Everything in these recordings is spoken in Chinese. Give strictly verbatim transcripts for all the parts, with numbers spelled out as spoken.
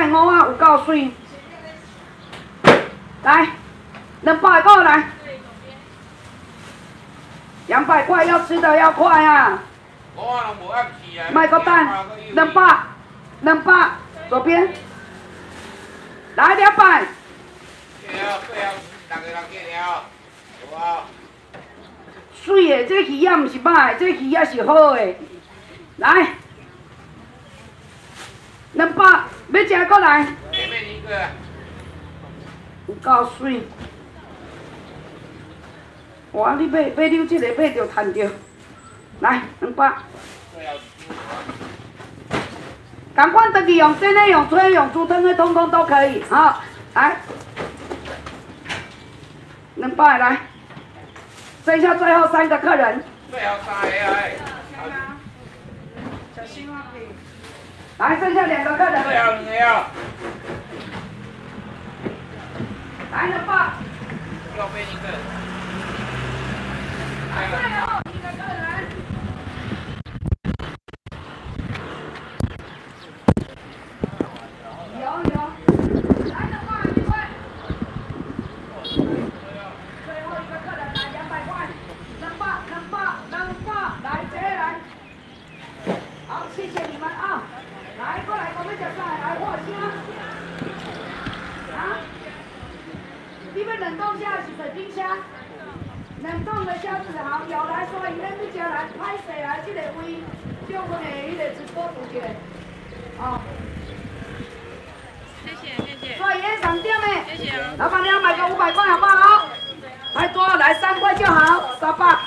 的五啊有够水。来，两百个来。两百块要吃的要快啊！卖个蛋，两百，两百，左边。来两百。水的，这鱼仔唔是歹，这鱼仔是好的。来，两百，要吃过来。有够水！哇，你买买溜这个买着赚着，来两百。赶快登记用真的用吹用猪汤的，通通都可以啊！来，两百来，剩下最后三个客人。最后三个哎。小心啊！来，剩下两个客人。最后两个。来两百。要背一个。来，最后一个客人。有有。来两百，一块。最后一个客人来两百块。两百，两百，两百，来接来。好，谢谢你们啊！来，过来，我们脚上来货箱。啊？你们冷冻虾是水冰箱？冷冻的虾子好，有来说伊咱你家来拍摄来这个位，叫阮的迄个直播主角。哦。谢谢谢谢。所以烟赏店呢？谢谢。老板娘买个五百块好不好？太多来三块就好，三百。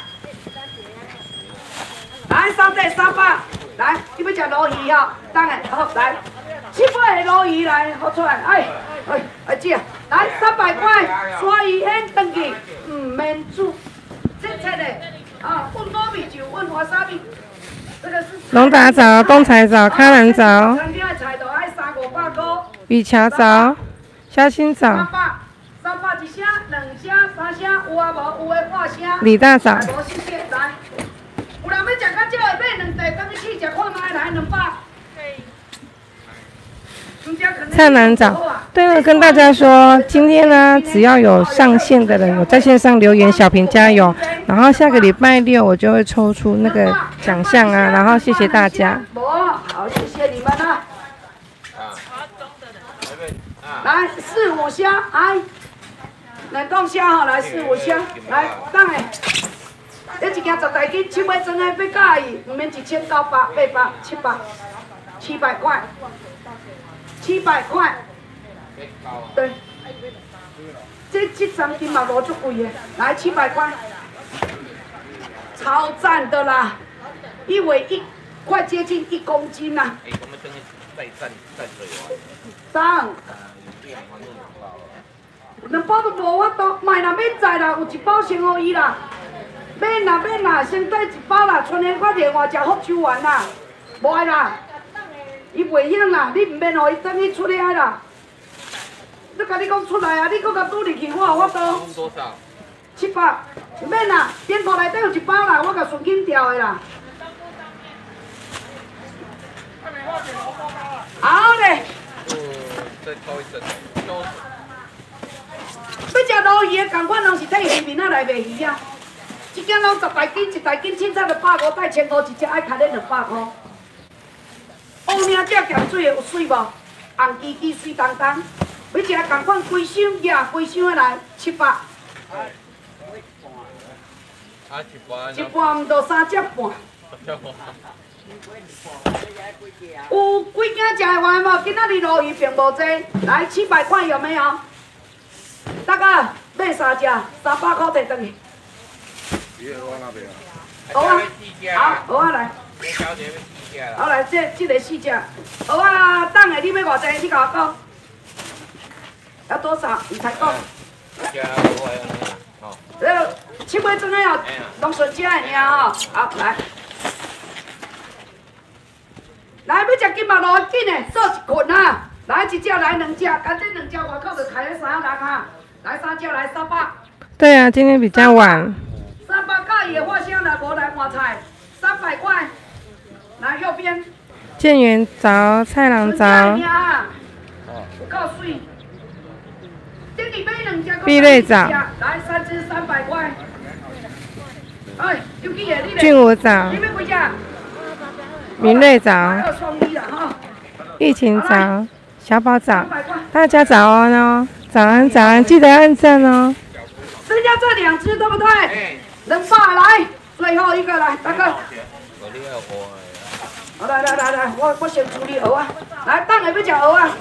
来三对三百。来，你要吃鲈鱼哦？当然好，来，七八个鲈鱼来，好出来，哎，哎，哎姐，来三百块，所以先登记，唔免煮，切切的，啊，问糯米酒，问华沙米，这个是。 龙达枣、东财枣、开兰枣、 餐厅的菜都爱三五百块。 雨桥枣、虾青枣。 三百，三百一箱，两箱，三箱，有啊无？有的半箱。 李大枣。 无谢谢，来。有人要吃较少的，买两袋等去吃看卖，来两百。 菜篮枣。对了，跟大家说，今天呢，只要有上线的人有在线上留言，小平加油。然后下个礼拜六我就会抽出那个奖项啊，然后谢谢大家。 好，谢谢你们啊。来四五箱，哎，冷冻虾哈，来四五箱，来等下。这一件十台斤，七尾装的要介意，唔免一千九百、八百、七百，七百块，七百块。对，这这三斤嘛无足贵的，来七百块，超赞的啦！一尾一快接近一公斤啦。哎，我们等于再蘸蘸水哦。当。两包都无法度，卖啦免载啦，有一包先互伊啦。免啦免啦，先带一包啦，春天快点外食福州丸啦，无爱啦，伊袂晓啦，你唔免互伊等伊出来啦。你甲你讲出来啊，你搁甲拄入去，我有法度。多少？七百，唔免啦，店铺内底有一包啦，我甲顺紧调的啦。好嘞。再抽一针。要食鲈鱼的，同款拢是替鱼面仔来卖鱼啊。一件拢十台斤，一台斤凊彩就百五，带千五一只，爱开恁两百块。乌领只咸水的有水无？红鸡鸡水当当，要食同款规箱呀，规箱的来七百。啊一半。一半毋到三只半。有几件食的完无？今仔日鲈鱼并无济，来七百块有没有？大哥，买三只，三百块摕转去。蚵啊，好，蚵啊来。好来，这这个四只，蚵啊，等下你要偌济？你甲我讲。要多少？你才讲。呃，七尾装的哦，拢顺食的尔吼。好，来。来，要食金毛螺，紧的，做一捆啊！来一只，来两只，干脆两只外口就开了三人啊！来三只，来三百。 对啊，今天比较晚。 三百介意的货箱来，无来换菜，三百块。来右边。 建元枣、菜郎枣。 够水。这里买两只， 碧瑞枣， 来三只三百块。哎，有几个你嘞？ 菌舞枣， 你要几只？ 明瑞枣， 二双一啦哈。 疫情枣，小宝枣，大家早安哦，早安早安，记得按赞哦。 剩下这两只对不对？能把来，最后一个来，大哥。好，来来来来，我我先处理鹅啊，来，等下要吃鹅啊。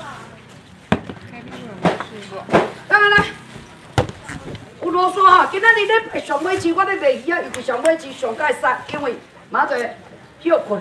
来来来，有啰嗦哈，今仔日咧上尾市我咧卖鱼啊，尤其上尾市上介杀，因为马侪休困。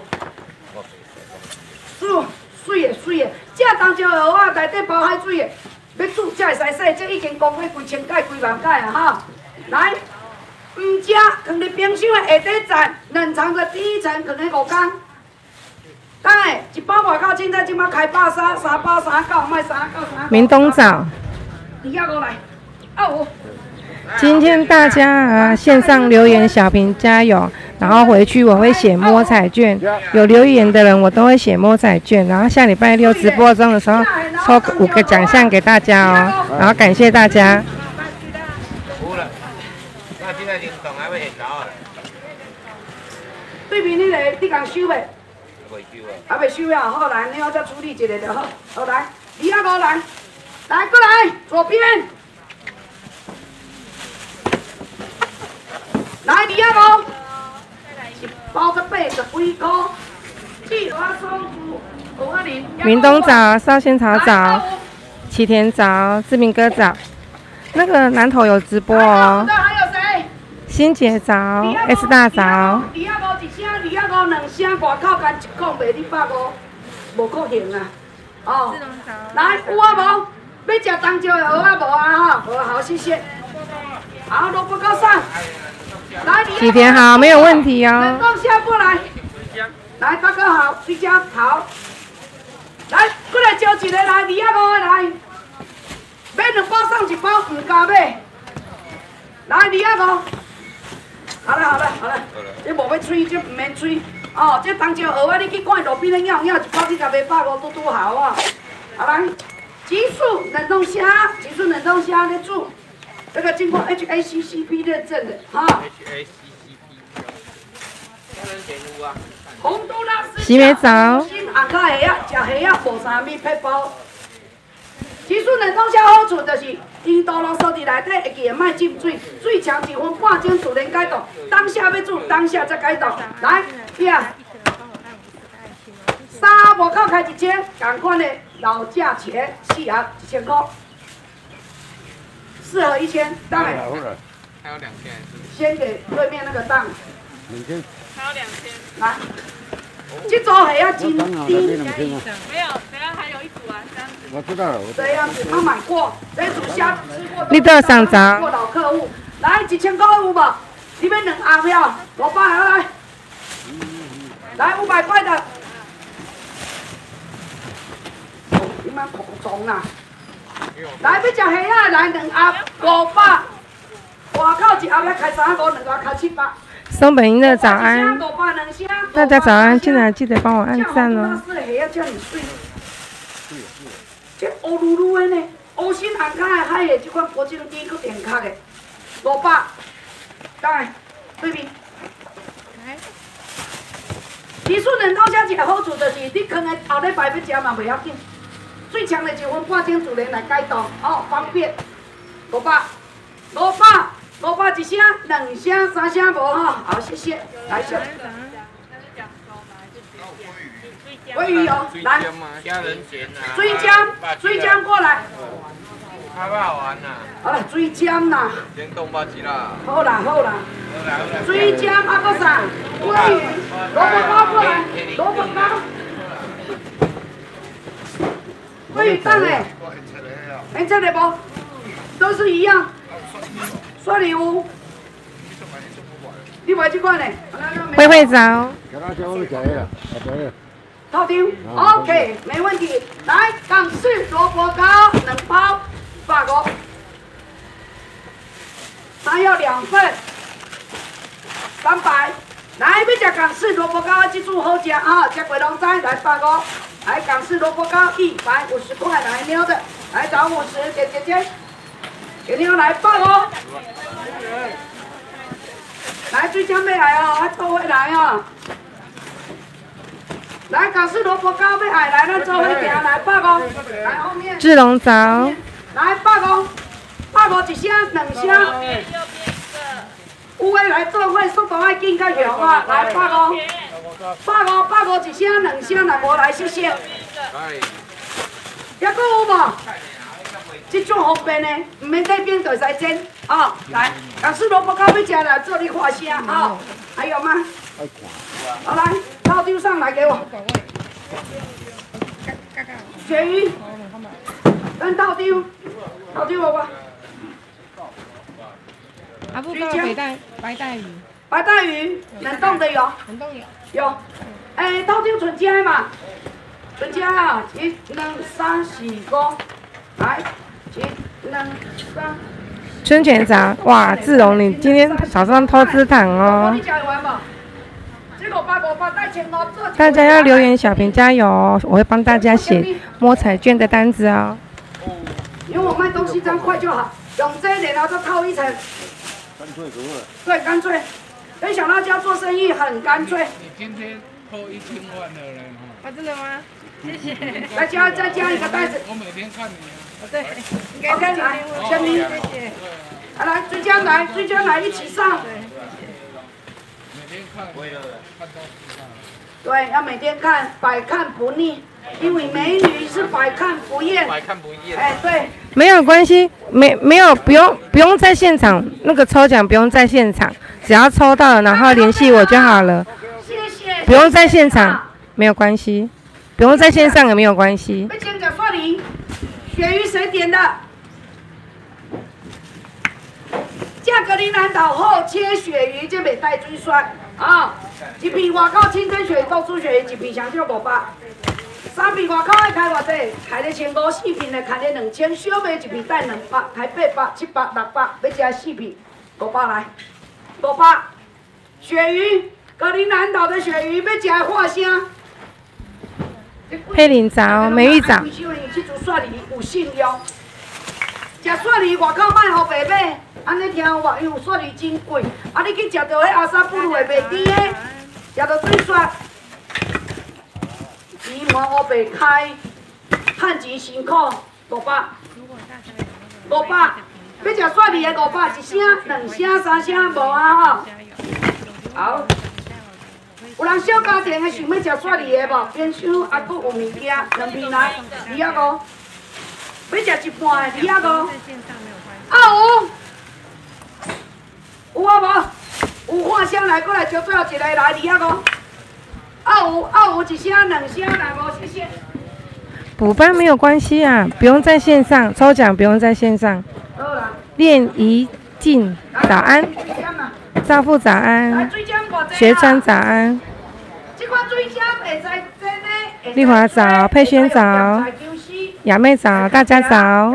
水水的水的，这当朝鹅啊内底包海水的，要煮才会使洗，这已经讲过几千盖、几万盖啊哈。来，唔食，放伫冰箱的下底站，冷藏的第一层放喺五天。当然，一包外口凊彩即马开八三，三包三九，卖三九三九。 明东枣。 二百五来，啊五。 今天大家啊线上留言小平加油，然后回去我会写摸彩券，有留言的人我都会写摸彩券，然后下礼拜六直播中的时候抽五个奖项给大家哦，然后感谢大家。 对面那个你讲收袂？还未收啊，好来，你我再处理一个就好。好来，二百五来，来过来，左边。来二百五，一包才八十几块，季花松鼠五二零。 明东枣、烧仙草枣、齐田枣、志明哥枣，那个南投有直播哦。 还有谁？ 新杰枣、S 大枣。 二百五一声，二百五两声，外口干一讲卖你百五，无可能啊！哦，来有啊无？要食当朝的蚵仔无啊？哈，好好谢谢。好，萝卜糕上。来， 齐田好，没有问题哦。 冷冻虾过来。来，大哥好，水饺好。来，过来招一个来，二百五的来。买两包送一包，唔加买。来，二百五。好了好了好了，你无要吹，这唔免吹。哦，这当朝蚵仔你去看路边咧舀舀，一包你才卖百五，拄拄好啊。好来，急速冷冻虾，急速冷冻虾咧煮。这个经过 H A C C P 认证的哈。H A C C P。红都拉斯。 西梅枣。 新红卡虾啊，食虾啊，无啥物配包。急速冷冻虾好处就是，因多拢锁伫内底，会记会卖浸水，水强一分半钟自然解冻。当下要煮，当下再解冻。来，呀。三外口开一千，同款的老价钱，四盒一千块。四盒一千，当然。还有两千。先给对面那个档。两千。还有两千。来，这组还要金低。没有，等下还有一组啊，这样子。我知道了。这样子，他买过，这组虾吃过。 你都要上涨。 过老客户，来一千块有无？里面两盒票，老板来来。来五百块的。你们口中啦。来，要食虾仔，来两盒五百，外口一盒来开三五，两盒开七百。 松本英的早安，大家早安，进来记得帮我按赞哦。这乌噜噜的呢，乌心红卡的海的这款保证机搁电壳的，五百，来，对面。急速冷冻虾一个好处就是，你可能后礼拜要食嘛袂要紧。最强的一分半钟自然来解冻，哦，方便。五百，五百，五百一声，两声，三声无哈，好，谢谢，来谢。鲑鱼哦，来。水姜，水姜过来。 太好玩啦！ 好了，水姜啦。 先冻包机啦。 好啦好啦。水姜啊，搁啥？鲑鱼，萝卜糕过来，萝卜糕。鲑鱼蛋诶，没吃的不？都是一样。刷礼物。你买这款呢？ 慧慧早。 套丁 ，OK， 没问题。来，港式萝卜糕两包，八个。还要两份，三百。来，要吃港式萝卜糕，记住好吃啊！吃鬼龙仔来八个。 来港式萝卜糕一百五十块，来喵的，来找五十给姐姐，给妞来放哦。来最江妹来哦，还做回来哦。来港式萝卜糕要来来，咱做回行来放哦。来后面。 志龙早。 来放哦，百五一声，两声。有诶来做伙，速度爱紧较强啊！来百五，百五，百五一声，两声，若无来谢谢。还佫有无？即种方便的，唔免在边就使煎哦。来，港式萝卜糕要食来做你看声哦。还有吗？好来，套丢上来给我。鳕鱼，跟套丢，套丢我我。 阿布高白带白带鱼， 白带鱼冷冻的有， 冷冻有， 有。诶，套丢纯家嘛，纯家啊，一、两、三、四、五，来，一、两、三。 春泉早，哇，志荣，你今天早上偷吃糖哦。大家要留言，小平加油哦！我会帮大家写摸彩券的单子哦。 因为我卖东西这样快就好，用这一然后再套一层。干脆可恶。对，干脆。跟小辣椒做生意很干脆。 你今天扣一千万了嘞！ 啊，真的吗？谢谢。 再加再加一个袋子。 我每天看你啊。 对。 给再来，签名。谢谢。来，追加来，追加来，一起上。 每天看，看到对，要每天看，百看不腻。因为美女是百看不厌， 百看不厌。 哎，对， 没有关系，没没有不用不用在现场那个抽奖不用在现场，只要抽到了然后联系我就好了。 谢谢。 不用在现场没有关系，不用在线上也没有关系。 被先讲算你，鳕鱼谁点的？价格林南岛后切鳕鱼就袂带水酸啊！一片外口清蒸鳕鱼、豆酥鳕鱼，一片上少五百。三片外口爱开偌济？开咧千五，四片的开咧两千，小卖一片带两百，开八百、七百、六百，要食四片，五百来，五百。鳕鱼，格林兰岛的鳕鱼要食话声。 佩林早，美玉早。 去做蒜泥有信用，食蒜泥外口卖互白买，安尼听有无？因为蒜泥真贵，啊你去食到迄阿萨布鲁的袂甜的，食到最酸。鱼丸我白开，趁钱辛苦，五百，五百，要食蒜泥的五百，一声、两声、三声无啊吼。好，有人小家庭的想要食蒜泥的无？边箱还佫有物件，两片来，二啊五。要食一半的二啊五。啊有，有啊无？有换声来，过来招最后一个来二啊五。啊有啊有一声两声来无？谢谢。 补班没有关系啊，不用在线上抽奖，不用在线上。练怡静早安，赵富早安，学川早安，丽华早，佩萱早，雅妹早，大家早。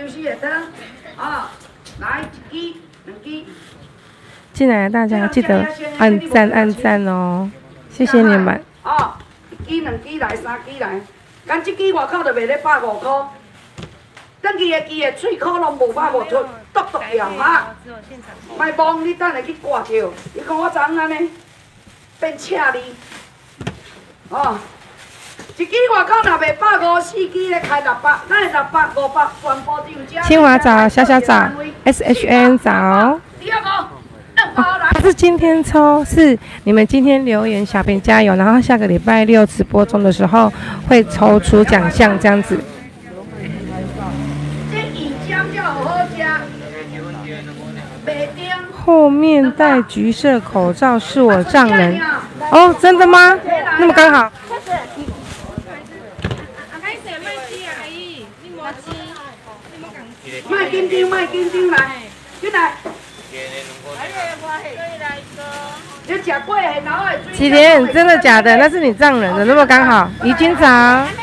进来大家记得按赞按赞哦，谢谢你们。 哦，一支两支来，三支来，咱这支外口就卖咧百五块，等去的支的喙口拢无百无出，剁剁掉哈。卖忙你等下去挂掉，你看我昨昏安尼变赤哩，哦。一支外口若卖百五，四支咧开六百，咱的六百、五百全部只有这。 清华早，小小早 ，S H N 早。 第二个。 不是今天抽，是你们今天留言小平加油，然后下个礼拜六直播中的时候会抽出奖项这样子。后面戴橘色口罩是我丈人哦，真的吗？那么刚好。 卖紧张，卖紧张来，进来。 启田，真的假的？那是你丈人的，那么刚好。怡君早。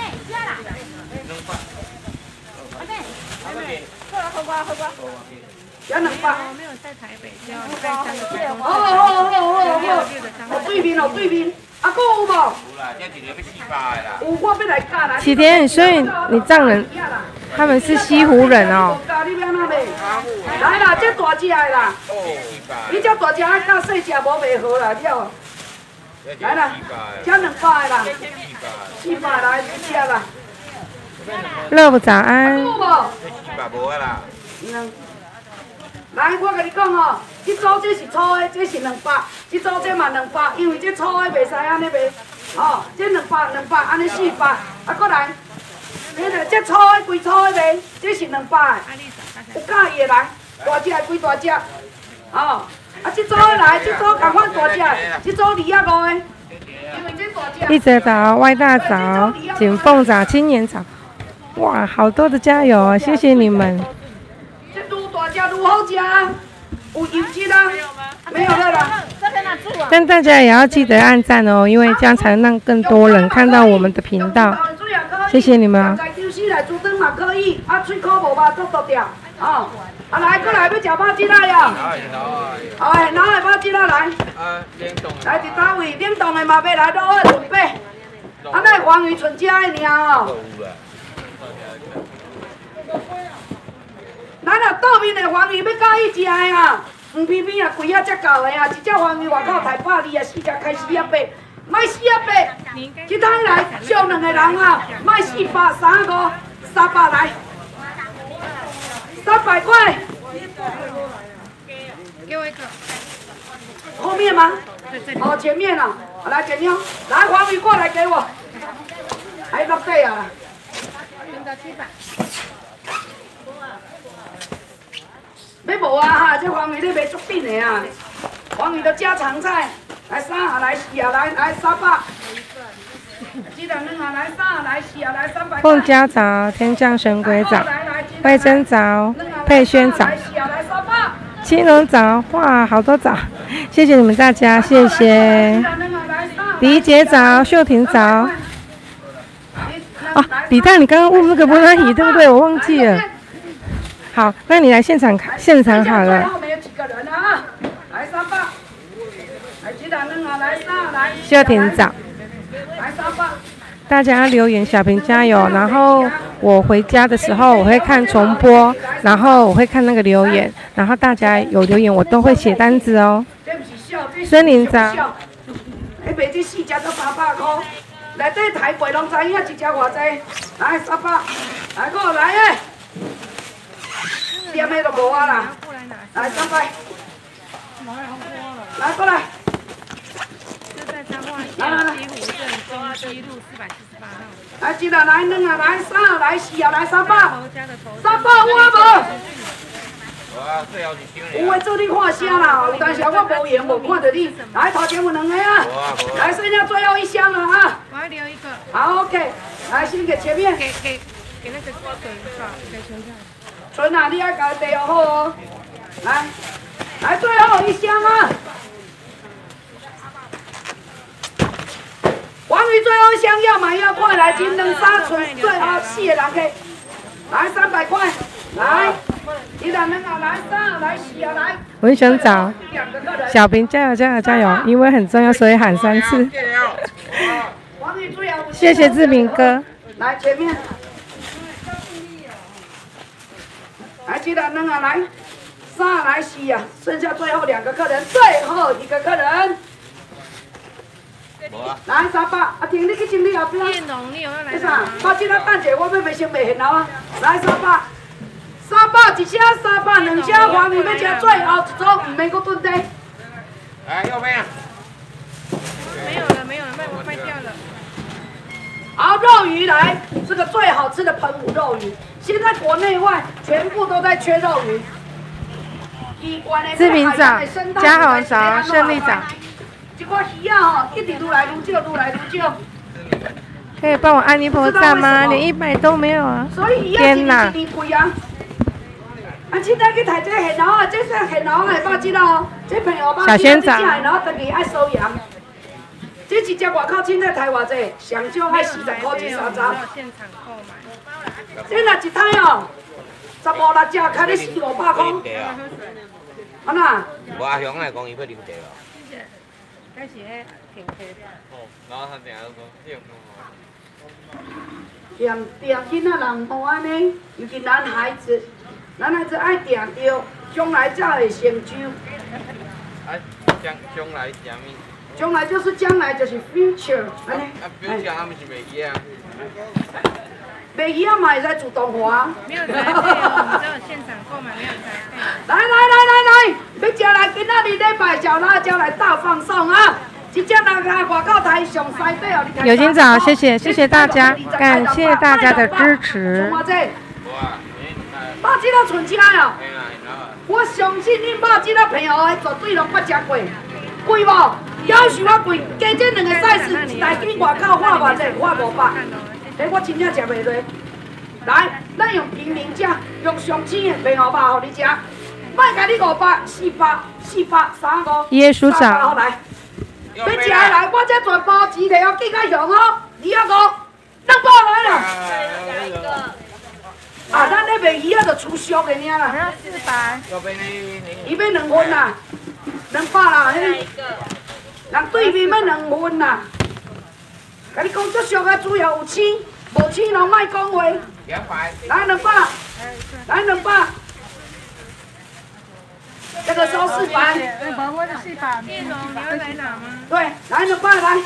有两百。我没有在台北，只有礼拜三的台中。哦哦哦哦哦！我对面，我对面。 啊，还有无？ 有啦，这一个要四百的啦。 有，我要来教啦。 启田，所以你藏人，他们是西湖人哦。 来啦，这大只的啦。 哦，四百。 你这大只啊，甲细只无袂好啦，了。来啦，这两百的啦。四百来一只啦。 乐不早安。 有无？ 这四百无啊啦。 嗯。来，我甲你讲哦，这组这是粗的，这是两百，这组这嘛两百，因为这粗的袂使安尼卖，哦，这两百两百，安尼四百，啊，过来，这个这粗的规粗的卖，这是两百的，有介意的来，大只的规大只，哦，啊，这组的来，这组同款大只，这组二啊五的，因为这大只。 一泽早、歪大早、锦凤早、青年早，哇，好多的加油啊！谢谢你们。 大家如好吃啊，有油脂啊，没有了啦。 但大家也要记得按赞哦，因为这样才能让更多人看到我们的频道。谢谢你们啊！ 在休息来煮汤嘛可以，啊，喙口无肉都剁掉，哦，啊来过来要吃包子啦呀！哦，现拿的包子啦来。啊，冷冻。来伫倒位，冷冻的嘛要来落去准备。啊，那黄鱼剩遮的尔哦。咱若倒面的黄鱼要教伊食的啊，黄片片啊，贵啊才够的啊！一只黄鱼外口才百二啊，四只开四啊八，卖四啊八，其他来少两个人啊，卖四百三五，三百来，三百块。 给我一个。 后面吗？哦，前面啊，来前面，来黄鱼过来给我，还落地啊。 零到七百。 要无啊哈，这黄鱼你卖足品的啊，黄鱼的家常菜，来三下来四下来来三百，鸡蛋两下来三下来四下来三百。 凤家早、天降神鬼早、味噌早、佩轩早、青龙早，哇，好多早！谢谢你们大家，谢谢。李姐早、秀婷早。啊，李大，你刚刚问那个波拉鱼对不对？我忘记了。好，那你来现场看，现场好了。秀婷早，大家留言，小平加油。然后我回家的时候我会看重播，然后我会看那个留言，然后大家有留言我都会写单子哦。森林早。迄卖这四只都八百块，内底台贵拢知影一只偌济，来三百，来个来诶。店的都无啊啦，来三百，来过来，来来来，来一啊来两啊来三啊来四啊来三百，三百有啊无？有诶，做你看声啦，有当时我无闲无看到你，来头前有两个啊，来剩下最后一箱了啊。我要留一个。好 ，OK， 来先给前面。给给给那个水是吧？给存下。存啊，你要搞得好哦。来，来最后一箱啊！黄鱼最后一箱要买要快来，金灯沙存最后四个人给，来三百块，来，一人两个来三来四啊来。文雄早，小平加油加油加油！因为很重要，所以喊三次。谢谢志明哥。来前面。来，几人两啊来，三啊来四啊，剩下最后两个客人，最后一个客人。来三百，阿婷你去整理后边。你啥？包这个等者，我要卖先卖现了啊！来三百，三百一箱，三百两箱，黄鱼要吃最后一种，唔免搁炖底。来，右边啊。没有了，没有了，卖我卖掉了。好，肉鱼来，这个最好吃的澎湖肉鱼。现在国内外全部都在缺肉鱼。志明早，嘉豪早，胜利早。这块鱼啊吼，一直愈来愈少，愈来愈少。可以帮我按一波赞吗？连一百都没有啊！天哪！啊，现在去睇这现捞啊，这是现捞的包子哦，这朋友包子，这只现捞等于爱收洋。这一只外口凊彩台偌济，上少爱四十块至三十。现场购买。这若一摊哦，十五六只，开你四五百块。安那？无阿雄来讲，伊要啉茶哦。谢谢。 挺黑的。 哦，然后他等下就说这有什么好？ 定定囡仔人好安尼，尤其男孩子，男孩子爱定着，将来才会成就。 哎，将将来啥物？ 将来就是将来就是 future， 安尼。 啊，表姐他们是袂记啊。 袂记啊嘛会使自动化。 没有宅配哦，我们只有现场购买，没有宅配。 来来来来来，要食来今仔日礼拜小辣椒来大放送啊！一只人家外口台上西底哦，你有今早，谢谢谢谢大家，感谢大家的支持。 哇， 肉鸡都存起来哦。我相信恁肉鸡的朋友的绝对拢捌食过，贵无？要求我贵，加这两个 size， 台机外口花偌济，花五百，哎，我真正食袂落。来，咱用平民价，用上千的平喉肉互你食，卖甲你五百、四百、四百、三五、 耶稣长， 来，要食来，我这全包钱摕哦，记较详哦，二啊五，两百来了。啊，咱咧卖鱼啊，就出俗的尔啦。 要四百。 伊要两份啦，两百啦，迄人对面要两份啦。甲你讲足俗啊，主要有钱，无钱就莫讲话。来两百，来两百，这个收四百。 那包我的四百。叶总，你要来拿吗？ 对，来两百来。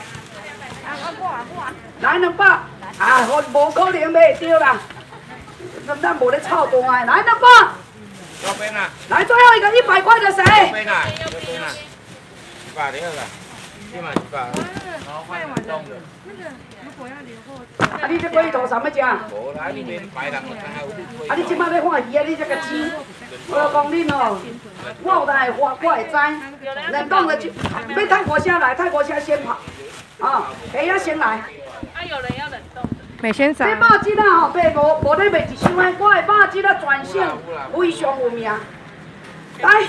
来两百，啊，我无可能买得到啦。咱咱无咧操蛋的，来两百。 右边啊。 来最后一个一百块的谁？ 右边啊，右边啊，一百零二个，一百一百。然后换动的。 那个如果要留货。 啊，你这龟头啥物食？ 无啦，你免摆人，还有你。 啊，你即摆咧看鱼啊，你这个钱，我讲恁哦，我有当会花，我会知。人讲的就，要泰国虾来，泰国虾先跑，啊，虾仔先来。 啊，有人要冷冻的。 美仙长。 这肉汁啊吼，卖无无咧卖一箱的，我的肉汁啊全省非常有名。来。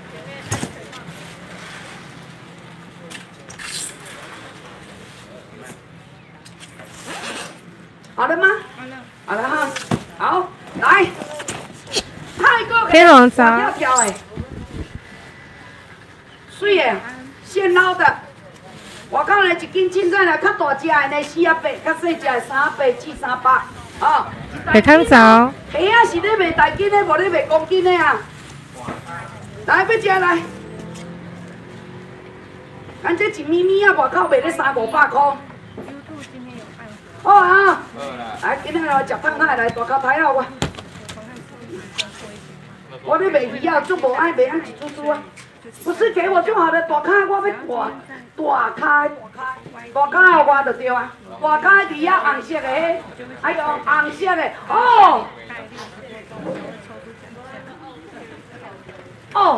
好了吗？好了哈，好，来，泰国天龙茶要挑诶，水诶，现捞的。外口呢一斤凊彩呢较大只的呢四啊八，较细只的三啊八至三百，哦。 北汤枣。 虾啊是咧卖大斤的，无咧卖公斤的啊。来，要食来。咱这一咪咪啊，外口卖咧三五百块。好啊！来，今日来食汤海来大口台啊我。我咧卖鱼啊，足无爱卖俺一珠珠啊。不是给我就好了，大开我要大大开大开我就对啊，大开鱼啊红色的迄，还有红色的哦。哦。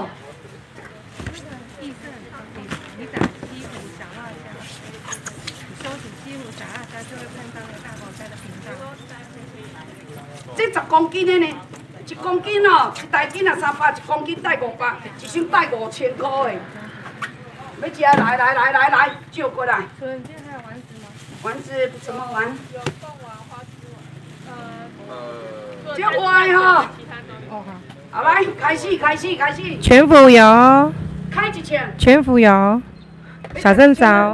这十公斤的呢，一公斤哦，一大斤啊三百，一公斤带五百，一箱带五千块的。要吃来来来来来，就过来。 主任，今天还有丸子吗？ 丸子什么丸？ 有凤丸、花枝丸。呃。 这歪哈。 哦好。好来，开始开始开始。 全福油。 开一千。 全福油。小正枣。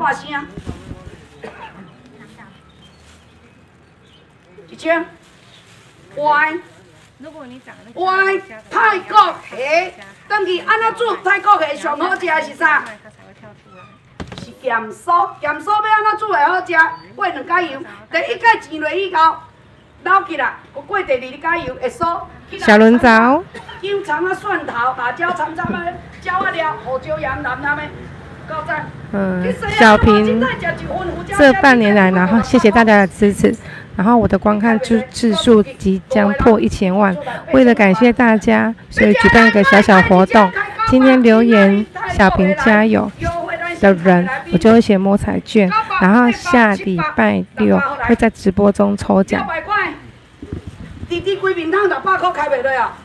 一千。歪。 如果你长歪泰国虾，等去安怎煮？泰国虾上好食的是啥？是咸酥，咸酥要安怎煮会好食？过两解油，第一解煎落去后，捞起来，过过第二解油会酥。 小轮枣。 姜葱啊、蒜头、辣椒、葱葱啊、椒啊料、胡椒盐、蓝蓝的，够赞。 嗯，小平这半年来，然后谢谢大家的支持。然后我的观看次次数即将破一千万，为了感谢大家，所以举办一个小小活动。今天留言小平加油的人，我就会写摸彩券，然后下礼拜六会在直播中抽奖。 弟弟规面汤六百块开袂落啊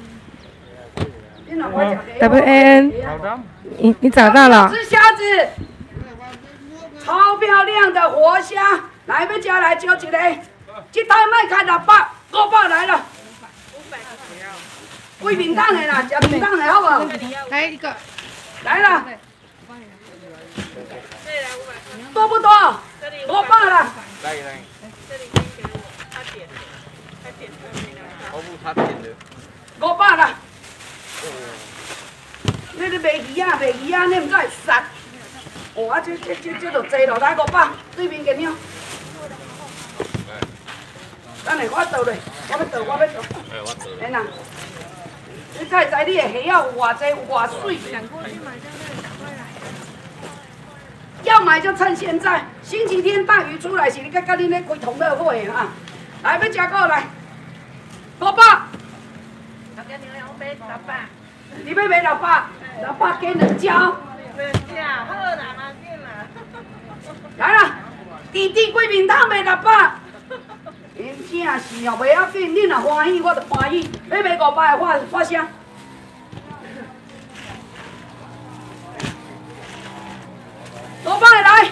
？W A N， 你你找到了？ 是虾子，超漂亮的活虾。来，要吃来招一个，这台卖开六百，五百来了。规面汤的啦，吃面汤的好不好？ 来一个。 来了。 多不多？五百啦。 来来， 这里先给我，他点的，他点的那个。 我不他点的。 五百啦。你咧卖鱼啊，卖鱼啊，你毋知会杀。哇，这这这这就济咯，来五百，对面见了。等下我倒咧，我要倒，我要倒。 哎，我倒。 嘿呐，你才会知你的虾仔有偌济，有偌水。 想过去买就那个赶快来。 要买就趁现在，星期天大鱼出来时，你甲甲恁咧开同乐会啊！来，要食个来，五百。 老哥，你要买六百。 你要买六百，六百给两招。 两只，好啦，马紧啦。 来啦，弟弟贵面汤卖六百。真正是哦，袂要紧，恁若欢喜，我就欢喜。要买五百的发发声。五百的来。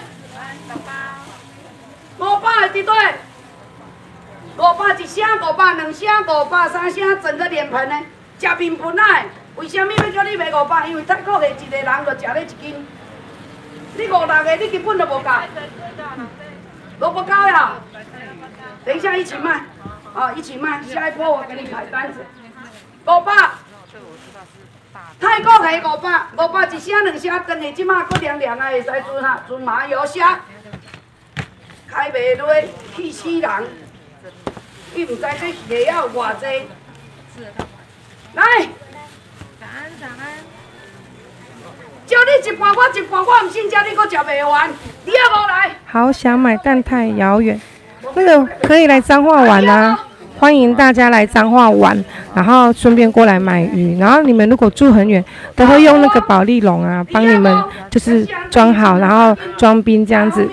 五百的伫对。五百一声，五百两声，五百三声，整个脸盆的，食面盆啊！为什么要叫你卖五百？因为泰国的一个人就食咧一斤。你五六个，你根本就无够。都不够呀！等一下一起卖，啊，一起卖。下一波我给你排单子。五百。泰国的五百，五百一声两声，等下即马搁凉凉啊，会使存哈，存麻油虾。开袂落，气死人！你毋知这虾仔有偌济？来。 早安，早安。 叫你一盘，我一盘，我唔信叫你搁食袂完。你要无来？ 好想买，但太遥远。那个可以来彰化玩啊，欢迎大家来彰化玩，然后顺便过来买鱼。然后你们如果住很远，都会用那个保丽龙啊，帮你们就是装好，然后装冰这样子。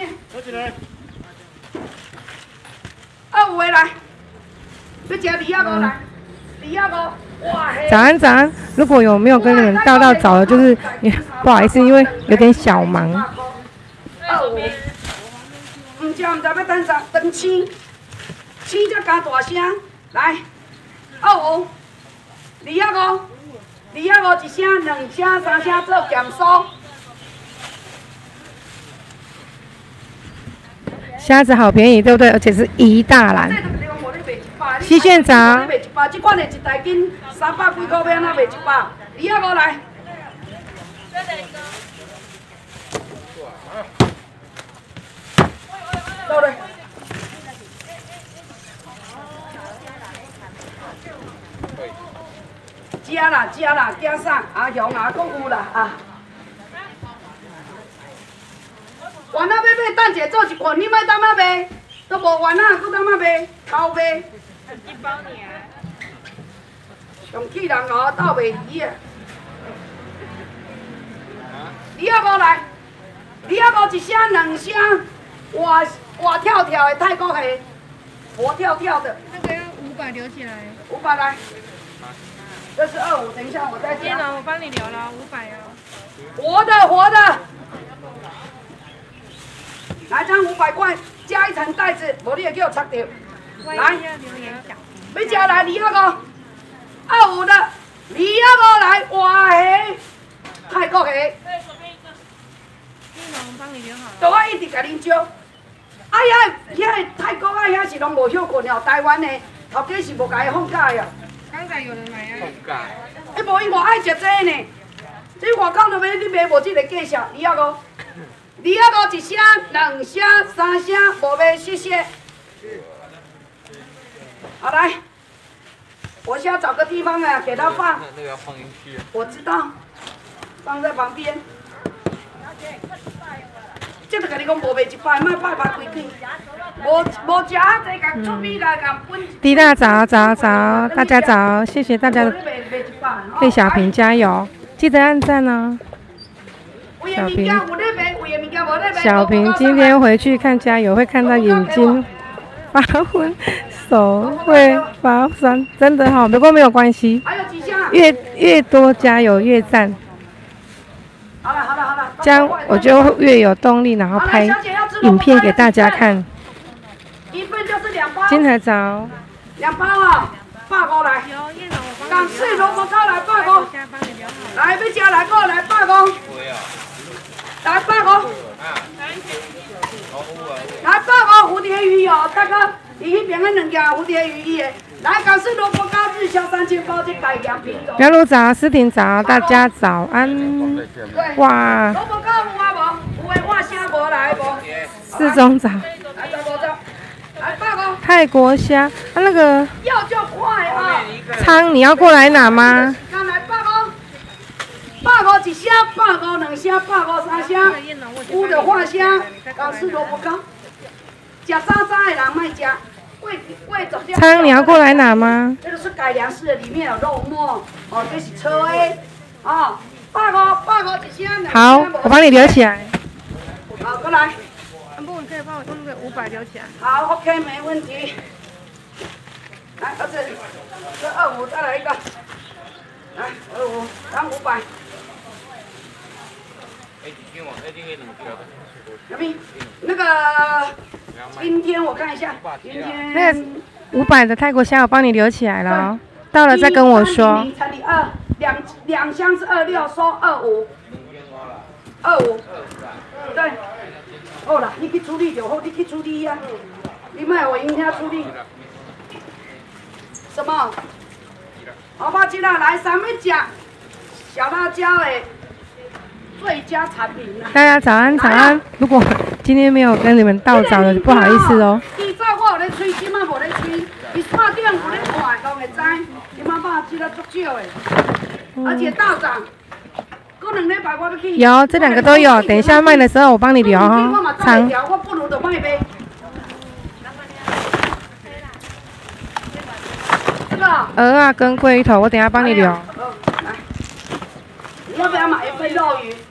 二五的来，要吃二幺五来，二幺五。 早安早安，如果有没有跟你们道道早了，就是不好意思，因为有点小忙。 二五，唔食唔知要等啥，等青，青才加大声。来，二五，二幺五，二幺五一声、两声、三声做减数。 虾子好便宜，对不对？而且是一大篮。西线早。 这款的一大斤三百几块，要安怎卖一百？二幺五来。到嘞。食啦食啦，惊啥？阿雄啊，搁有啦啊。完了要买，等者做一罐，你莫当啊卖，都无完啊，搁当啊卖，偷卖。 一包尔。 上气人哦，斗卖鱼啊！二幺五来，二幺五一声两声，活活跳跳的泰国虾，活跳跳的。 那个要五百留起来。 五百来。这是二五，等一下我再加。 电脑我帮你留了五百哦。 活的活的。来张五百块，加一层袋子，无你会叫我拆掉。来，要吃来二幺五，二五的二幺五来活虾，泰国虾。 电脑我帮你留好了。 都我一直甲恁招。啊遐遐泰国啊遐是拢无休困哦，台湾的头家是无甲伊放假的。 刚才有人买啊。 放假。 伊无伊我爱食这呢，这外口都买你买无这个价钱，二幺五。二幺五一声、两声、三声，无卖谢谢。好来，我先要找个地方啊，给他放。 那个要放进去。 我知道，放在旁边。这就跟你讲，无卖一百，卖百百几几。无无食啊，这个出米来甲分。 滴大早早早，大家早，谢谢大家的为小平加油，记得按赞哦。小平，小平今天回去看加油，会看到眼睛发昏，手会发酸，真的哈、哦，不过没有关系，越越多加油越赞。 好了好了好了， 这样我就越有动力，然后拍影片给大家看。 一份就是两包。 金台早。 两包啊，百五来。港式萝卜糕来百五。来，要吃来个来百五。 来百五，来百五蝴蝶鱼哦，大哥，伊迄边个两件蝴蝶鱼伊的，来港式萝卜糕日销三千包，这改良品种。 苗路早，思婷早，大家早安。哇！ 萝卜糕有啊无？有诶，我声无来无？ 四中早。 来十五张，来百五。 泰国虾，啊那个。 要就快啊！ 仓，你要过来拿吗？ 刚来百五。百五一箱，百五两箱，百五三箱，有就换箱，港式萝卜糕。食早早的人莫食，贵贵十点。 仓，你要过来拿吗？ 这个是改良式的，里面有肉末，哦，这是车 A， 哦，百五百五一箱。 好，我帮你留起来。 好，过来。 安布，你可以帮我用那个五百留起来。 好 ，OK， 没问题。来，儿子，这二五再来一个。来，二五，当五百。小咪，那个今天我看一下，今天那个五百的泰国虾我帮你留起来了哦，到了再跟我说。 乘以二，两两箱是二六，收二五，二五，对，好啦，你去处理就好，你去处理呀、啊，你卖我应天处理。什么？好吧，今仔来三尾只小辣椒的。最佳产品啦！ 大家早安，早安。如果今天没有跟你们道早的，就不好意思哦。 以前我有咧吹，今仔无咧吹。伊线顶有咧看，都会知。今仔肉吃了足少的，而且道长，过两礼拜我要去。 有这两个都有，等一下卖的时候我帮你留哈。长。 我不如就卖呗。这个。 鹅啊，跟龟头，我等下帮你留。 来，你要不要买一份肉鱼？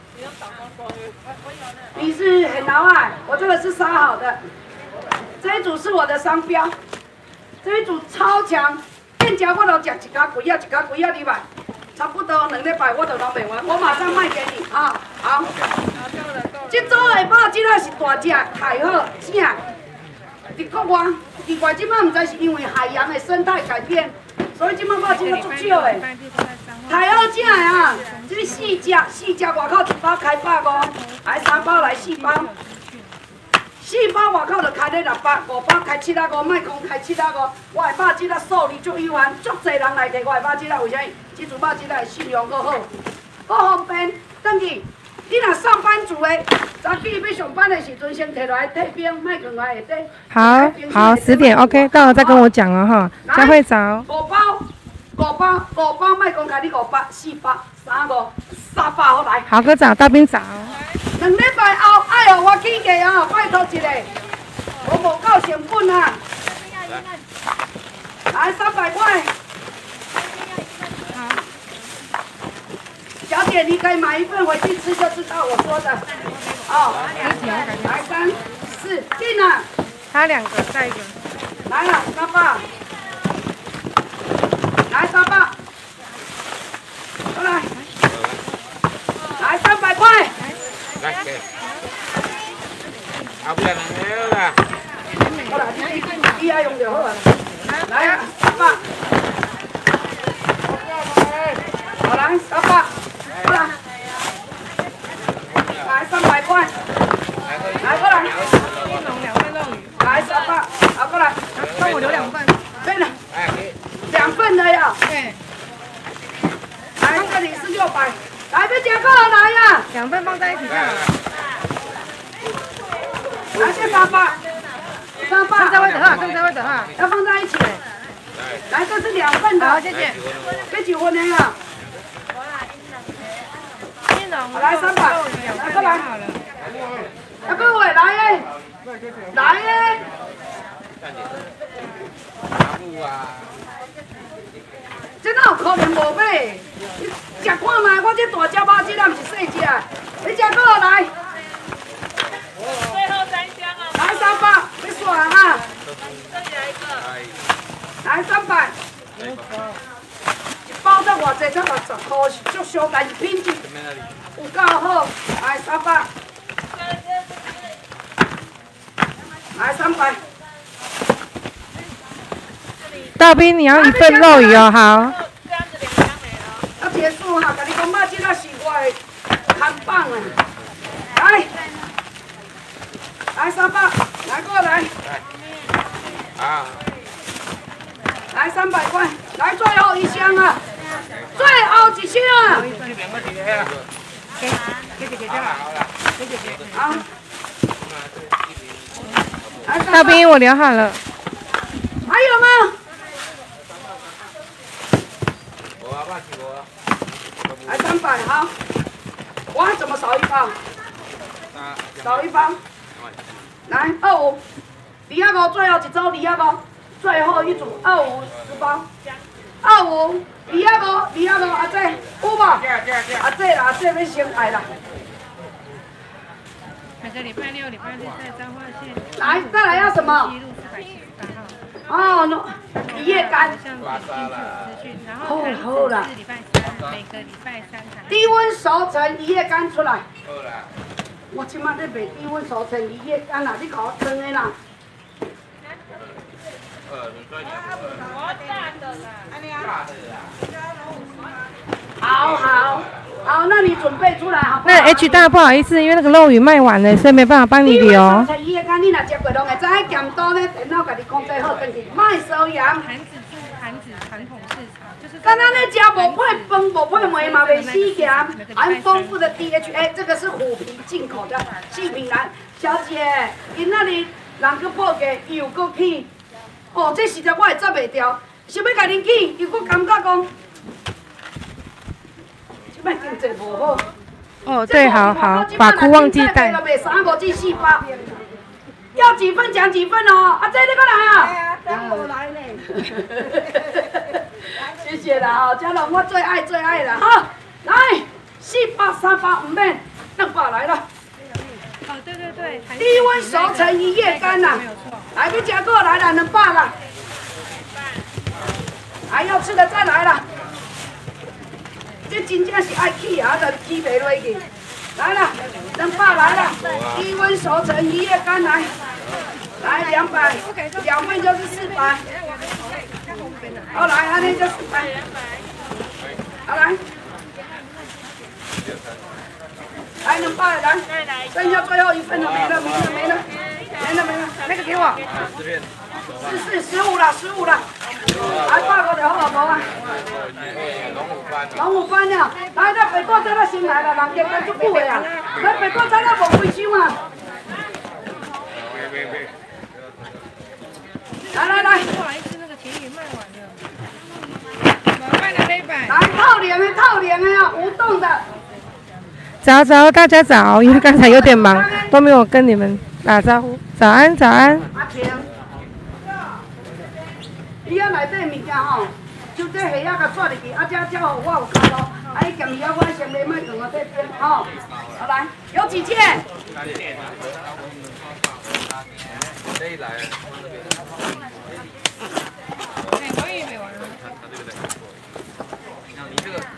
你是很老爱，我这个是杀好的，这一组是我的商标，这一组超强，店家我都食一卡贵啊，一卡贵啊，你买，差不多两礼拜我就拢卖完，我马上卖给你啊！好，这组的肉真仔是大只，太好正，伫国外，奇怪，即摆唔知是因为海洋的生态改变，所以即摆肉真仔足少的。太好正的啊！这四只，四只外口一包开百五，来三包来四包，四包外口就开咧六百，五包开七啊五，卖讲开七啊五。我的肉质啊数字足有限，足侪人来摕我的肉质啊，为啥？这组肉质啊信用够好，够方便。等于你若上班族的，早起要上班的时阵，先摕落来退冰，卖放来下底。 好，好，十点 OK， 到了再跟我讲哦哈。佳慧早。 五包。五包，五包，卖讲开你五百、四百、三五、三百好来。 好，哥早，大兵早。 两礼拜后爱互我起价哦，拜托一下，我无够成本啊。来三百块。好。小姐，你可以买一份回去吃，就知道我说的。哦。来三四，进了。 他两个，再一个。 来了，三百。来三百，过来，来三百块。 来给，เอาเปลี่ยนแล้วล่ะ。 过来，你你爱用就好了。来啊，三百。好来，三百，过来，来三百块。来过来。来三百，好过来。帮我留两份。对了。两份的呀，对，来这里是六百，来这结构来呀， 两份放在一起看。 来这三百，三百， 刚才会等哈，刚才会等哈， 要放在一起。来，这是两份的， 好，谢谢。 这几份的呀？来三百，来过来，来各位来耶，来耶。这哪有可能无买？你食看卖，我这大只肉质啊，毋是细只，你食过来。 最后三箱啊！ 来三百，你算啊！ 这里来一个。 来三百。一包才偌济？才六十块，是足上但是品质有够好。来三百。来三百。 大兵，你要一份肉鱼哦，好。 这样子两箱没了。 要结束哈，甲你讲肉质啊是我的看板啊。 来，来三百，来过来， 啊， 来三百块，来最后一箱啊，最后一箱啊。 这边我这个啊， 给给姐姐好了好了， 给姐姐。 好，来大兵，我留好了。 还有吗？ 我啊，我是我。 来三百，好。我怎么少一包？少一包。来二五，二一五最后一组，二一五最后一组，二五十包。二五，二一五，二一五，阿姐有无？阿姐啦，阿姐要先来啦。 每个礼拜六、礼拜日在彰化县。 来，再来要什么？ 西路四百七十八号。 哦，一夜干。 好了好了。礼拜三，每个礼拜三。 低温熟成一夜干出来。 好啦。 我即摆咧卖低温熟成一夜干啦，你甲我称的啦。 呃，你说你。我炸的啦。炸的啦。 好好好，那你准备出来好不好？ 那 H 大不好意思，因为那个肉鱼卖完了，所以没办法帮你留。 低温熟成一夜干，你若食过，拢会知影咸多咧，电脑甲你控制好，登记卖收羊。 韩子是韩子传统市场，就是。 刚刚那家无配饭，无配糜嘛，袂死咸，含丰富的 D H A， 这个是虎皮进口的细品兰。小姐，今仔日人去报价又搁起，哦，这实在我会接袂掉，想要甲恁起，又搁感觉讲，即摆经济无好。 哦，对，好好，把裤忘记带。 卖三五至四百，要几份讲几份哦。阿姐你过来啊！真无来呢。谢谢啦哈，嘉龙我最爱最爱了哈，来四百三百唔免，两百来了。 哦，对对对， 低温熟成一夜干啦，来你加过来了，两百了。还要吃的再来了，这真正是爱起啊，就起袂落去。来了，两百来了，低温熟成一夜干来，来两百，两份就是四百。好来，安尼就四百。好来，来两百来，剩下最后一份了，没了没了没了没了没了，那个给我。是是十五了十五了，来八个就好了，无啊。龙虎班了，来咱白果仔咱先来了，人家干足久的啊，咱白果仔咱无几箱啊。来来来。来套脸的套脸的啊，无冻的。 早早，大家早，因为刚才有点忙，都没有跟你们打招呼。早安，早安。 阿婷，伊遐内底物件吼，就这虾仔甲拽入去，啊，遮遮好我有看咯。啊，伊咸鱼仔我先袂卖放到这边吼。好来，有几件？ 这一来。 我也没完了。 你这个。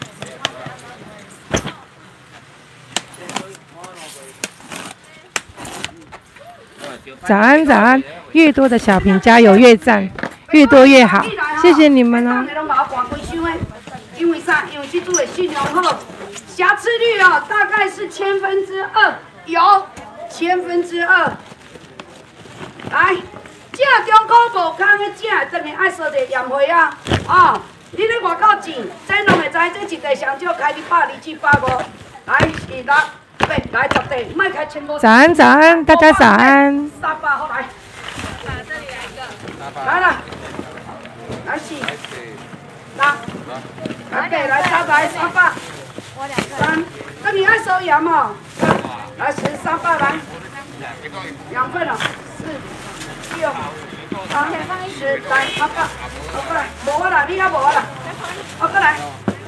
早安早安，越多的小瓶加油越赞，越多越好，谢谢你们哦。 因为啥？因为这组的信用好，瑕疵率哦大概是千分之二，有千分之二。来，正中口无空的正，真的爱说者验货啊！哦，你咧外口钱，这拢会知，这一地上少开你百二至百五，来二六。来十地，卖开千多。 早安早安，大家早安。 三百好来。 这里来一个。 来了，来四，来，来八，来三百，三百。 我两个。 三，那你爱收盐哦。来十三百来。两份了，四、六、八、十，来三百，好过来，无啊啦，你还无啊啦，好过来。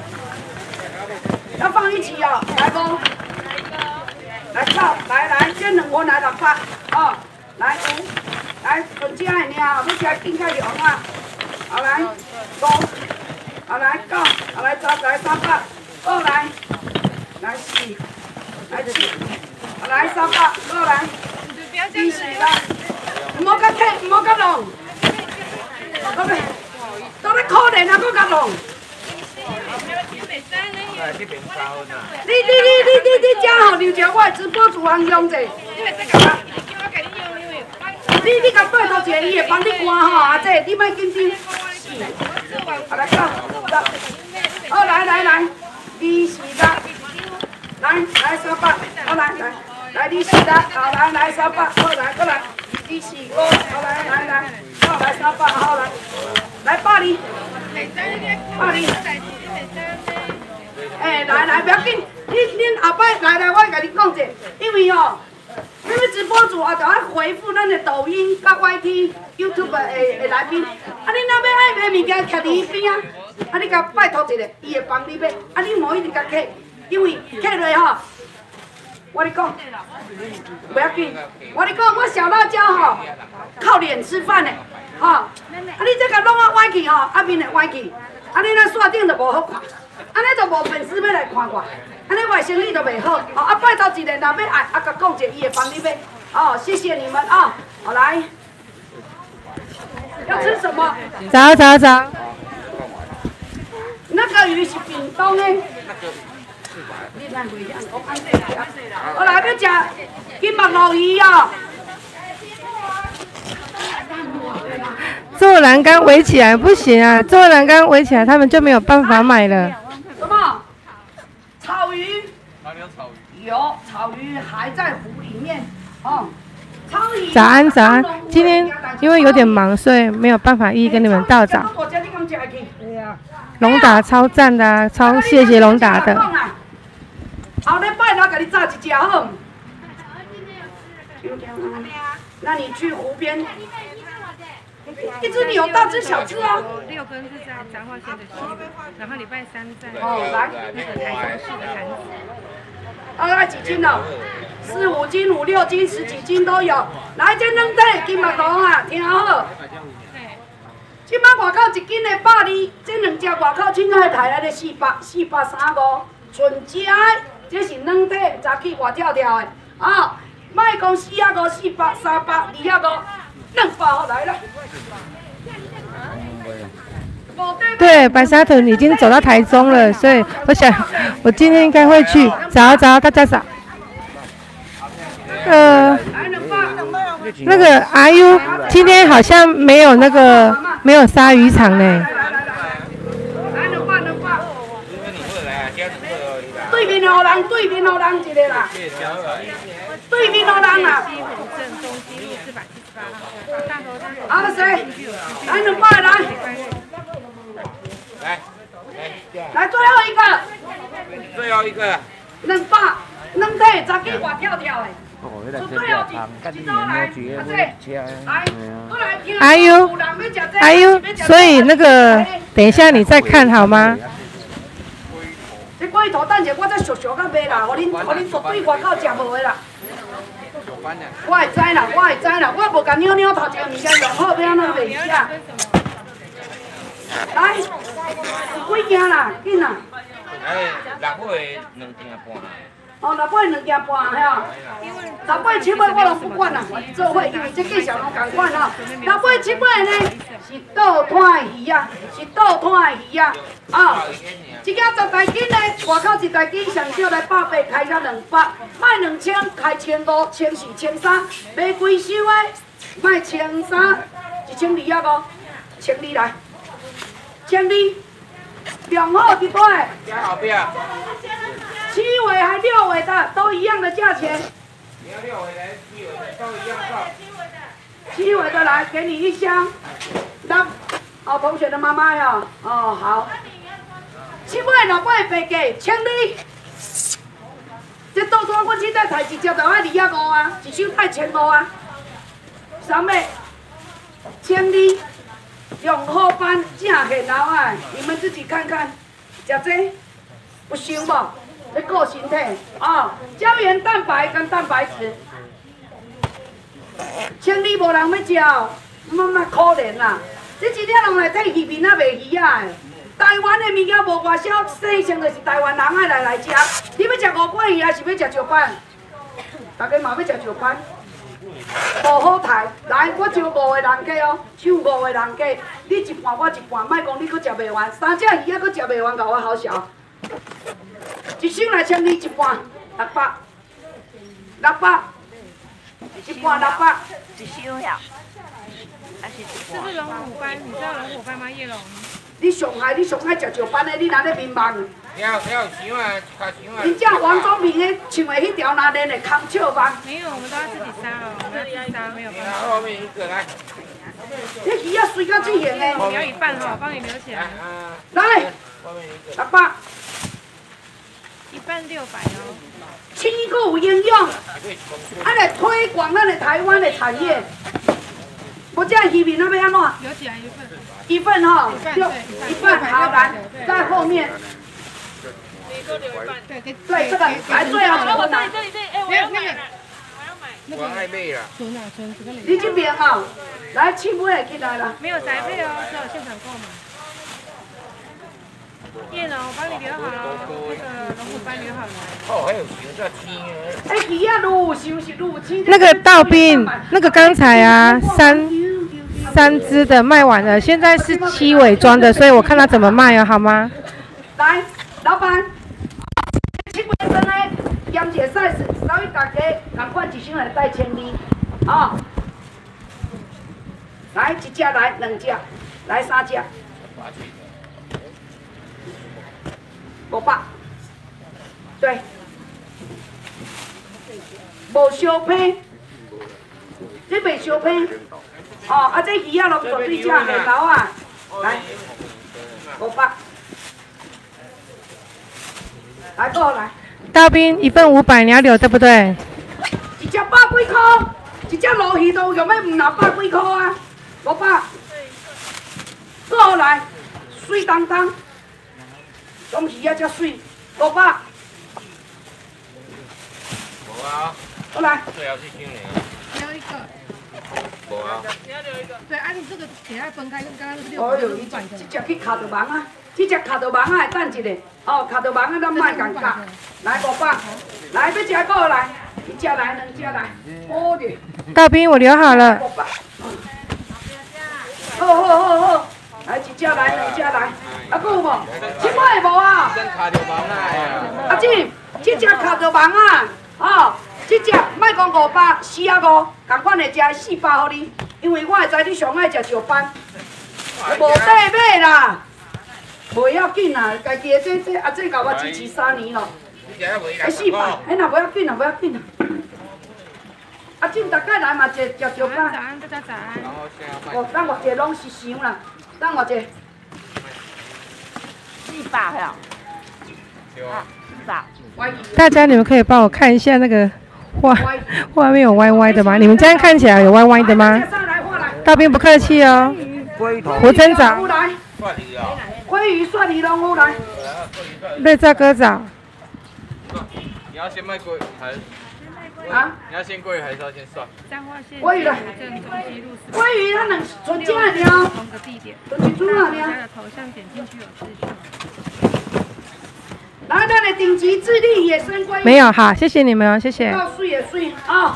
要放一起哦，来不？来靠，来来，这两份来六百，哦，来五，来纯正的尔，后尾加更加用啊，好来五，好来九，好来十，来三百，二来，来四，来七，好来三百，二来，第四来，唔好甲退，唔好甲弄，都咧，都咧可怜啊，搁甲弄。 这边三分啊。 你你你你你你加好刘桥，我直播主行用者。你你甲拜托一个，伊会帮你关吼，阿姐，你莫紧张。啊来讲，好来来来，二四六，来来三百，好来来来二四六，好来来三百，好来过来，二四五，好来来来，好来三百，好来，来百二，百二。哎，来来，不要紧，恁恁后摆来来，我甲你讲者，因为哦。因为直播主啊，就爱回复咱的抖音、甲 Y T、YouTube 的的来宾。啊，你若要爱买物件，徛伫伊边啊，啊，你甲拜托一下，伊会帮你买。啊，你无一定甲客，因为客落吼，我跟你讲，不要紧，我跟你讲，我小辣椒吼，靠脸吃饭的，吼。啊，你这个弄啊歪去吼，啊面会歪去，啊你那线顶就无好看，安尼就无粉丝要来看我。安尼我的生意就袂好，哦啊拜托一个，若要爱啊，甲讲者，伊会帮你买，哦，谢谢你们啊，好来，要吃什么？ 早早早。 那个鱼是屏东的。我来要食金目鱸鱼哦。 做栏杆围起来不行啊，做栏杆围起来，他们就没有办法买了。 什么？草鱼？哪里有草鱼？有草鱼还在湖里面哦。 早安早安，今天因为有点忙，所以没有办法一一跟你们道早。龙达超赞的、啊，超谢谢龙达的。 后礼拜我给你炸一只好。那你去湖边。一只牛，大只小只啊。 六根是在彰化县的西部，然后礼拜三在哦来那个台中市的潭子。 大概几斤了？四五斤、五六斤、十几斤都有。来，这两体金目鱸啊，听好。即摆外口一斤的百二，这两只外口凊彩抬来的四百四百三五，纯只的，这是两体，早起活跳跳的啊。莫讲四啊五、四百、三百、二啊五，两百好来了。 对，白沙屯已经走到台中了，所以我想我今天应该会去。早早，大家早。呃，那个 R U 今天好像没有那个没有鲨鱼场呢。 对面有人，对面有人一个啦。对面有人啦。啊谁？来两百来。 来， 来最后一个。 最后一个。 两百，两体，十几外跳跳的。就最后一，一周来，阿姐，来，过来听。 哎呦，哎呦，所以那个，等一下你再看好吗？ 这龟头等下我再熟熟甲卖啦，互恁互恁绝对外口食无的啦。我会知啦，我会知啦，我无甲扭扭头前物件用好，要安怎卖去啊？来，有几件啦，紧啦。 哎，六尾两件半。 哦，六尾两件半吼，六尾七尾我拢不管啦，做伙因为这计小拢共款吼。六尾七尾呢是倒摊的鱼啊，是倒摊的鱼啊，啊，一件十台斤的，外口一台斤上少来百八开到两百，卖两千开千五、千四、千三，卖贵收的卖千三，一千二啊无，千二来，千二，量好一块。 后边。 七尾还六尾的都一样的价钱。 你要六尾的、七尾的都一样的。 七尾的来，给你一箱。那好同学的妈妈呀，哦好。七尾六尾白价，千二。这倒摊我现在抬一只就要二啊五啊，一箱卖千五啊。三妹，千二，用好班正现老啊，你们自己看看，食这不伤无？要顾身体啊，胶原蛋白跟蛋白质，千二无人要食哦，妈妈可怜啦！这一条龙内底鱼面啊袂鱼啊的，台湾的物件无外销，生成就是台湾人爱来来食。你要食五桂鱼还是要食石斑？大家嘛要食石斑，无好抬。来，我招五个人客哦，抢五个人客，你一半我一半，莫讲你搁食袂完，三只鱼啊搁食袂完，甲我好笑。 一箱来千二一半，六百，六百，一半六百， 一箱呀，还是一半？ 这是龙虎斑，你知道龙虎斑吗？叶龙。 你上海，你上海食石斑的，你哪咧迷茫？ 了了箱啊，一卡箱啊。 你这王宗平的唱的迄条哪练的空笑吧？ 没有，我们都要自己杀哦，我们要自己杀，没有办法。 后面一个来。 这鱼要水到这样的。 你要一半哈，我帮你留起来。 来，六百， 一半六百哦。 青个有营养，啊来推广咱的台湾的产业。我这鱼面那要安怎？ 留起来一份。 一份哈，就一份好来，在后面。 对对对，这个来最后一份来。 这里这里，哎，我要买，我要买。 我爱买啦。 存啊存，这个你这边啊，来七尾进来了。 没有宅配哦，只有现场购买。叶龙，我帮你留好了，那个龙虎斑留好了。 哦，还有熊叫青的。 哎，鱼啊，愈想是愈青。 那个道宾，那个刚才啊，三三只的卖完了，现在是七尾装的，所以我看他怎么卖哦，好吗？ 来，老板，七尾真的盐姐 size，稍微大家同款一箱来带千二，啊、哦。来一只来，两只，来三只。五百，对，无烧批，这袂烧批，哦，啊这鱼啊，拢做对只下楼啊，来，五百，来过来。 道宾一份五百，你要留对不对？ 一只百几块，一只鲈鱼都用要五六百几块啊，五百，过来，水当当。东西啊，遮水，五百。 无啊。 过来。 最后一箱呢。 留一个。 无啊。 你要留一个。 对，啊，你这个给它分开，跟刚刚那个六哦哟，你这这只去卡到网啊，这只卡到网啊，等一下，哦，卡到网啊，咱莫尴尬。来五百，来要吃过来，一只来，两只来，好的。 道宾，我留好了。 五百。好好好好。来一只来，两只来，啊，还有无？即摆无啊？ 真卡到网啊！ 阿姊，即只卡到网啊，哦，即只莫讲五百，四啊五，共款的食四百互你，因为我会知你上爱食石斑，无底买啦，袂要紧啦，家己的这这阿姊甲我支持三年咯，哎四百，哎那袂要紧啦，袂要紧啦。阿姊大概来嘛，食食石斑。 早安，大家早安。 哦，咱外地拢是想啦。等我这， 四百呀，啊，四百。 大家你们可以帮我看一下那个画画面有歪歪的吗？你们这样看起来有歪歪的吗？道宾不客气哦。胡真早。 鲑鱼、蒜鱼拢有来。 热炸哥早。 你要先卖鲑还是？ 啊？ 你要先鲑鱼还是要先蒜？ 鲑鱼来。鲑鱼它能存几啊条？存一株啊条。来，咱的顶级智利野生鲑鱼。 没有，好，谢谢你们哦，谢谢。 到水也水啊。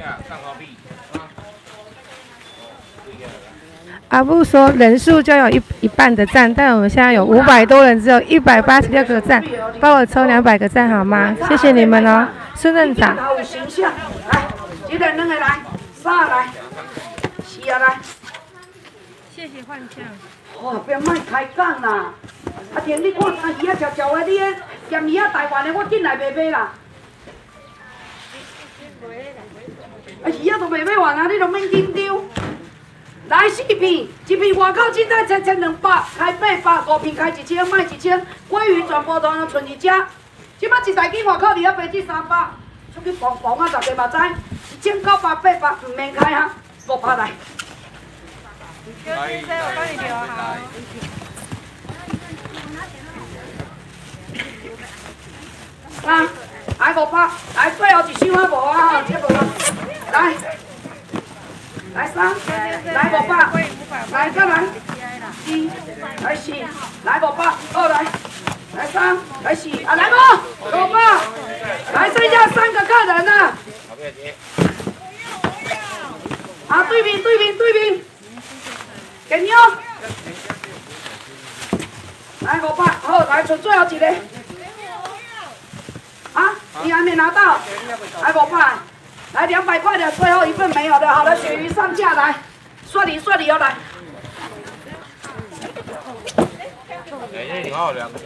阿布说人数就有一一半的赞，但我们现在有五百多人，只有一百八十六个赞，帮我抽两百个赞好吗？谢谢你们哦，孙镇长。 有形象，来，一人两个来，三个来，四个来。 谢谢幻象。 哇，别卖开讲啦！阿田，你看三鱼啊，条条的，你个咸鱼啊，台湾的，我进来卖买啦。啊，鱼啊都卖买完啊，你都免紧张。来四片，一片外口凊彩才才两百，开八百，五片开一千，卖一千。鲑鱼全部都剩一只，即摆一台机外口二啊八至三百，出去磅磅啊，大家嘛知，一千九百八百，唔免开哈，五百来。 刘先生，我帮你留好。 啊，来五百，来最后一箱啊无啊，这无啊，来。来三，来五百，来再来，四，来四，来五百，二来，来三，来四，啊来不，五百，来剩下三个客人了。啊对面对面对面，给你哦。来五百，好，来剩最后一个。 你还没拿到？来五百，来两百块的，最后一份没有的，好的，鳕鱼上架来，算你算你要来。 哎，这挺好两个。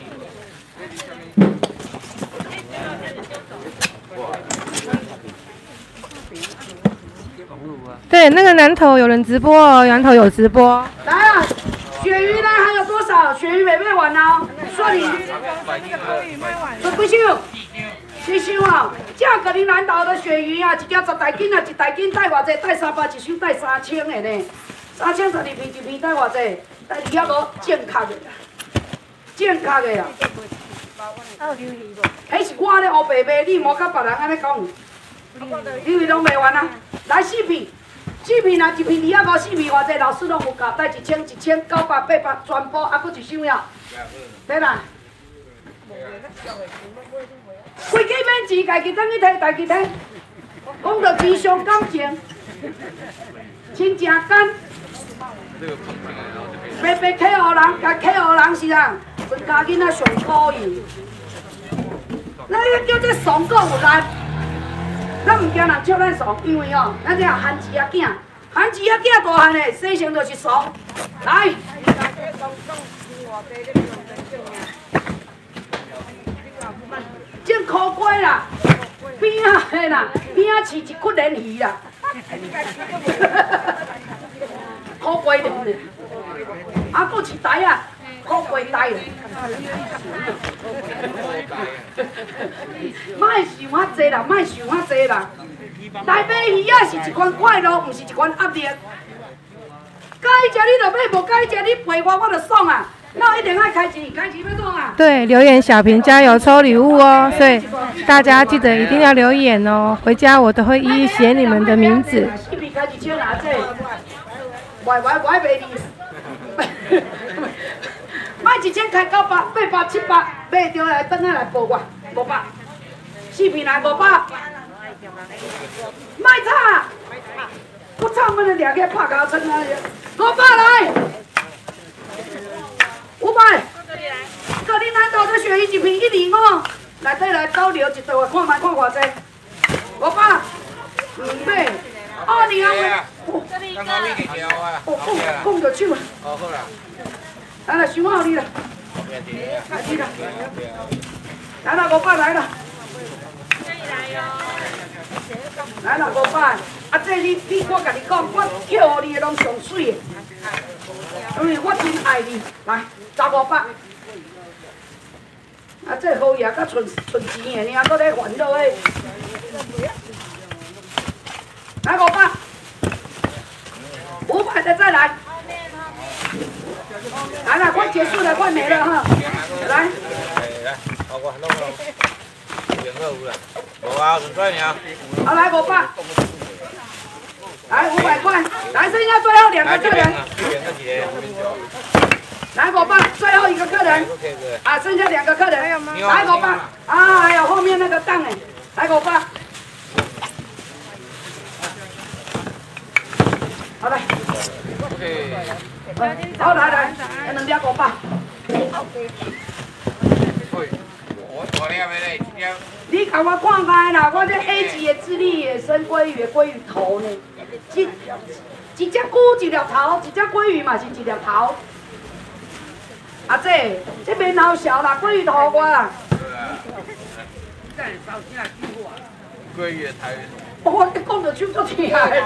对，那个南投有人直播哦，南投有直播。 来啊，鳕鱼呢还有多少？鳕鱼没卖完哦，算你。这几箱？几箱啊？价格你南投的鳕鱼啊，一条十大斤啊，一大斤带偌济？带三百，一箱带三千的呢。三千十二片，一片带偌济？带二百五，正确的啦，正确的啦。迄是我咧黑白卖，你莫甲别人安尼讲。因为拢卖完啊，来四片。四片啊，一片二百五，四片偌济？老师拢有教，带一千、一千九百、八百，全部还佫一箱了。对啦。规家免钱，家己等去摕，家己摕。讲到非常感情，亲情感。白白客户人，甲客户人是人，全家囡仔上可以。咱迄叫做爽过有力。咱唔惊人笑咱爽，因为哦，咱这韩子仔囝，韩子仔囝大汉的，生性就是爽。来，种苦瓜啦，边仔的啦，边仔饲一骨鲢鱼啦，苦瓜鲢的，啊，佫饲台啊，苦瓜台的。莫想遐济啦，莫想遐济啦。来买鱼仔是一款快乐，毋是一款压力。该食你就买，无该食你陪我，我就爽啊！那一定爱开钱，开钱要创啊！ 对，留言小平加油抽礼物哦，所以大家记得一定要留言哦，回家我都会一一写你们的名字。 一笔开一千啊，这，歪歪歪卖你。买一千开九百，八百七百，买着来等下来报我五百，四片来五百，卖吵，我吵不能两个拍高撑啊！五百来，五百，各你南投的鳕鱼一片一二五，内底来倒流一道啊，看卖看偌济，五百，五百，二零啊，哦，哦，讲讲着手啊。 哦，好啦。 来了，想好你了，来去了，来了，五百来了，来了五百，啊，这你你我甲你讲，我叫你的拢上水的，因为我真爱你，来，十五百，啊，这好嘢，甲存存钱的，尔搁咧烦恼诶，来五百，五百的再来。来了，快结束了，快没了哈！来， 来，好过弄弄，两个五了，无啊，五块呢。 好，来五百，来五百块，来剩下最后两个客人。来五百，最后一个客人。啊，剩下两个客人。来五百，啊，还有后面那个档哎，来五百。好来。好来来，两条五百。你甲我看开啦，我这 A 级的智利野生鲑鱼的鲑鱼头呢，一一只菇一粒头，一只鲑鱼嘛是一粒头。啊这这边好小啦，鲑鱼头我啦。 鲑鱼的台语。 我讲着手足甜啊！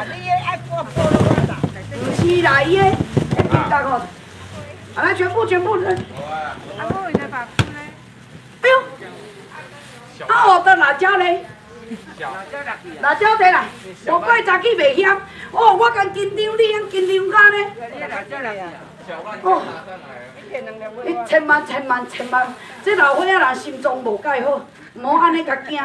不是啦，伊个一大个，啊来全部全部人。哎呦，啊我的辣椒嘞？辣椒在啦，无怪早起袂咸。哦，我跟紧张，你用紧张干呢？哦，你千万千万千万，这老伙仔人心脏无介好，莫安尼甲惊。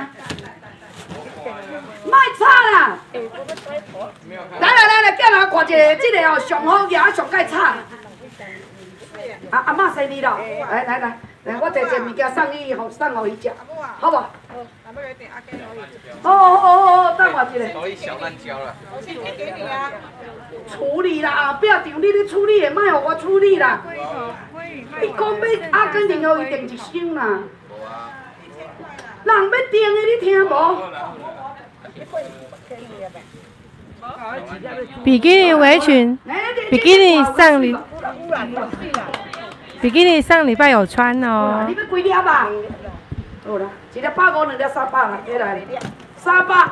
卖吵啦！来来来来，叫人看一个，这个哦上好牙上介吵。啊阿嬷生日了，来来来来，我摕一物件送伊，互送互伊食，好无？哦哦哦哦，等我一下。 所以小辣椒了。 处理啦，后壁场你咧处理的，莫互我处理啦。你讲要阿根廷哦，一定一箱啦。 人要订的你听无？ 比基尼围裙，比基尼上礼，比基尼上礼拜有穿哦。 你要几粒啊？好啦，一粒百五，两粒三百啦，过来，三百。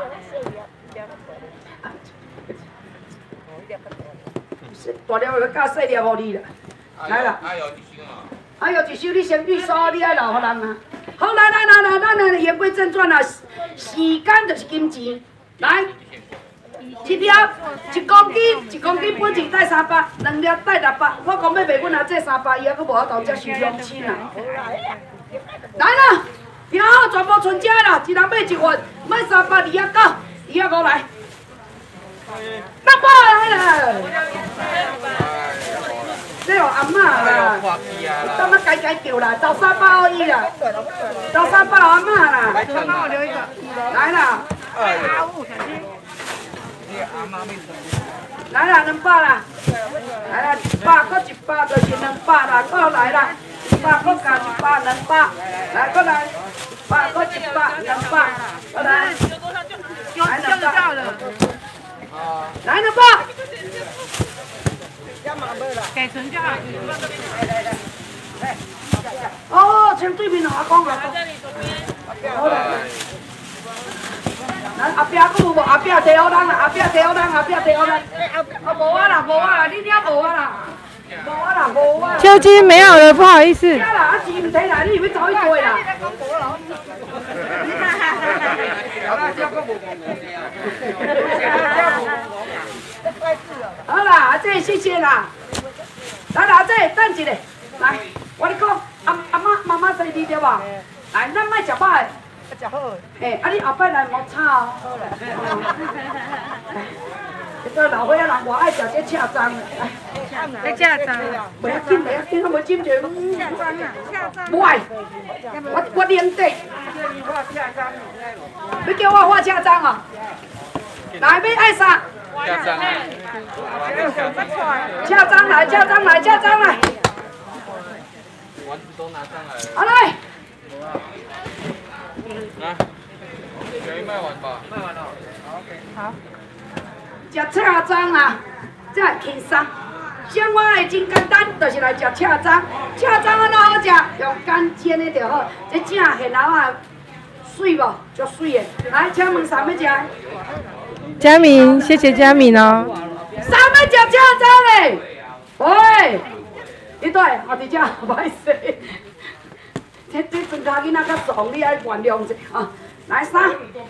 大粒要加细粒互你啦，来啦。 还有一箱啊。 还有一首你先预收，你爱留互人啊。好，来来来来，咱来言归正传啊，时间就是金钱，来。一粒一公斤，一公斤本钱带三百，两粒带六百。我讲要卖阮阿这三百，伊还佫无法度接受相亲啊。来啦，听好，全部存遮啦，一人买一份，买三百二啊九，二啊五来。六百来啦！这有阿嬷啦，当妈改改叫啦，找三百而已啦，找三百阿嬷啦。帮我留一个。来啦。来啦，两百啦，来啦，一百，搁一百就是两百啦，搁来啦，一百搁加一百，两百，来搁来，一百搁一百，两百，搁来，来两百，来两百， 给存就好。 哦，请对面阿公阿公，好啦。咱后壁佫有无？后壁摕互人啦，后壁摕互人，后壁摕互人。啊，无啊啦，无啊啦，你领无啊啦，无啊啦，无啊。 秋金没有了，不好意思。 领啦，啊钱唔摕来，你又要走去追啦。好啦，这谢谢啦。来啦，这等一下，来，我跟你讲，阿阿妈妈妈生日对吧？来，咱莫食饱的。食好。诶，啊，你后摆来莫吵哦。好啦。这个老伙仔人偌爱食这赤章的。 在架张。 袂要紧，袂要紧，我无斟酒。唔爱，我我啉茶。你叫我画赤章哦？来，要爱啥？ 加张啊！ 赤章来，赤章来，赤章来。 丸子都拿上来了。 好来。 啊，可以卖完吧？卖完了。好 ，OK。好。 食赤章啊，这轻松。生活的真简单，就是来食赤章。赤章安怎好食？用干煎的就好。这正现老啊，水无？足水的。来，请问啥要食？ 佳敏，谢谢佳敏哦。 啥要食赤章嘞？喂，你对，我伫遮，不好意思。这这庄家囡仔较爽，你爱原谅者啊。来三，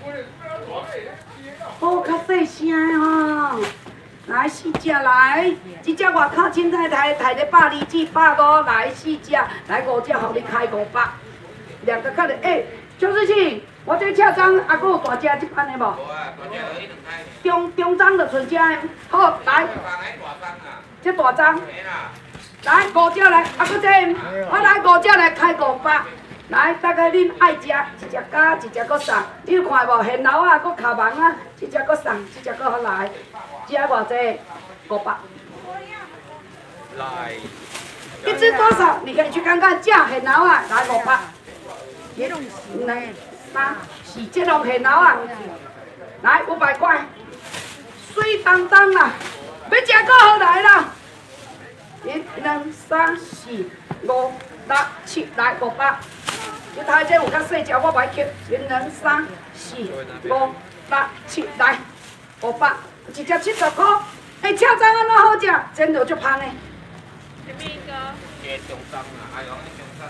好较细声吼。来四只来，一只外口凊彩台台咧百二至百五，来四只，来五只，互你开五百。两个较咧，诶，邱志庆，我这赤章还佫有大只即班的无？中中章就剩只的，好来。这大章。来五只来，啊佫这，我来五只来开五百。来，大概恁爱食，一只加，一只佫送。你有看无？现老啊，佫卡网啊，一只佫送，一只佫好来。只偌济？五百。 来。 一只多少？你可以去看看价，现老啊，来五百。一、二、三、四，这种现老啊，来五百块。水当当啦，要食佫好来啦。一、二、三、四、五、六、七，来五百。你睇这有较细只，我袂吸。一、二、三、四、五、六、七，来五百，一只七十块。哎，赤章安怎好食？煎到足香的。 前面一个。 这中章啊，哎呦，这中章。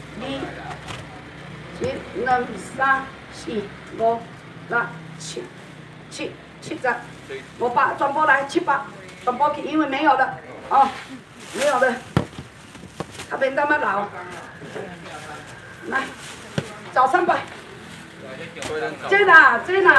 二、一、二、三、四、五、六、七，七七十，五百，全部来七百，全部去，因为没有了，哦，没有了，他免那么老。来，找三百。这啦，这啦。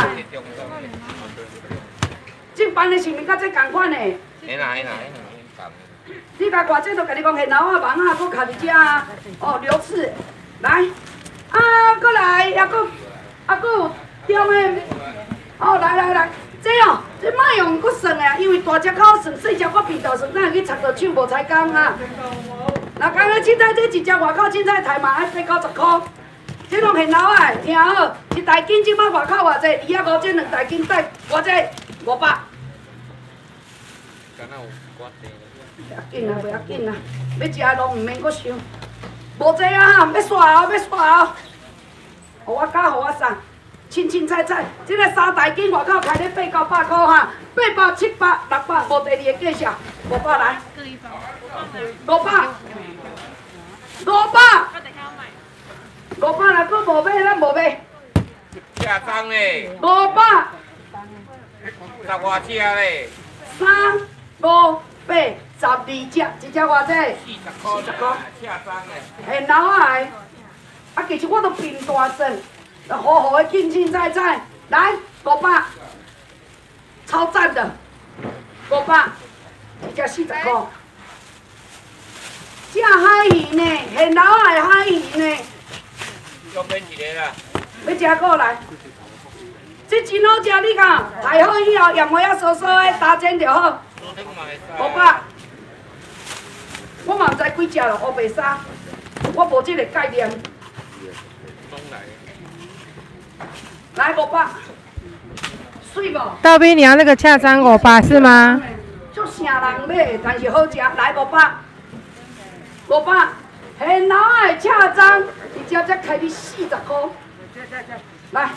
这班的是毋甲这同款的？ 嘿啦嘿啦嘿啦， 你甲偌这都甲你讲现老啊，网啊，搁卡伫遮啊。哦，刘氏，来，啊，搁来，也搁，啊，搁有中的。哦，来来来，这哦，这莫用搁算的，因为大只口算，细只我鼻头算，咱去插到手无才讲啊。那刚刚凊彩这一只外口凊彩台嘛，爱八九十块。 这拢现老啊，听好，一台斤即摆外口偌济？二啊五，这两台斤等偌济？五百。 敢若有我地。 不要紧啦，不要紧啦，要食的拢唔免阁想。无济啊哈，要刷哦，要刷哦。互我加，互我送，清清菜菜，这个三台斤外口开咧八九百块哈，八百、七百、六百，无第二个价钱，五百来。 各一包。 五百。五百。五百来，佫无买，咱无买。 下张嘞。 五百。 十外只嘞。 三五八十二只，一只偌济？ 四十块。四十块。下张嘞。 现老啊，啊，其实我都平大算，好好的清清菜菜，来五百，超赞的，五百，一只四十块。这海鱼呢？现老啊的海鱼呢？ 要变一个啦。 要食过来，这真好食，你看，太好以后盐花仔酥酥的打煎就好。五百，我嘛唔知几只咯，乌白沙，我无这个概念。来五百，水无？ 道斌，你要那个恰章五百是吗？ 足成人买，但是好食。来五百，五百，现老的恰章，一只才开你四十块。来，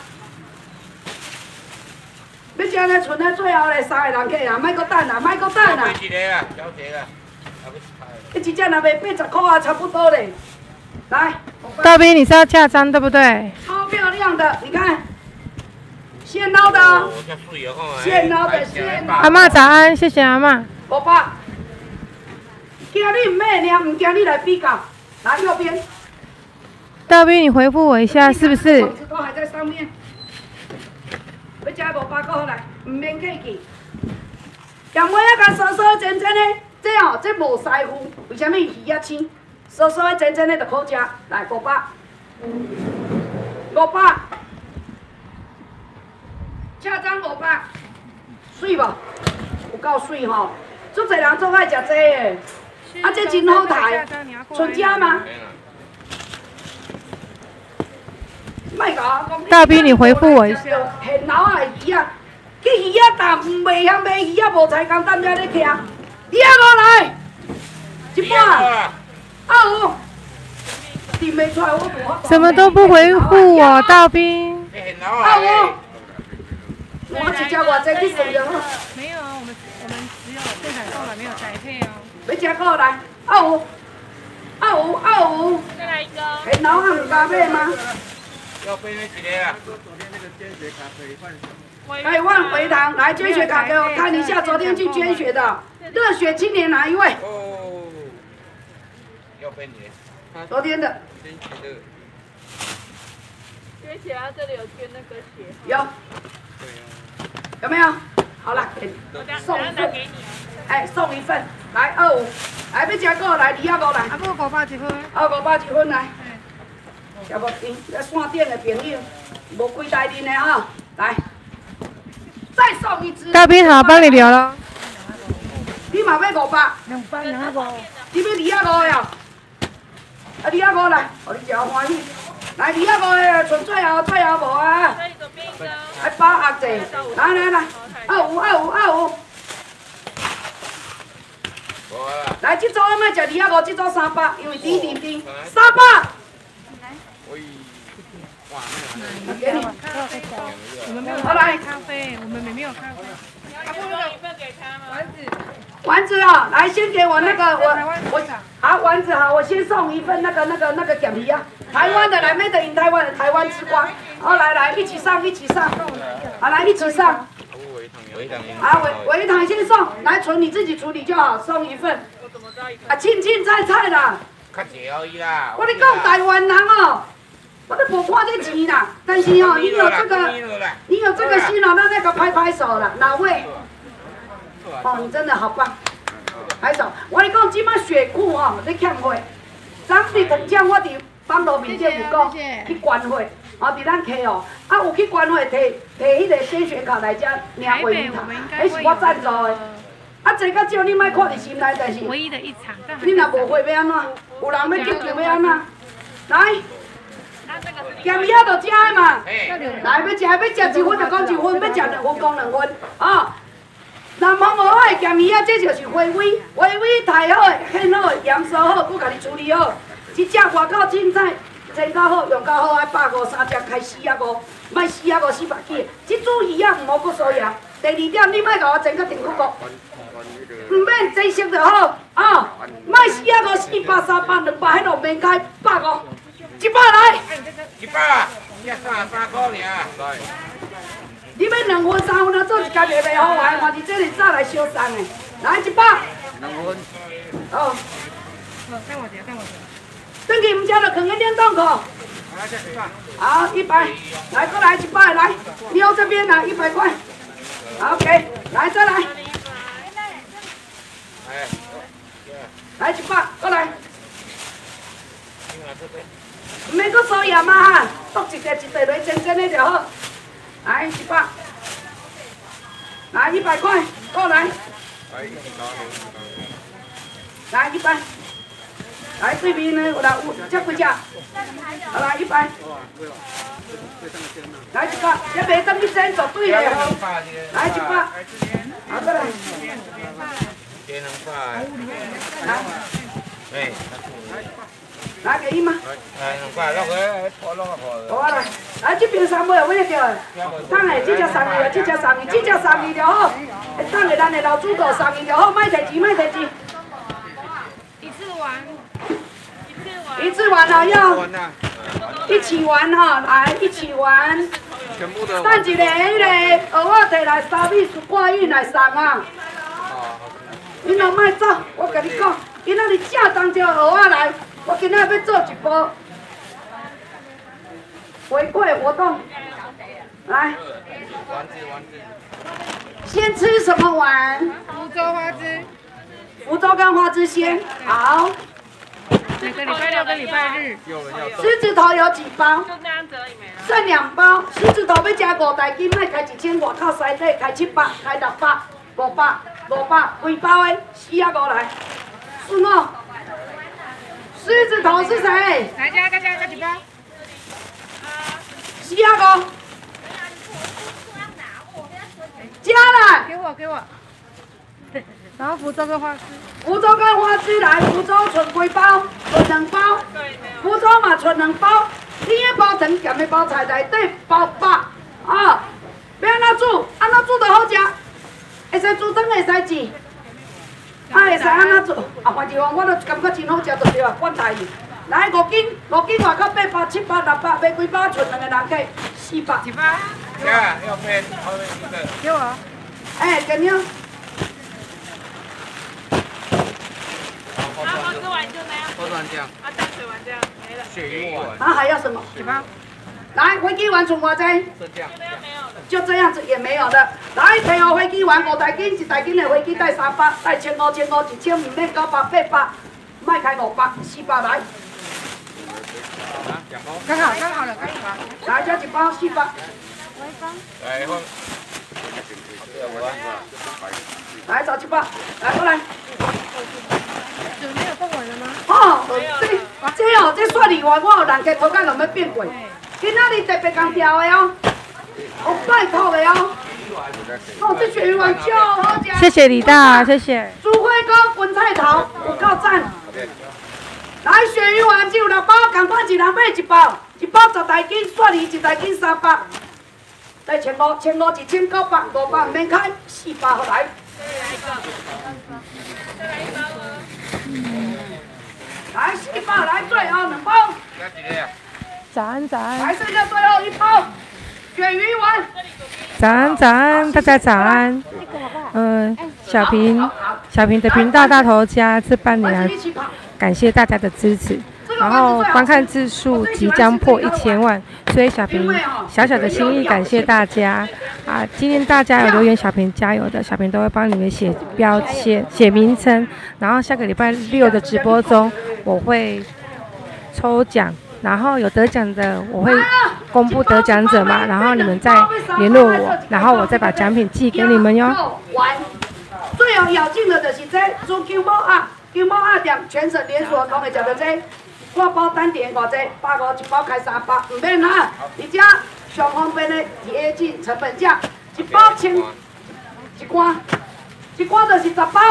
要食呢，剩咧最后咧三个人客啦，莫搁等啦，莫搁等啦。 一个啦，小姐啦， 一只只若卖八十块啊，差不多嘞。来， 道斌，你是要恰章对不对？ 超漂亮的，你看，现捞的哦，现捞的现捞。 阿嬷早安，谢谢阿嬷。 五百，惊你唔买呢，唔惊你来比较。来右边。 道斌，你回复我一下，是不是？ 网址都还在上面。要吃五百块来，唔免客气。盐花仔甲酥酥真真的，这哦，这无师傅，为什么鱼仔青？酥酥的真真的就好食。来五百，五百，恰章五百，水无？有够水吼！足侪人做爱食这个，啊，这真好睇，纯家吗？ 大斌，你回复我一下。 现老啊鱼啊，去鱼仔淡，唔袂晓买鱼仔无才工，等遮咧徛。二啊五来，一半。啊有，订袂出来，我无法。 什么都不回复我，道斌。 啊有，我一只偌济去算就好。 没有啊，我们我们只有现场购买，没有宅配哦。 要食个来，啊有，啊有，啊有。 再来一个。 现老啊唔加买吗？ 要变那几个啊？ 台湾回堂来捐血卡给我看一下，昨天去捐血的热血青年哪一位？ 哦，要变你。 昨天的。 捐血的。 捐血啊，这里有捐那个血。 有。有没有？好了，给送一份。哎，送一份，来二五，来要吃个来，二啊五来。 啊，不五百一份。 啊，五百一份来。小木丁，在线顶的朋友，无几台面的哈，来，再送一支。 大斌好，帮你留了。 你嘛要五百？ 两百两啊五。 你要二啊五呀？啊，二啊五来，互你食欢喜。来，二啊五的剩最后最后无啊。来包鸭子，来来来，二五二五二五。来，这组咱莫食二啊五，这组三百，因为甜甜甜，三百。给你。 我们没有好来， 咖啡，我们没有咖啡。要不用一份给他吗？丸子。 丸子啊，来先给我那个我我好丸子好，我先送一份那个那个那个咸鱼啊，台湾的来 made in 台湾的台湾之光，好来来一起上一起上，好来一起上。啊尾尾一堂先送，来存你自己处理就好，送一份。啊青青菜菜啦。 较济而已啦。 我跟你讲台湾人哦。我都无看这钱啦，但是哦，你有这个，你有这个心哦，那那个拍拍手了，哪位？哦，你真的好棒，拍手！我跟你讲，即摆血库哦，在欠货，昨日同将我伫帮路面店有讲去捐货，哦，伫咱溪哦，啊有去捐货，摕摕迄个鲜血卡来遮领卫生卡，迄是我赞助的。啊，这较少你莫看伫心内，但是唯一的一场， 你若无货要安怎？有人要救就要安怎？来。 咸鱼仔就食的嘛。来，要食要食一份就讲一份，要食两份讲两份。哦，南方蚵仔的咸鱼仔，这就是花尾，花尾太好的，很好的，盐烧好，佮家己处理好。一只外口凊彩，煎较好，用较好，爱百五三只，开四啊五，卖四啊五四百几。这组鱼仔唔好搁所盐。第二点，你莫甲我煎到甜骨骨。 唔免真熟就好啊！卖四啊五、四百、三百、两百，迄落免开百五，一百来。 一百，一三三块尔。来。 你要两份、三份啊，做一家己袂好玩，看你这里早来小送的。来一百。 两份。 哦。 看我姐，看我姐。 等去唔食就放喺冷冻库。好，一百。来，过来一百，来，撩这边来一百块。OK， 来再来。 来一百，过来。唔免搁收盐嘛哈，剁一块一块落煎煎的就好。来一百，来一百块，过来。来一百，来对面呢有来有这几只，好来一百。来一百，这袂当去煎绝对的哦。来一百，好过来。 两百， 来， 哎， 来给伊嘛。 哎，两百，落去，拖落去。 好啊来，来这边三尾有买着的，等下这只送去啊，这只送去，这只送去就好。等下咱的老主顾送去就好，莫提钱，莫提钱。 一次玩，一次玩。 一次玩了要一起玩哈，来一起玩。 全部的。 等一下迄个蚵仔摕来沙米挂运来送啊。 你若莫走，我甲你讲，今仔日正当朝蚵仔来，我今仔要做一波回馈活动，来。先吃什么丸？ 福州花枝。 福州跟花枝鲜，好。 每个礼拜六跟礼拜日。 狮子头有几包？ 就那样子而已没了。 剩两包。狮子头要加五台斤，莫开一千，外口西底开七百，开六百，五百。 五百，几包的？四啊五来，顺哦。狮子头是谁？ 来加加加加几包？ 四啊五。加了。 给我给我。然后福州跟花枝。 福州跟花枝来，福州存几包？存两包。福州嘛存两包。你迄包糖咸的包菜内底包百啊，要安怎煮？安怎煮就好食。 会使煮汤，会使煎，啊会使安怎做？啊，反正我都感觉真好食，就对啊，管大意。来五斤，五斤外口八百、七百、六百，买几包剩两个人计四百。 几包？ 呀，要配后面一个。 给我。 哎，给你。然后吃完就那样。 锅转酱。 啊，淡水丸这样没了。 鳕鱼丸。 啊，还要什么？ 几包？ 来，飞机丸存偌济？ 这样。 就这样子也没有了。来，提互飞机丸五台斤，一台斤的飞机带三百，带千五、千五、一千，唔免九百、八百，卖开五百、四百来。 刚好刚好了，刚好。 来，这一包四百。 来放。 来找一包，来过来。 酒没有放完了吗？ 哦，这这哦，这蒜鱼丸我有人家头家有要变过，今仔日特别工调的哦，有拜托的哦。哦，这鳕鱼丸超好食。 谢谢李大，谢谢。 猪血糕、滚菜头有够赞。来，鳕鱼丸只有六包，共款一人买一包，一包十台斤，蒜鱼一台斤三百，再千五、千五、一千九百、五百免开，四百好来。来四百，来最后两包。 早安早安。 来剩下最后一包鳕鱼丸。 早安早安，大家早安。嗯，小平小平的频道大头家这半年感谢大家的支持，然后观看次数即将破一千万，所以小平小小的心意感谢大家啊！今天大家有留言小平加油的，小平都会帮你们写标签、写名称，然后下个礼拜六的直播中我会抽奖。然后有得奖的，我会公布得奖者嘛，然后你们再联络我，然后我再把奖品寄给你们哟。最有咬劲的就是这，做 Q 猫啊 ，Q 猫啊店全省连锁，讲的就是这， 挂包单点偌济？百五一包开三百，唔免哈。而且上方便的贴近成本价，一包千一罐，一罐就是十包。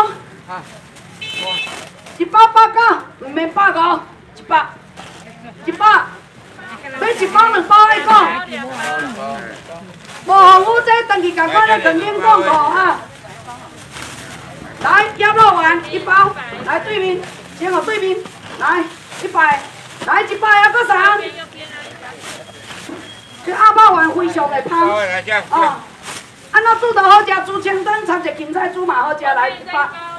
一包八九，唔免百五，一百，一百。买一包两包来讲。无互我这登记赶快来肯定广告哈。来，鸭肉丸一包，来对面，先我对面，来一百，来一百还搁啥？这鸭肉丸非常的香。哦，安怎煮都好食，猪清汤掺一芹菜煮嘛好食，来一百。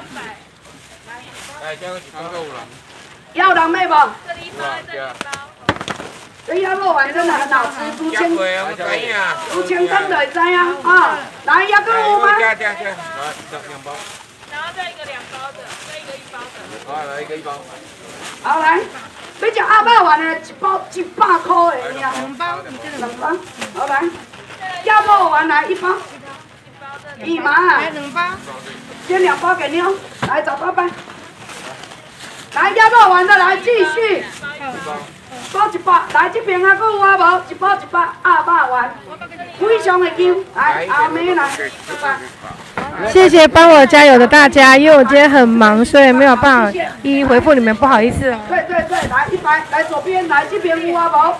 来，这个一包够有啦。 要人买无？ 这里一包，这里一包。 这鸭肉丸真的很好吃，猪清猪清汤就会知啊。啊，来，还搁有吗？ 加加加，来两包。 然后再一个两包的，再一个一包的。 好，来一个一包。 好来，要食鸭肉丸的，一包一百块的，两包，两包。好来，鸭肉丸来一包。一麻啊。来两包。先两包给妞，来找爸爸。来鸭肉丸的来继续。包一百，来这边啊，搁有啊无？一包一百鸭肉丸，非常的香。来阿妹来，一百。 谢谢帮我加油的大家，因为我今天很忙，所以没有办法一一回复你们，不好意思。 对对对，来一百，来左边，来这边有啊无？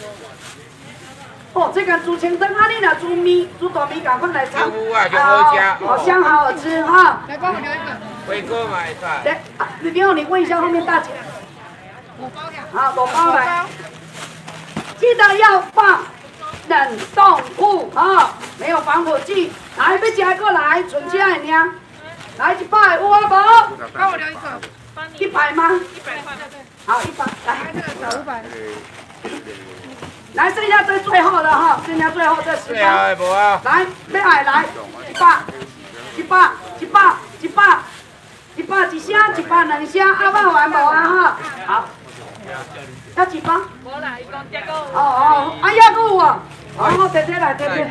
哦，这个猪清汤啊，你若煮米、煮大米，赶快来尝。啊，好香，好好吃哈。来帮我留一个。 回锅嘛会使。 来，李冰，你问一下后面大姐。五包两。好，五包来。记得要放冷冻库啊，没有防腐剂。来，要加过来，存起来呢。来一百有啊无？帮我留一个。一百吗？ 一百块。 好，一百。来，这个找五百。来，剩下这最后的哈，剩下最后这十包。来，要爱来，一百，一百，一百，一百，一百一箱，一百两箱，鸭肉丸无啊哈？好。要几包？ 无啦，伊讲这个。 哦哦，啊还佫有哦。好，好，摕摕来，摕摕。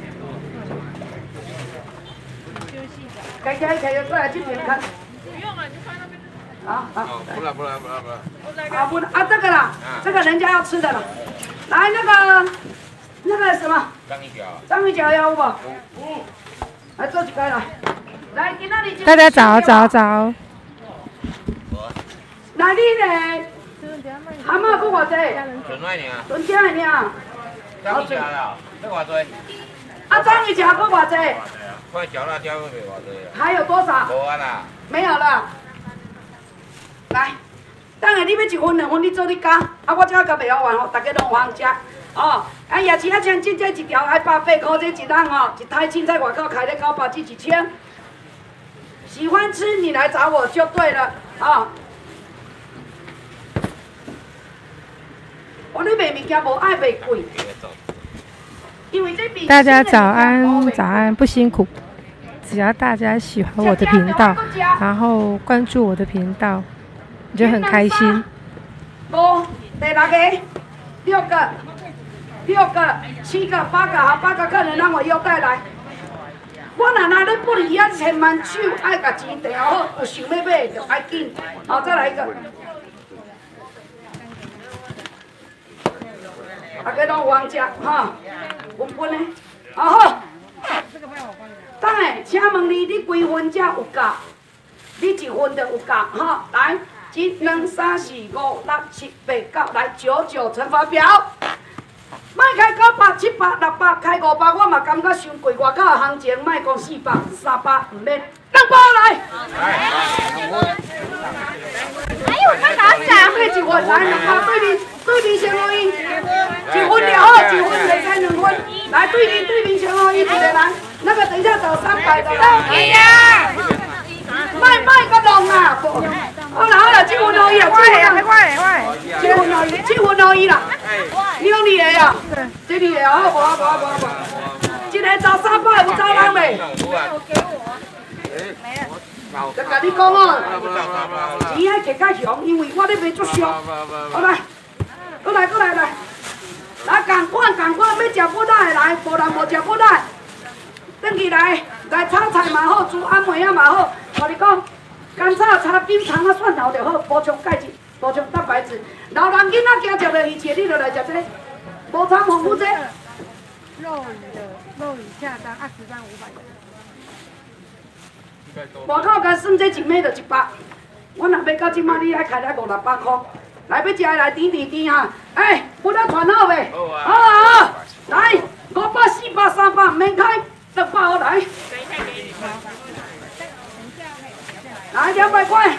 开开开，过来这边看。 不用了，你放那边。 好好。 不了不了不了不了。 啊不啊，这个啦，这个人家要吃的啦。来那个那个什么？ 章鱼脚。 章鱼脚有无？有。来做一个来。来，今仔日。 大家找找找。 来，你呢？蛤蟆搁偌济？ 纯爱尔。 纯正的尔。 章鱼脚啦，要偌济？ 啊，章鱼脚搁偌济？ 快脚辣椒会袂偌济啊？ 还有多少？ 无啊啦。 没有了。来，等下你要一份两份，你做你加，啊，我这个袂好完吼，大家拢有通食。哦，啊，夜市啊，像这这一条爱百八块，这一人吼，一台青菜外口开咧九百至一千。喜欢吃你来找我就对了啊。我咧卖物件无爱卖贵，因为这比大家早安，早安，不辛苦。只要大家喜欢我的频道，然后关注我的频道，我就很开心。 五，第六个，六个，六个，七个，八个，好，八个客人让我优待来。我若拿咧不离啊，千万手爱甲钱订好，有想要买就爱紧。好，再来一个。大家拢有通食哈，分分的，啊好。等下，请问你，你几分才有够？你一分就有够哈。来，一、二、三、四、五、六、七、八、九，来九九乘法表。莫开九百、七百、六百，开五百，我嘛感觉伤贵。外口的行情，莫讲四百、三百，唔免。两包来。 哎呦，快打两个一份来，两包对面对面先录音，一份了后，一份再开两份。来对面对面先录音，一个来。那个等一下找三百的来。 哎呀！ 卖卖个弄啊！好啦好啦，这份而已啦，这份啊， 快快！ 这份而已，这份而已啦。你讲你的啊？这你的好，无啊无啊无啊无啊。一个找三百，有找人未？就甲你讲哦，钱爱摕较凶，因为我咧卖足俗。好来，过来过来来，来共款共款，要食骨仔的来，无人无食骨仔。转去来，来炒菜嘛好，煮暗糜仔嘛好。我你讲，干炒炒金葱啊蒜头就好，补充钙质。 无像蛋白质。老人囡仔惊食着鱼翅，你就来食这个，无掺防腐剂。 肉鱼的肉鱼下单二十张五百元。 外口甲算这一枚就一百，我若要到即摆，你爱开来五六百块。来要食的来点点点哈，哎，不要传好未？好啊。好啊好，来五百、四百、三百，免开，两百好来。来两百块。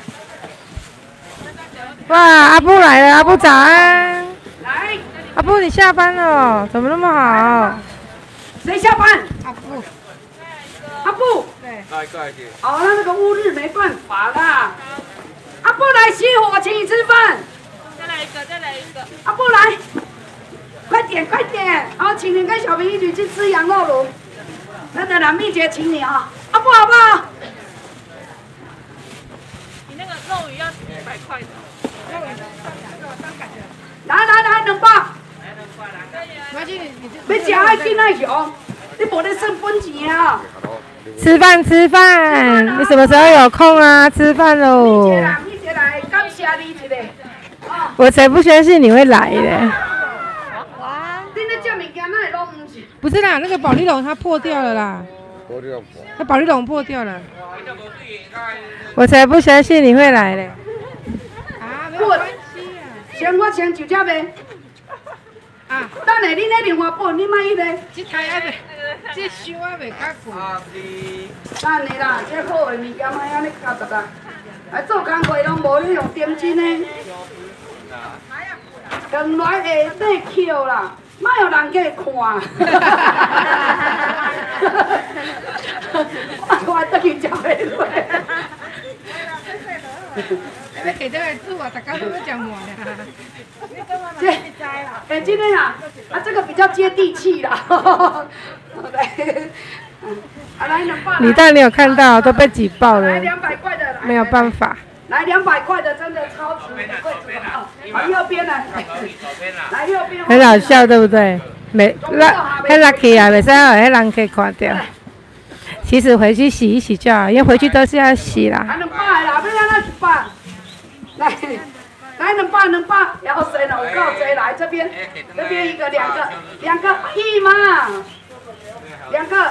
哇，阿布来了，阿布早安。 来。 阿布，你下班了，怎么那么好？ 谁下班？ 阿布。 阿布。 对。 来过来去。 哦，那那个乌日没办法啦。阿布来熄火，请你吃饭。 再来一个，再来一个。 阿布来，快点快点！好，请你跟小平一起去吃羊肉炉。那个蓝蜜姐请你啊，阿布好不好？ 你那个肉鱼要一百块的。 肉鱼的三百的。 来来来，两百。 没关系，你你吃爱紧爱上，你无咧算本钱啊。 吃饭吃饭，你什么时候有空啊？吃饭喽！ 蜜姐来，感谢你一个。 我才不相信你会来嘞！ 哇，你咧这物件哪会拢唔是？ 不是啦，那个保丽龙它破掉了啦。那保丽龙破掉了。我才不相信你会来嘞！ 啊，没有关系啊。 先我先就这呗。啊，等下你那电话本你买伊个。 这台还未，这箱还未较贵。 等下啦，这好的物件莫安尼夹杂啦。来做工课拢无咧用点针的，将来下底扣啦，莫有人去看。我我倒去食袂落。 要给这个煮啊，大家都要讲满的。 这，哎，今天啊，啊这个比较接地气啦。来，啊来两百。 李大，你有看到都被挤爆了。 来两百块的， 没有办法。 来两百块的，真的超值，贵死了。好，右边来，来右边。 很好笑，对不对？没，那很 lucky 啊，袂使让迄人可以看到。其实回去洗一洗就好，因为回去都是要洗啦。 来两百啦，要让他一百。来，来两百两百，要谁呢？我告谁来这边？这边一个，两个，两个一嘛，两个。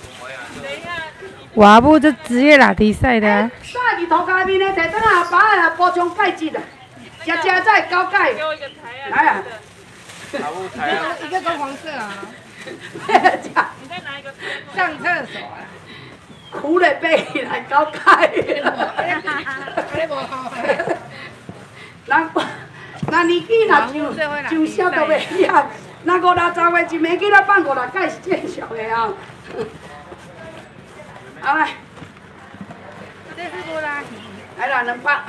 我阿母这职业拉迪赛的啊。 带去涂骹面的，摕转阿爸来补充钙质的，食食再高钙。来啊！ 一个都黄色啊。 你再拿一个。 上厕所啊。 苦了背来高钙。人，那年纪若就就少都袂晓，那五六十岁一暝起来放五六钙是正常的啊。好来。 这是无啦。 来啦，两百。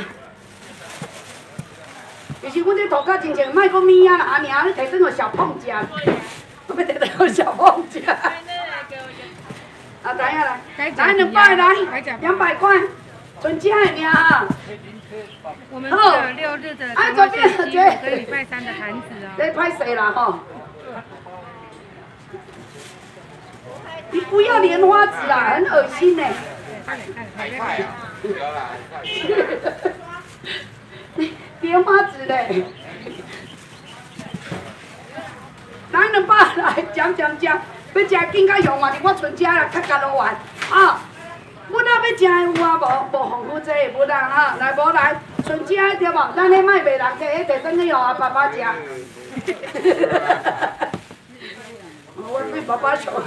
其实阮这涂骹真正莫讲物啊啦，安尼啊，你摕转互小碰食，我要摕转互小碰食。啊，知影来，来两百来，两百块，存钱的尔啊。 我们是六日的台湾线期五跟礼拜三的盘子哦。 这歹势啦吼。你不要莲花指啊，很恶心呢。莲花指嘞。来两百来，讲讲讲，要食紧甲用完，我存钱啦，较加落完啊。阮仔要食的有啊，无无防腐剂的，无人啊，来无来，存钱对无？咱咧卖卖人家，迄摕转去互阿爸爸食。我对爸爸说，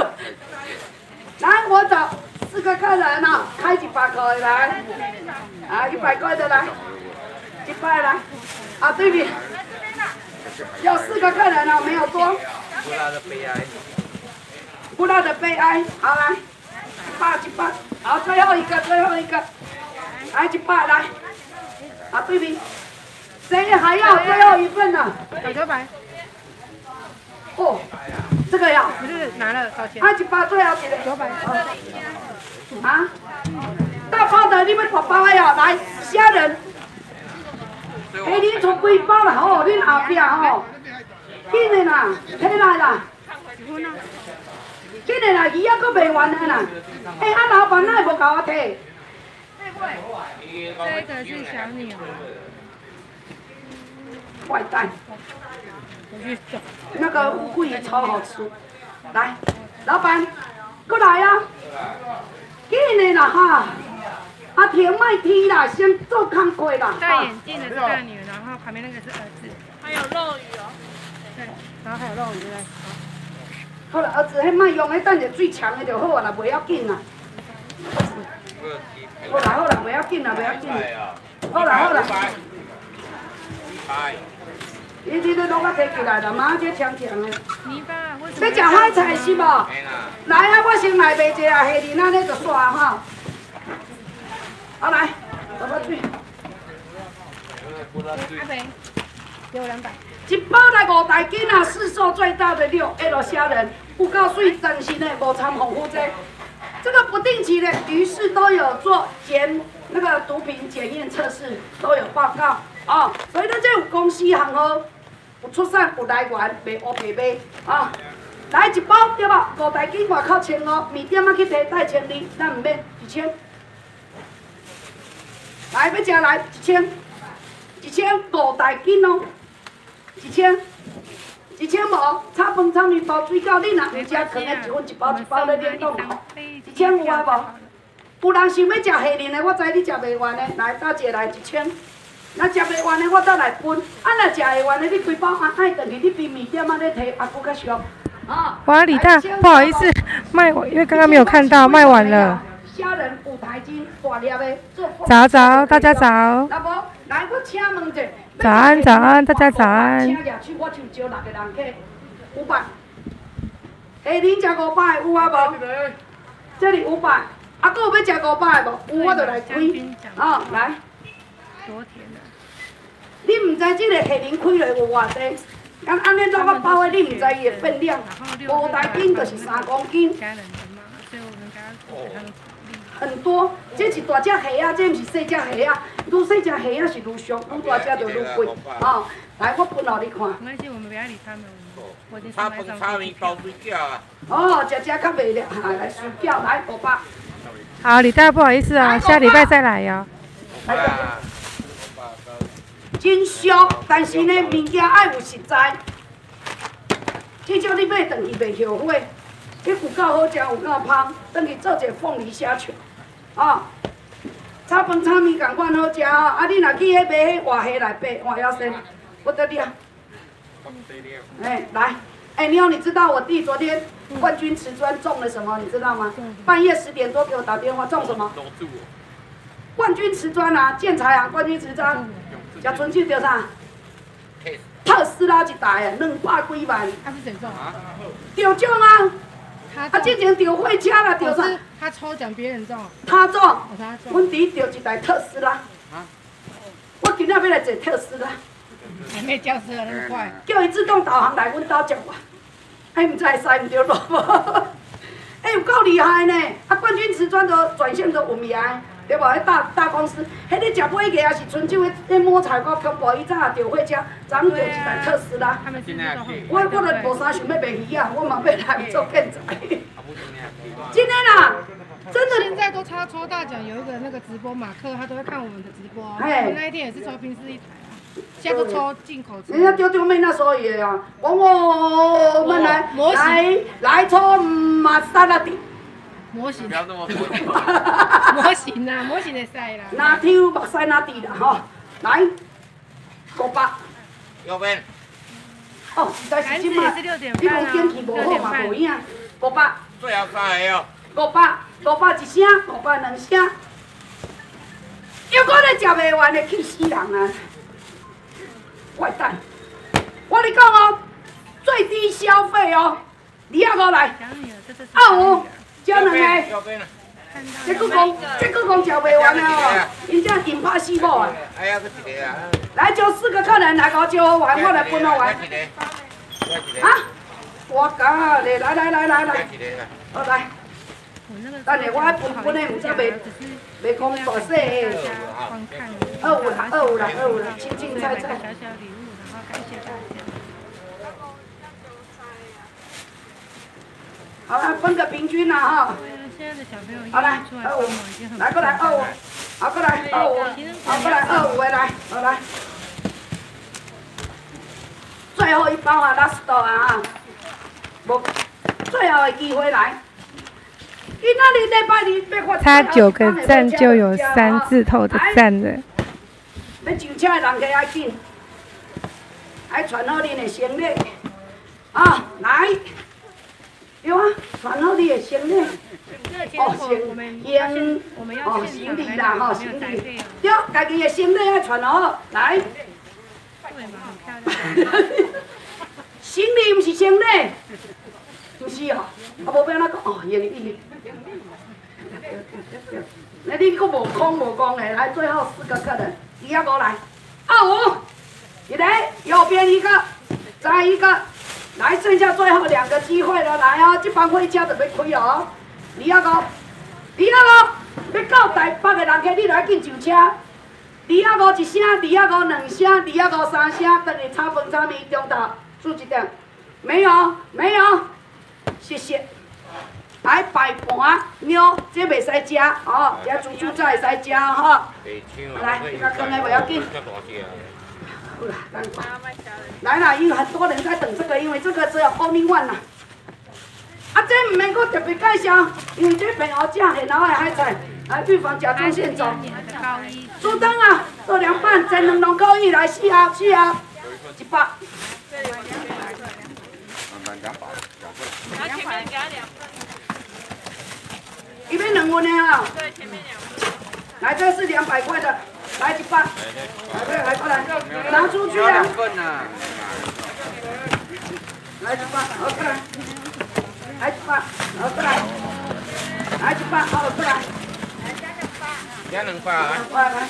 来，我找四个客人啊，开一百块来，啊，一百块的来，一百来，啊，对比，有四个客人啊，没有多。 不拉的悲哀。 不拉的悲哀，好来，一百一百，好，最后一个，最后一个，来一百来，啊，对比，谁还要最后一份呢？ 小九百。 哦。这个呀， 不是拿了多少钱？ 啊，一百最后一个九百。 啊，大包的你们大包的呀，来虾仁，给你出几包啦吼，恁后壁吼，紧的啦，起来啦，紧的啦，鱼仔佫卖完的啦，哎，啊老板哪会无甲我摕？ 这个是小鸟。 坏蛋。那个乌龟也超好吃。来，老板，过来呀、啊！紧的啦哈！阿田卖踢啦，先做工课啦。 戴眼镜的是大女儿，然后旁边那个是儿子。 还有肉鱼哦。 对，然后还有肉鱼对不对？ 好了，儿子，迄卖用迄等下最强的就好啊啦，袂要紧啦。好啦好啦，袂要紧啦，袂要紧。好啦好啦。你你都拢我摕起来啦，妈这强强的。 泥巴为什么？ 要食海菜是无？来啊，我先来卖一个啊，下日咱咧就刷哈。好来，倒把水。 阿肥，给我两百。 一包来五台斤啊，市售最大的六 L 虾仁，有够水，真心的无掺防腐剂。这个不定期的鱼市都有做检那个毒品检验测试，都有报告啊、哦。所以咱这有公司行号，有出产有来源，袂乌白卖啊。来一包对吧？五台斤外口千五，面点仔去提带千二，咱唔免一千。来要食来一千，一千五台斤哦。一千，一千无，炒饭、炒面包、水饺，你若唔食，可能一份一包一包咧冷冻吼。一千有啊无？有人想要食下年的，我知你食袂完的，来搭一个来一千。若食袂完的，我再来分。啊，若食会完的，你规包啊爱等于你比面点仔咧摕还佫较俗。啊。 哇，李大，不好意思，卖完，因为刚刚没有看到，卖完了。 虾仁五台斤，大粒的。 早早，大家早。 那无，来我请问一下。 早安，早安，大家早安。 请夜去，我就招六个人去，五百。下年食五百有啊无？这里五百，啊，佫有要食五百的无？有我就来开。哦，来。 多甜的。 你唔知这个下年开落有偌济？咁安尼怎我包的，你唔知伊的分量。五台斤就是三公斤。 家人的嘛，所以我们家给他们。 很多，这是大只虾啊，这毋是细只虾啊。愈细只虾是愈俗，愈大只就愈贵。哦，来，我分互你看。 没关系，我们不要理他们。我已经炒饭、炒面、包水饺啊。 哦，食食较袂了，哈，来水饺来五百。 好，李大，不好意思啊，下礼拜再来哟、 来真俗，但是呢，物件爱有实在。这种你买回去袂后悔。迄有够好食，有够香，转去做一个凤梨虾球，哦，炒饭炒面同款好食哦。啊，你若去迄买迄活虾来买，哇，要生不得了。哎，来，哎，妞，你知道我弟昨天冠军瓷砖中了什么？你知道吗？半夜十点多给我打电话，中什么？冠军瓷砖啊，建材行冠军瓷砖，食春酒着啥？特斯拉一台啊，两百几万。 他是谁中？ 中奖啊！ 他啊，之前中货车啦，中啥？ 他抽奖别人中。 他中。 哦，他中。 阮弟中一台特斯拉。 啊？ 我今仔要来坐特斯拉。 还没交车那么快。 叫伊自动导航来阮兜接我。哎，毋知会使毋对路无？哎，有够厉害呢！啊，冠军瓷砖都转线都有名，对无？迄大大公司，迄咧食买个也是春酒，迄摸菜我恐怖，伊早也着货车，昨昏着一台特斯拉。我我都无啥想要卖鱼啊，我嘛要来做建材。真的啦，真的。 现在都抽抽大奖，有一个那个直播马克，他都会看我们的直播。我们那一天也是抽宾士一台啊，现在都抽进口车。 人家丢丢妹那时候也啊，讲我们来来来抽玛莎拉蒂。 模型。 不要那么说。 模型啊，模型的赛啦。 拿抽目屎拿滴啦吼，来五百。 右边。 哦，实在是即摆，你讲天气无好嘛，无影，五百。 最后三个哦。 五百，五百一声，五百两声。又搁咧食袂完的，气死人啊！坏蛋！我跟你讲哦，最低消费哦，二百五来。啊有，这两个。这个讲，这个讲食袂完的哦，因这硬拍死某啊！ 哎呀，搁一个啊！ 来就四个客人来给我招完，我来分好完。啊！我讲啊，来来来来来来，好来。等下我爱分分的，唔知袂袂讲大细的。二五啦，二五啦，二五啦，青青菜菜。好了，分个平均啦哈。好来，二五，来过来二五，好过来二五，好过来二五的来，好来。 最后一包啊 ，last 啊啊！无最后的机会来。今仔日礼拜二要发。 差九个赞就有三字头的赞了。 要上车的人客爱紧，爱传好恁的行李啊！来，有啊，传好你的行李。哦，行，行，哦，行李啦，吼，行李，对，家己的行李爱传好，来。行李毋是行李，毋是哦，啊无要安怎讲哦，行李。那你佫无空无讲的，来最后四个客人，一二五来，二五，一个，右边一个，再一个，来剩下最后两个机会了，来哦，这班火车就要开哦，二二五，二二五，要到台北的人客，你来紧上车，二二五一声，二二五两声，二二五三声，等你炒饭炒面中头数一点，没有没有，谢谢。来摆盘猫，这袂使食哦，这猪猪才会使食吼。来，这个坑的不要紧。好啦，等会。来啦，因为很多人在等这个，因为这个只有 only one 啦。啊，这唔免我特别介绍，因为这平湖正很好的海菜，来预防甲状腺肿。猪灯啊，做凉拌，蒸两两个亿来四盒四盒，一百。两百。一边两份的啊！对，前面两份。来，这是两百块的，来一半。来，来，过来，拿出去啊！来一半，好过来。来一半，好过来。来一半，好过来。加两块啊！过来，来。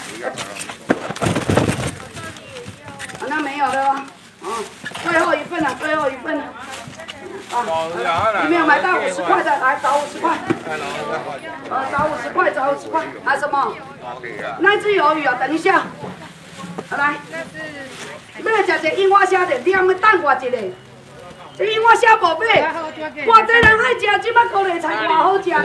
那没有了哦，哦，最后一份了，最后一份了。啊，你没有买到五十块的，来找五十块。呃，找五十块，找五十块。拿什么？那只鱿鱼啊，等一下。来，要来食一樱花虾的，念的等我一下。这樱花虾无买，偌济人爱食，即摆高丽菜偌好食呢。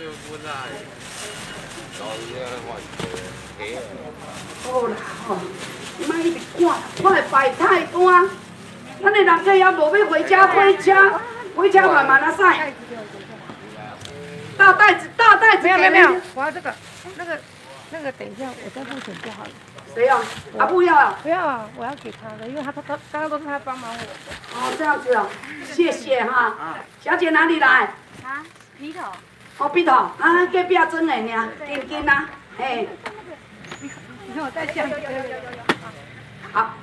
好啦，吼，你莫一直看，我会摆太单。咱的人客也无要回家，回家，回家慢慢啊晒。倒袋子，倒袋子。 没有没有没有，我要这个，那个那个，等一下我再付钱就好了。 谁要？啊不要啊。 不要啊，我要给他的，因为他他他刚刚都是他帮忙我的。 哦，这样子哦，谢谢哈。小姐哪里来？ 啊，皮头。 哦，鼻头，啊，隔壁真的呢，紧紧啊，嘿。 你看我再讲。 好。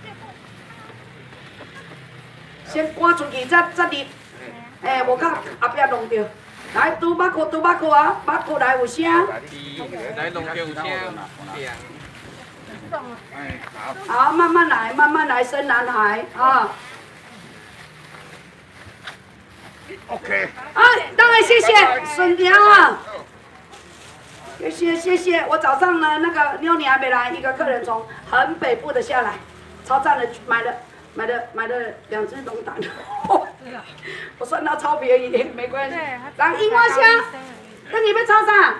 先赶出去，再再入。诶，无较后壁弄着。来，拄捌裤，拄捌裤啊，捌裤来有声。 来弄着有声。 好，慢慢来，慢慢来，生男孩啊。 OK。 啊，当然谢谢孙娘啊。谢谢谢谢，我早上呢那个妞你还没来，一个客人从很北部的下来，超赞的买了。买了买了两只龙胆，我算到超便宜，没关系。来樱花虾，等你要炒啥？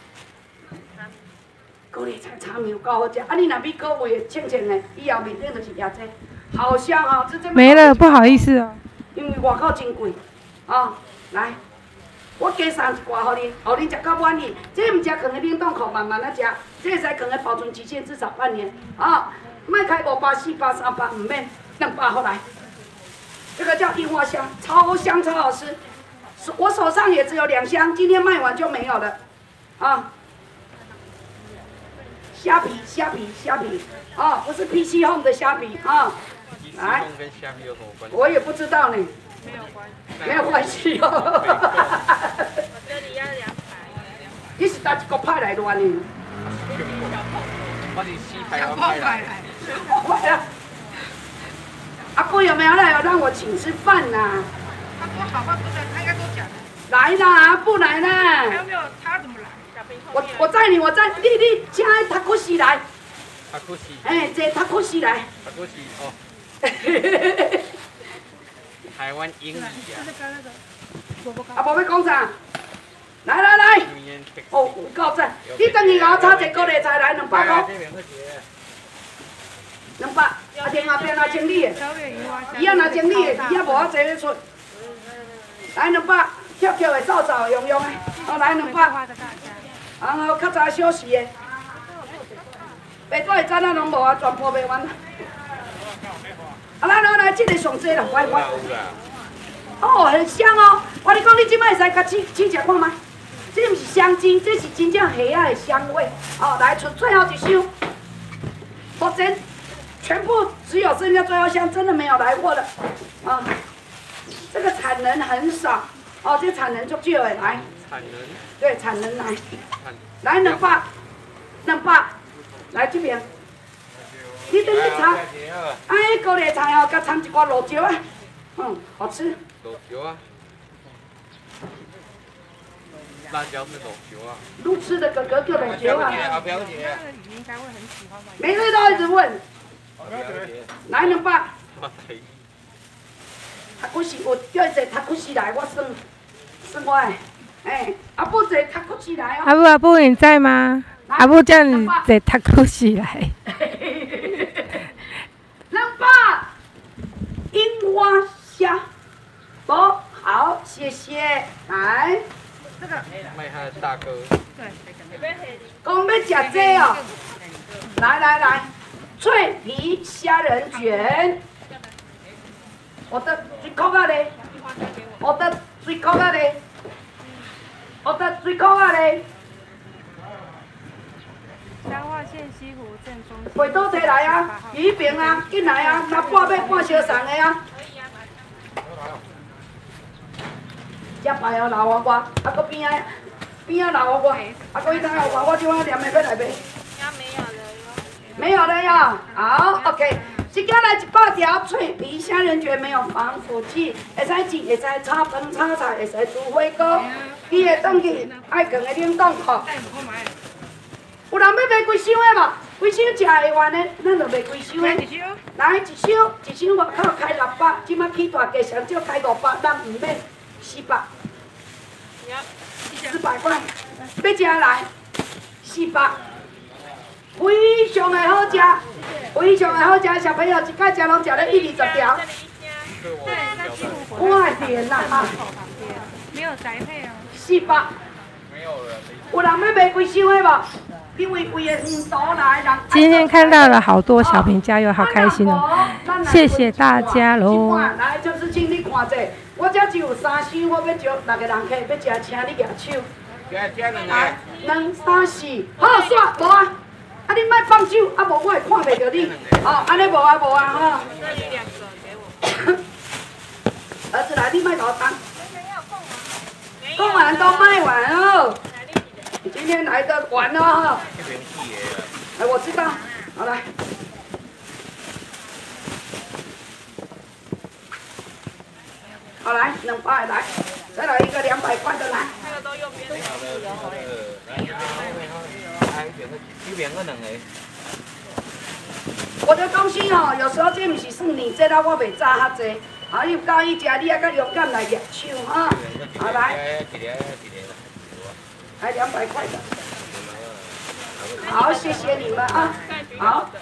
高丽菜炒面有够好食，啊你若要搁味清清的，以后面顶就是也这，好香哦！这这没了，不好意思哦。 因为外口真贵，哦，来，我加送一罐给你，互你食到满意。这唔食放在冷冻库慢慢啊食，这使放在保存期限至少半年，啊，卖开五百、四百、三百唔免。两把后来，这个叫樱花虾，超香超好吃。我手上也只有两箱，今天卖完就没有了。啊，虾皮虾皮虾皮，啊，不是 P C Home 的虾皮啊。来，我也不知道呢。没有关系。没有关系哦。这里要两百。你是哪一个派来乱呢？ 我是西台湾派来。 坏了。阿姑有没有来让我请吃饭呐、啊？ 他说好话不能，他应该多讲。 来啦，不来啦。 还有没有他怎么来？ 我我载你，我载你，你请塔库西来。 塔库西。 哎，这塔库西来。 塔库西哦。台湾英语啊。 啊，无要讲啥？来来来。哦，有够赞！你等于我炒一高丽菜来两百块。 两百，啊电话边啊整理的，伊啊若整理的，伊啊无啊坐咧出。来两百，跳跳的、走走的、用用的，好来两百。然后较早休息的，白纸的纸啊拢无啊，全部卖完啦。啊来来来，这个上济啦，乖乖。哦，很香哦！我跟你讲，你即摆会使甲试试食看卖。这毋是香精，这是真正虾仔的香味。哦，来出最后一箱，目前全部只有剩下最后一箱，真的没有来货了。啊，这个产能很少。哦，这产能足少的来。产能。对，产能来。来两百，两百，来这边。你等你尝，哎，高丽菜哦，甲掺一寡辣椒啊，嗯，好吃。辣椒啊。辣椒是辣椒啊。路痴的哥哥叫辣椒啊。阿表姐。你应该会很喜欢吧？每次都一直问。来两百。读古诗，有叫一个读古诗来，我算算我的。哎，阿布坐读古诗来哦。 阿布阿布你在吗？阿布叫你坐读古诗来。 两百樱花虾，不好，谢谢。来。这个。卖他的大哥。对。讲要食这哦。来来来，脆皮虾仁卷。我的最高啊嘞！我的最高啊嘞！我的最高啊嘞！ 彰化县西湖镇中心。 回倒摕来啊！鱼饼啊，进来啊！拿半尾半小送的啊！遮排哦，老黄瓜，啊，搁边仔边仔老黄瓜，啊，搁伊当黄瓜，我即摆连的要来买。没有了哟。好 ，OK。即间来一百条脆皮虾仁卷，没有防腐剂，会使煎，会使炒饭、炒菜，会使煮火锅。伊会转去爱放个冷冻库。有人要买几箱的无？几箱食会完的，咱就卖几箱的。来一箱，一箱外口开六百，即摆起大价上少开五百，咱唔免四百。四百块，要食来四百，非常的好食。非常的好食，小朋友一摆食拢食了一二十条。快点啦哈！ 没有宅配哦。 四百。没有了。有人要买几箱的无？因为规个远途来人。 今天看到了好多小平加油，好开心哦！谢谢大家喽。 来，就是请你看者，我这只有三箱，我要招六个人客要食，请你举手。来，两三四，好煞无啊！啊，你莫放手，啊无我会看袂到你。哦，安尼无啊无啊哈。儿子来，你莫搞当。讲完都卖完哦。今天来的晚了哈。哎，我知道。好来。好来，两百来，再来一个两百块的来。那个都右边。这边个两个。我的东西吼，有时候这毋是算你这啦，我袂炸较济。啊，你有介意食，你也较勇敢来入手哈。好来。来两百块的。好，谢谢你们啊。好。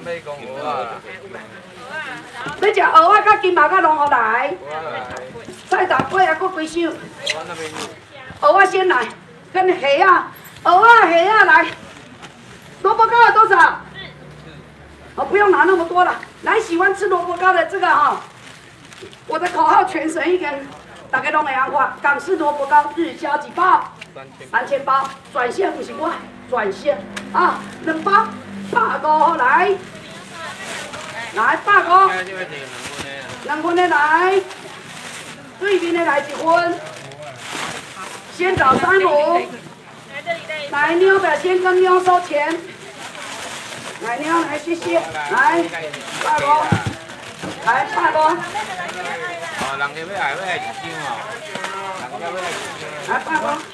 你食蚵仔甲金毛甲龙虾来。菜头粿啊，搁几箱。蚵仔先来，跟虾啊，蚵仔虾啊来。萝卜糕有多少？哦，不用拿那么多了。来，喜欢吃萝卜糕的这个哈，我的口号全省一根，大家拢会晓看。港式萝卜糕日销几包？三千包。转线不是我，转线啊，两包，百五来，来百五，两份的来，对面的来一份，先找三五。来，妞的先跟妞收钱。来，妞来，谢谢。来，大哥，来大哥。哦，人家要来要来一箱哦，人家要来一箱。来，大哥。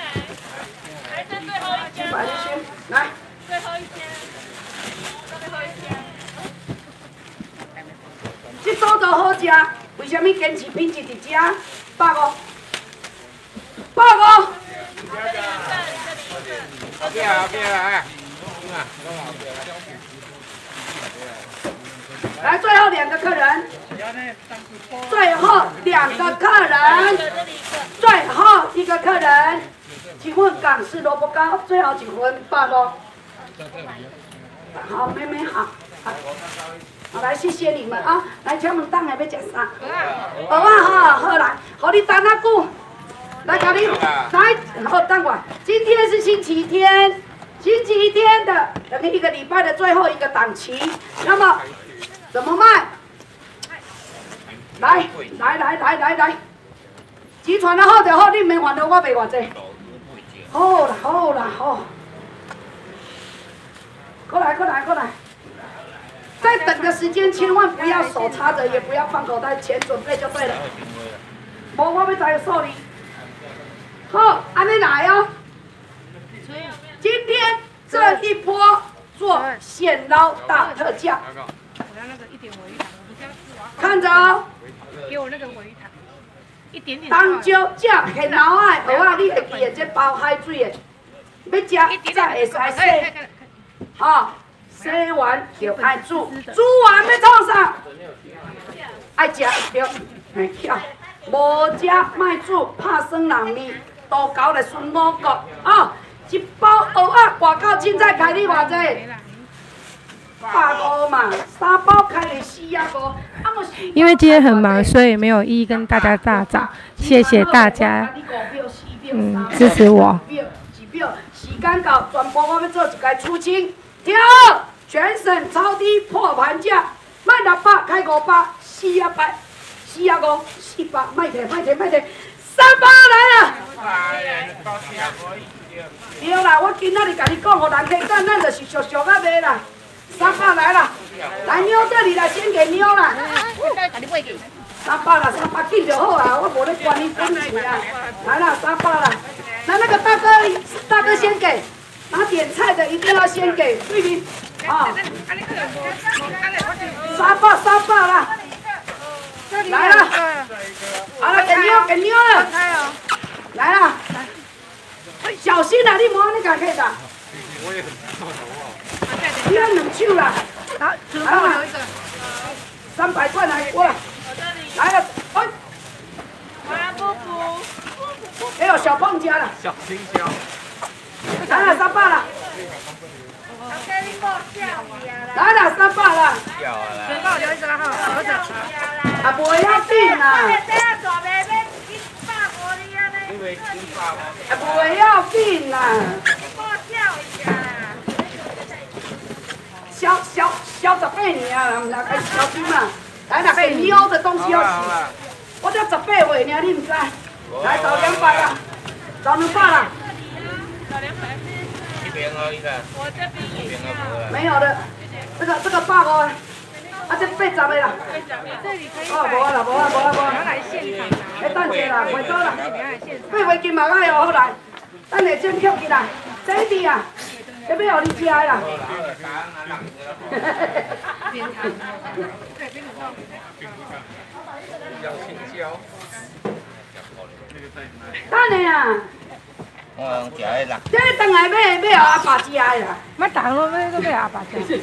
一百一箱，来。最后一箱，最后一箱。这组都好食，为什么坚持品质伫遮？百五，百五。后边啊，后边啊，哎，啊，后边啊。 来，最后两个客人，最后两个客人，最后一个客人，请问港式萝卜糕最后几分半哦？好，妹妹好，好，好来，谢谢你们啊！来，请问等下要吃啥？蚵仔哈，好来，好你等啊久，来给你来，好等我。今天是星期天。 星期天的等于一个礼拜的最后一个档期，那么怎么卖？来来来来来来，集团的好就好，你免烦恼，我卖偌济。好啦好啦好，过来过来过来，在等的时间千万不要手插着，也不要放口袋，钱准备就对了。无我要知数你。好，安尼来哦。 今天这一波做现捞大特价， 我要那个一点尾鱼糖，我不要吃啊。 看着哦， 给我那个尾鱼糖，一点点。 当椒酱很老爱，蚵仔你会记的，这包海水的，要吃才会使洗。哦，洗完就爱煮，煮完要创啥？爱吃对，嘿巧，无吃卖煮，怕酸人味，都搞来顺五角啊！ 一包蚵仔外口凊彩开你偌济？百五嘛，三包开你四啊五。 因为今天很忙，所以没有一一跟大家大找，谢谢大家，嗯，支持我。 时间到，全部我要做一个出清，听好，全省超低破盘价，卖六百开五百，四啊八，四啊五，四百，卖摕卖摕卖摕，三百来了。 对啦，我今仔日甲你讲，互人客等，咱就是俗俗啊卖啦。三百来啦，来妞这里啦，先给妞啦。三百啦，三百紧就好啦，我无咧管你本钱啦。来啦，三百啦。来那个大哥，大哥先给，拿点菜的一定要先给，对不对？啊。三百，三百啦。来啦，好了，给妞，给妞了。来啦。 小心啦！你莫你家客啦。我也很怕头你按两手啦。好，只能我留一个。三百块来过来。来了，哎。来布布。还有小胖家了。小青椒。来了，三百了。来了，三百了。只能我留一个哈，留着。啊，不要紧啦。 啊，不要紧啦，小小小十八年啦，唔来开小心嘛。来啦，给妞的东西要洗。我才十八岁呢，你唔知？来找两百啦，找两百啦。找两百。这边哦，一个。我这边也有。没有的，这个这个百五，啊这八十的啦。这里可以。哦，无啦，无啦，无啦，无啦。要来现场拿。哎，等下啦，袂多啦。八块金嘛爱哦，好来。 等下先捡起来，这啲啊，这要互你食啦。等下啊。我食的啦。这等下要要阿爸食的啦。 买糖咯，买都要阿爸吃。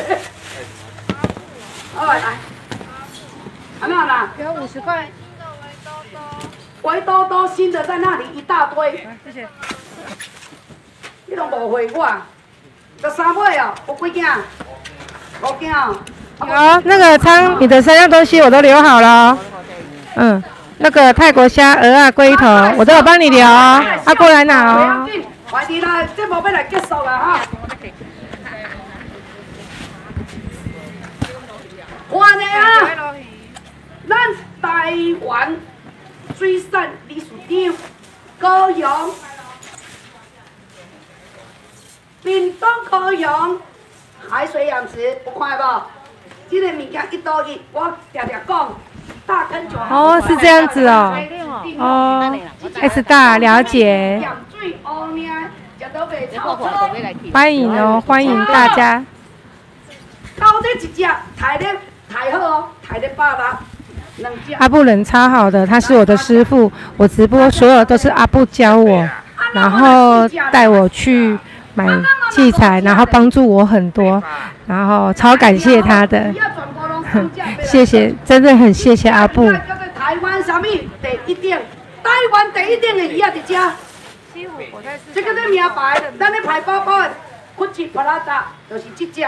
好来，安那啦？ 给我五十块。 围兜兜新的在那里一大堆， 谢谢。 你都误会我，这三尾哦，有几件？五件哦。 有那个仓，你的三样东西我都留好了。嗯，那个泰国虾、鹅啊、龟头，我都有帮你留哦。啊，过来拿哦。 快点啦，这无要来结束啦哈。看的啊，咱台湾。 水产理事长高雄，屏东高雄海水养殖，有看无？这个物件一刀一，我常常讲，大坑就哦，是这样子哦。哦 ，S 大了解。欢迎哦，欢迎大家。 到这一只，抬咧抬好哦，抬咧百六。 阿布人超好的，他是我的师傅，我直播所有都是阿布教我，然后带我去买器材，然后帮助我很多，然后超感谢他的。 谢谢，真的很谢谢阿布。 台湾什么第一等？台湾第一等的鱼啊，伫遮。这个是名牌，咱咧排包包的，古奇普拉达就是这只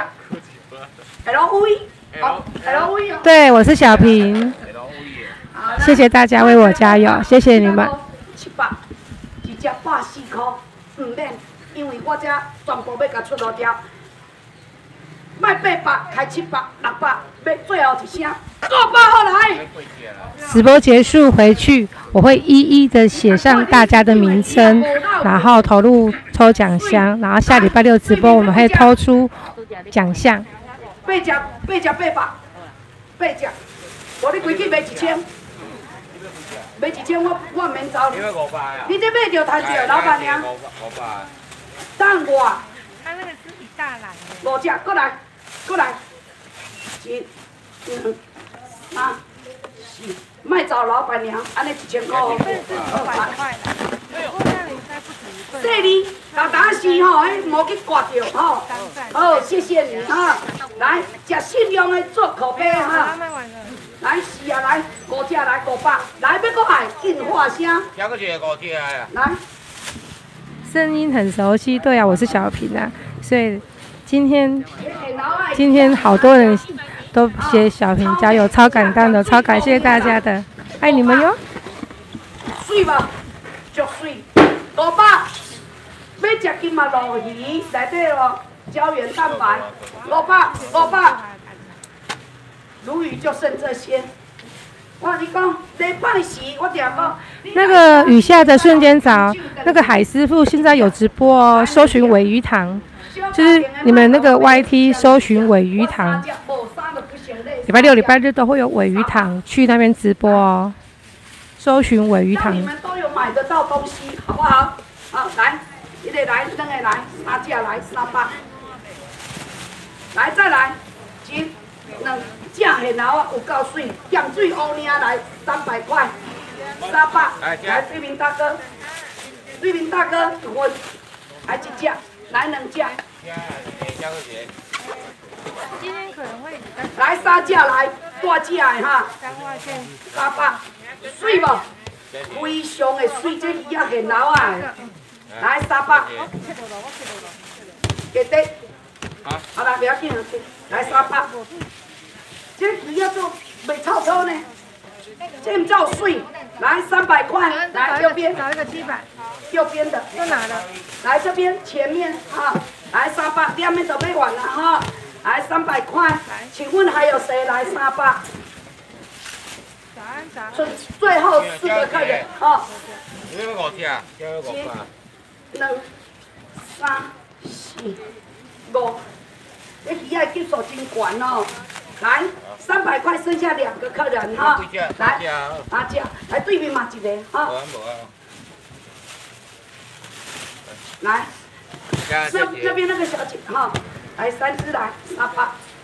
L V，L V 哦。 对，我是小平。谢谢大家为我加油，谢谢你们。 七百，一只百四块，唔免，因为我这全部要甲出路条。卖八百，开七百、六百，要最后一声，五百好来。 直播结束回去，我会一一的写上大家的名称，然后投入抽奖箱，然后下礼拜六直播我们会抽出奖项。 八只，八只八百，八只，无你规矩卖一千，卖一千我我免走你。你这买着赚着，老板娘。等我。 他那个是一大篮的。 五只，过来，过来，一、二、三、四，卖找老板娘，安尼一千块。 一份是五百块的，我那里应该不止一份。 这里，打打是吼，迄无去刮着吼。好，谢谢你哈。来，食适量的做口碑哈。来，是啊，来五只来五百，来要搁爱紧话声。 加个一个五只啊。 来。 声音很熟悉，对啊，我是小平啊，所以今天今天好多人都写小平加油，超感动的，超感谢大家的，爱你们哟。 水吧，足水，五百，要食金马鲈鱼内底哦，胶原蛋白，五百五百，鲈鱼就剩这些。我跟你讲，礼拜四我定讲。 那个雨下的瞬间找那个海师傅现在有直播哦，搜寻尾鱼塘，就是你们那个 Y T 搜寻尾鱼塘，礼拜六、礼拜日都会有尾鱼塘去那边直播哦，搜寻尾鱼塘。 你们都有买得到东西，好不好？好，来，一个来，两个来，三只来，三百，来再来，一、两。正现捞啊，有够水，盐水乌领来三百块，三百。来，水明大哥，水明大哥，我来一只，来两只。 今天可能会来三只来，大只的哈。三百，水无？非常的水，这鱼仔现捞啊。来三百。给得。好啦，不要紧，来三百。这鱼要做袂臭臭呢，这唔照水，来三百块，来右边， 找一个七百， 右边的又拿了， 来这边前面哈，来三百，两面都卖完了哈，来三百块，请问还有谁来三百？ 早安早安， 最最后四个客人哈。 你要五只，要五百。 两、三、四、五，这鱼仔技术真悬哦。来，三百块，剩下两个客人哈。来，阿姐，来对面嘛一个哈。来，这这边那个小姐哈，来三只来，三百。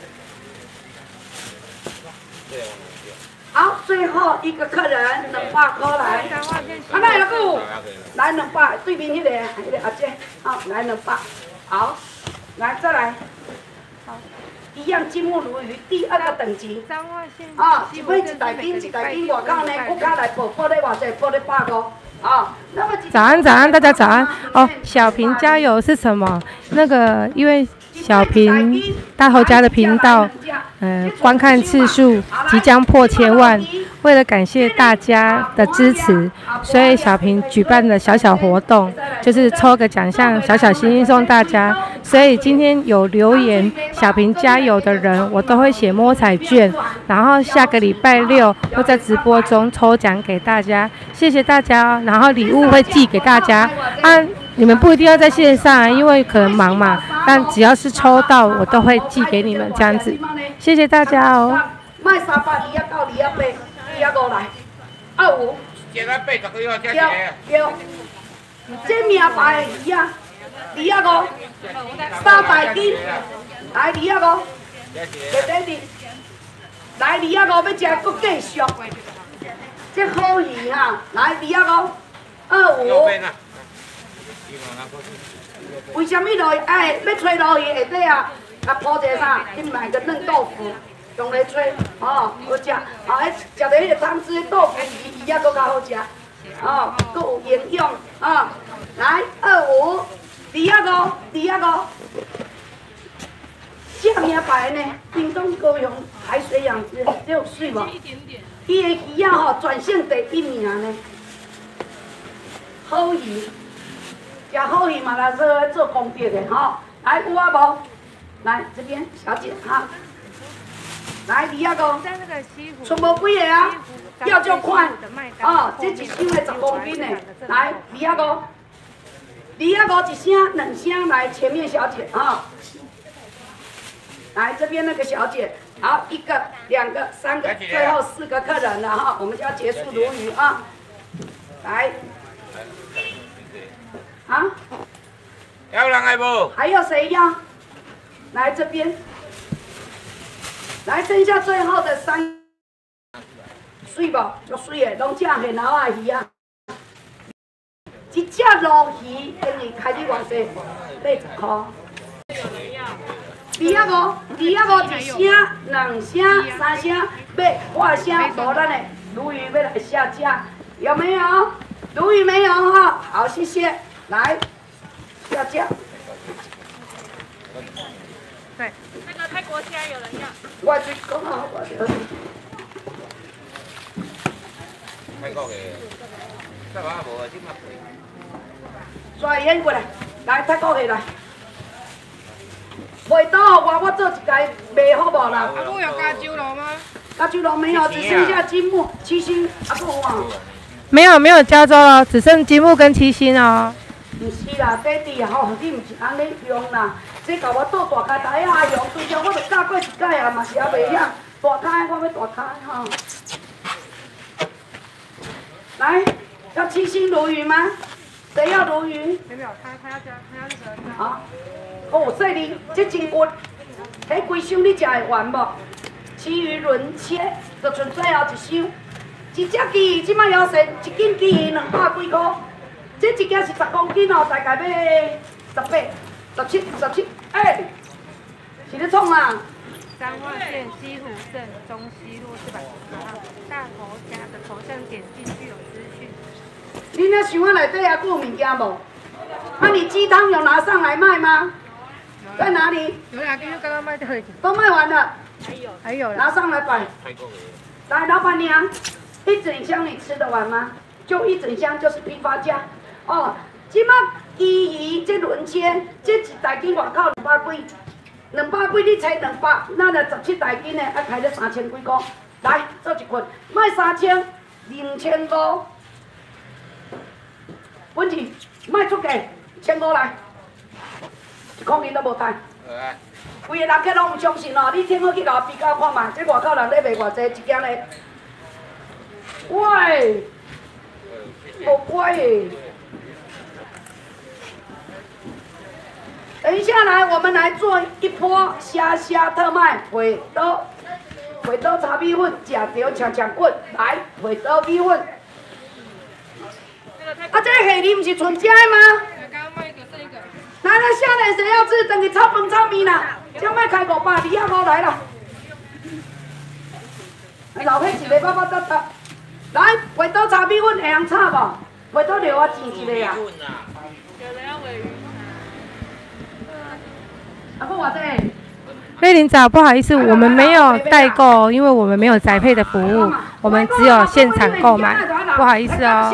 好，最后一个客人两百块来。啊，来了个，来两百，对面那个那个阿姐，好，来两百，好，来再来。一样金目鲈鱼第二个等级，啊，一尾一大斤，一大斤外口呢，骨卡来报报咧偌济，报咧百五，啊。 早安早安，大家早安哦！小平加油是什么？那个因为小平大头家的频道，呃，观看次数即将破千万。为了感谢大家的支持，所以小平举办了小小活动，就是抽个奖项，小小心意送大家。所以今天有留言小平加油的人，我都会写摸彩券，然后下个礼拜六会在直播中抽奖给大家，谢谢大家哦。然后礼物会寄给大家，啊，你们不一定要在线上，因为可能忙嘛，但只要是抽到，我都会寄给你们这样子，谢谢大家哦。 卖三百二啊，到二啊八。二啊五来，啊有。 一个八十几块，这对对，这名牌的鱼啊，二啊五，三百斤，来二啊五，在这里，来二啊五要吃搁继续，这好鱼哈，来二啊五，二五。为什么鲈鱼哎要吹鲈鱼下底啊？啊铺一个啥？去买个嫩豆腐。 用来吹，哦，好食，啊，迄食着迄个汤汁的豆腐鱼，伊也搁较好食，哦，搁有营养，啊，来二五，第二个，第二个，这名牌呢，屏东高雄海水养殖，这有水无？伊的鱼啊吼，全省第一名呢，好鱼，食好鱼嘛来做做功德的吼，来有啊无？来这边，小姐哈。 来，第二个，剩无几个啊，要就快，哦，这一箱的十公斤的，来，第二个，第二个一箱、两箱，来前面小姐啊，来这边那个小姐，好，一个、两个、三个，最后四个客人了哈，我们就要结束鲈鱼啊，来，啊， 要人来不？ 还有谁要？来这边。 来，剩下最后的三，水无？足水的，拢只现捞的鱼啊！一只鲈鱼等于开你偌济？八十块。第二个，第二个一箱、两箱、三箱，买花箱，无咱的鲈鱼要来下架，有没有？鲈鱼没有哈？好，谢谢。来，下架。 对，那个泰国虾有人要。 我去讲好，我就。 泰国的，台湾无啊，即马贵。 拽烟过来，来泰国的来。袂到我，我做一台卖好无啦？ 啊，我有加酒楼吗？ 加酒楼没有，只剩下金木、七星，啊不有啊？ 没有没有加州了，只剩金木跟七星哦。 唔是啦，爹地啊吼，你唔是安尼用啦。 这甲我倒大开台啊用，对象我著教过一届啊，嘛是还袂晓。大开我要大开吼。来，要七星鲈鱼吗？谁要鲈鱼？ 没有，他他要加，他要那个。 好。哦，细哩，这真骨，迄规箱你食会完无？其余轮切，就剩最后一箱。一只鸡即摆要成一斤鸡两百几块，这一件是十公斤哦，大概要十八。 十七、十七，哎，是咧创啊！ 彰化县西湖镇中西路四百五十号大头家的头像点进去有资讯。 你那箱仔内底还有物件无？啊，你鸡汤有拿上来卖吗？在哪里？ 有两根就刚刚卖掉了。 都卖完了。 还有还有拿上来摆。来，老板娘，一整箱你吃得完吗？就一整箱就是批发价。哦，即摆。 鱼鱼这轮切，这一大斤外口两百几，两百几你切两百，那就十七大斤的，啊开了三千几块。来做一份，卖三千，两千五。本钱卖出价，千五来，一块银都无带。规个人客拢唔相信哦，你听我去甲我比较看嘛，这外口人咧卖偌济一件咧？喂，无乖诶。 等一下来，我们来做一波虾虾特卖，回刀，回刀炒米粉，食着强强滚，来回刀米粉。啊，这个虾仁不是纯正的吗？ 刚刚卖一个，剩一个。 来来，下来谁要吃？等于炒饭炒面啦，这卖开五百，二百五来啦。老伙一个包包得得，来回刀炒米粉会通炒无？回刀留我钱一个啊。 有人要尾鱼。 瑞林早，不好意思，我们没有代购，因为我们没有宅配的服务，我们只有现场购买，不好意思哦。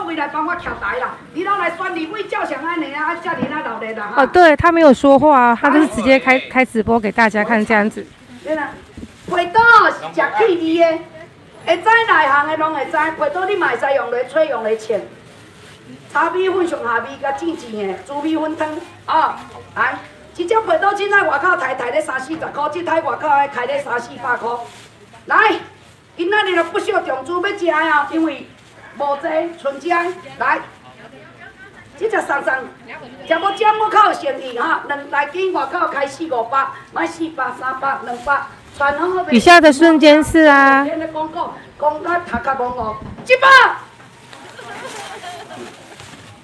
哦，对他没有说话，他就是直接开开直播给大家看这样子。 回刀是食气味的，会知内行的拢会知，回刀你嘛会使用来吹，用来切。炒米粉上下味甲正正的猪米粉汤啊，来。 一只皮刀凊彩外口抬抬咧三四十块，这台外口的开咧三四百块。来，今仔日就不惜重资要食哦，因为无济纯正。来，这只送送，食要占我口生意哈，两大斤外口开四五百，买四百、三百、两百，全好好。 以下的瞬间是啊。 天咧广告，讲到头壳懵懵，一百。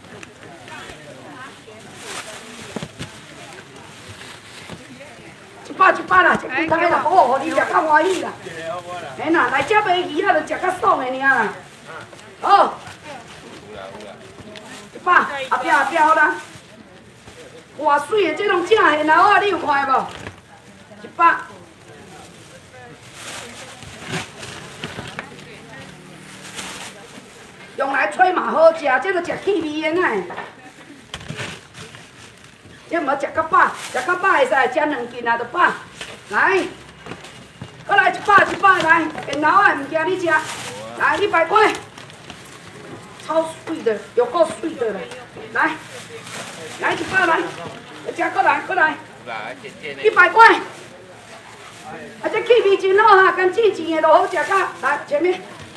一一百一百啦，食几台啦，好，互你食较欢喜啦。嘿啦，来遮卖鱼啊，就食较爽的尔啦。好。一百，后壁后壁好啦。偌水的这种正现捞啊，你有看无？一百。用来吹嘛好食，这个食气味的呢。这无食到饱，食到饱会使食两斤啊，就饱。来，再来一百一百来，现捞的物件你食，来一百块，超水的，有够水的了。来，来一百来，再食过来过来，一百块。啊，这气味真好哈，跟之前的都好食到。来前面。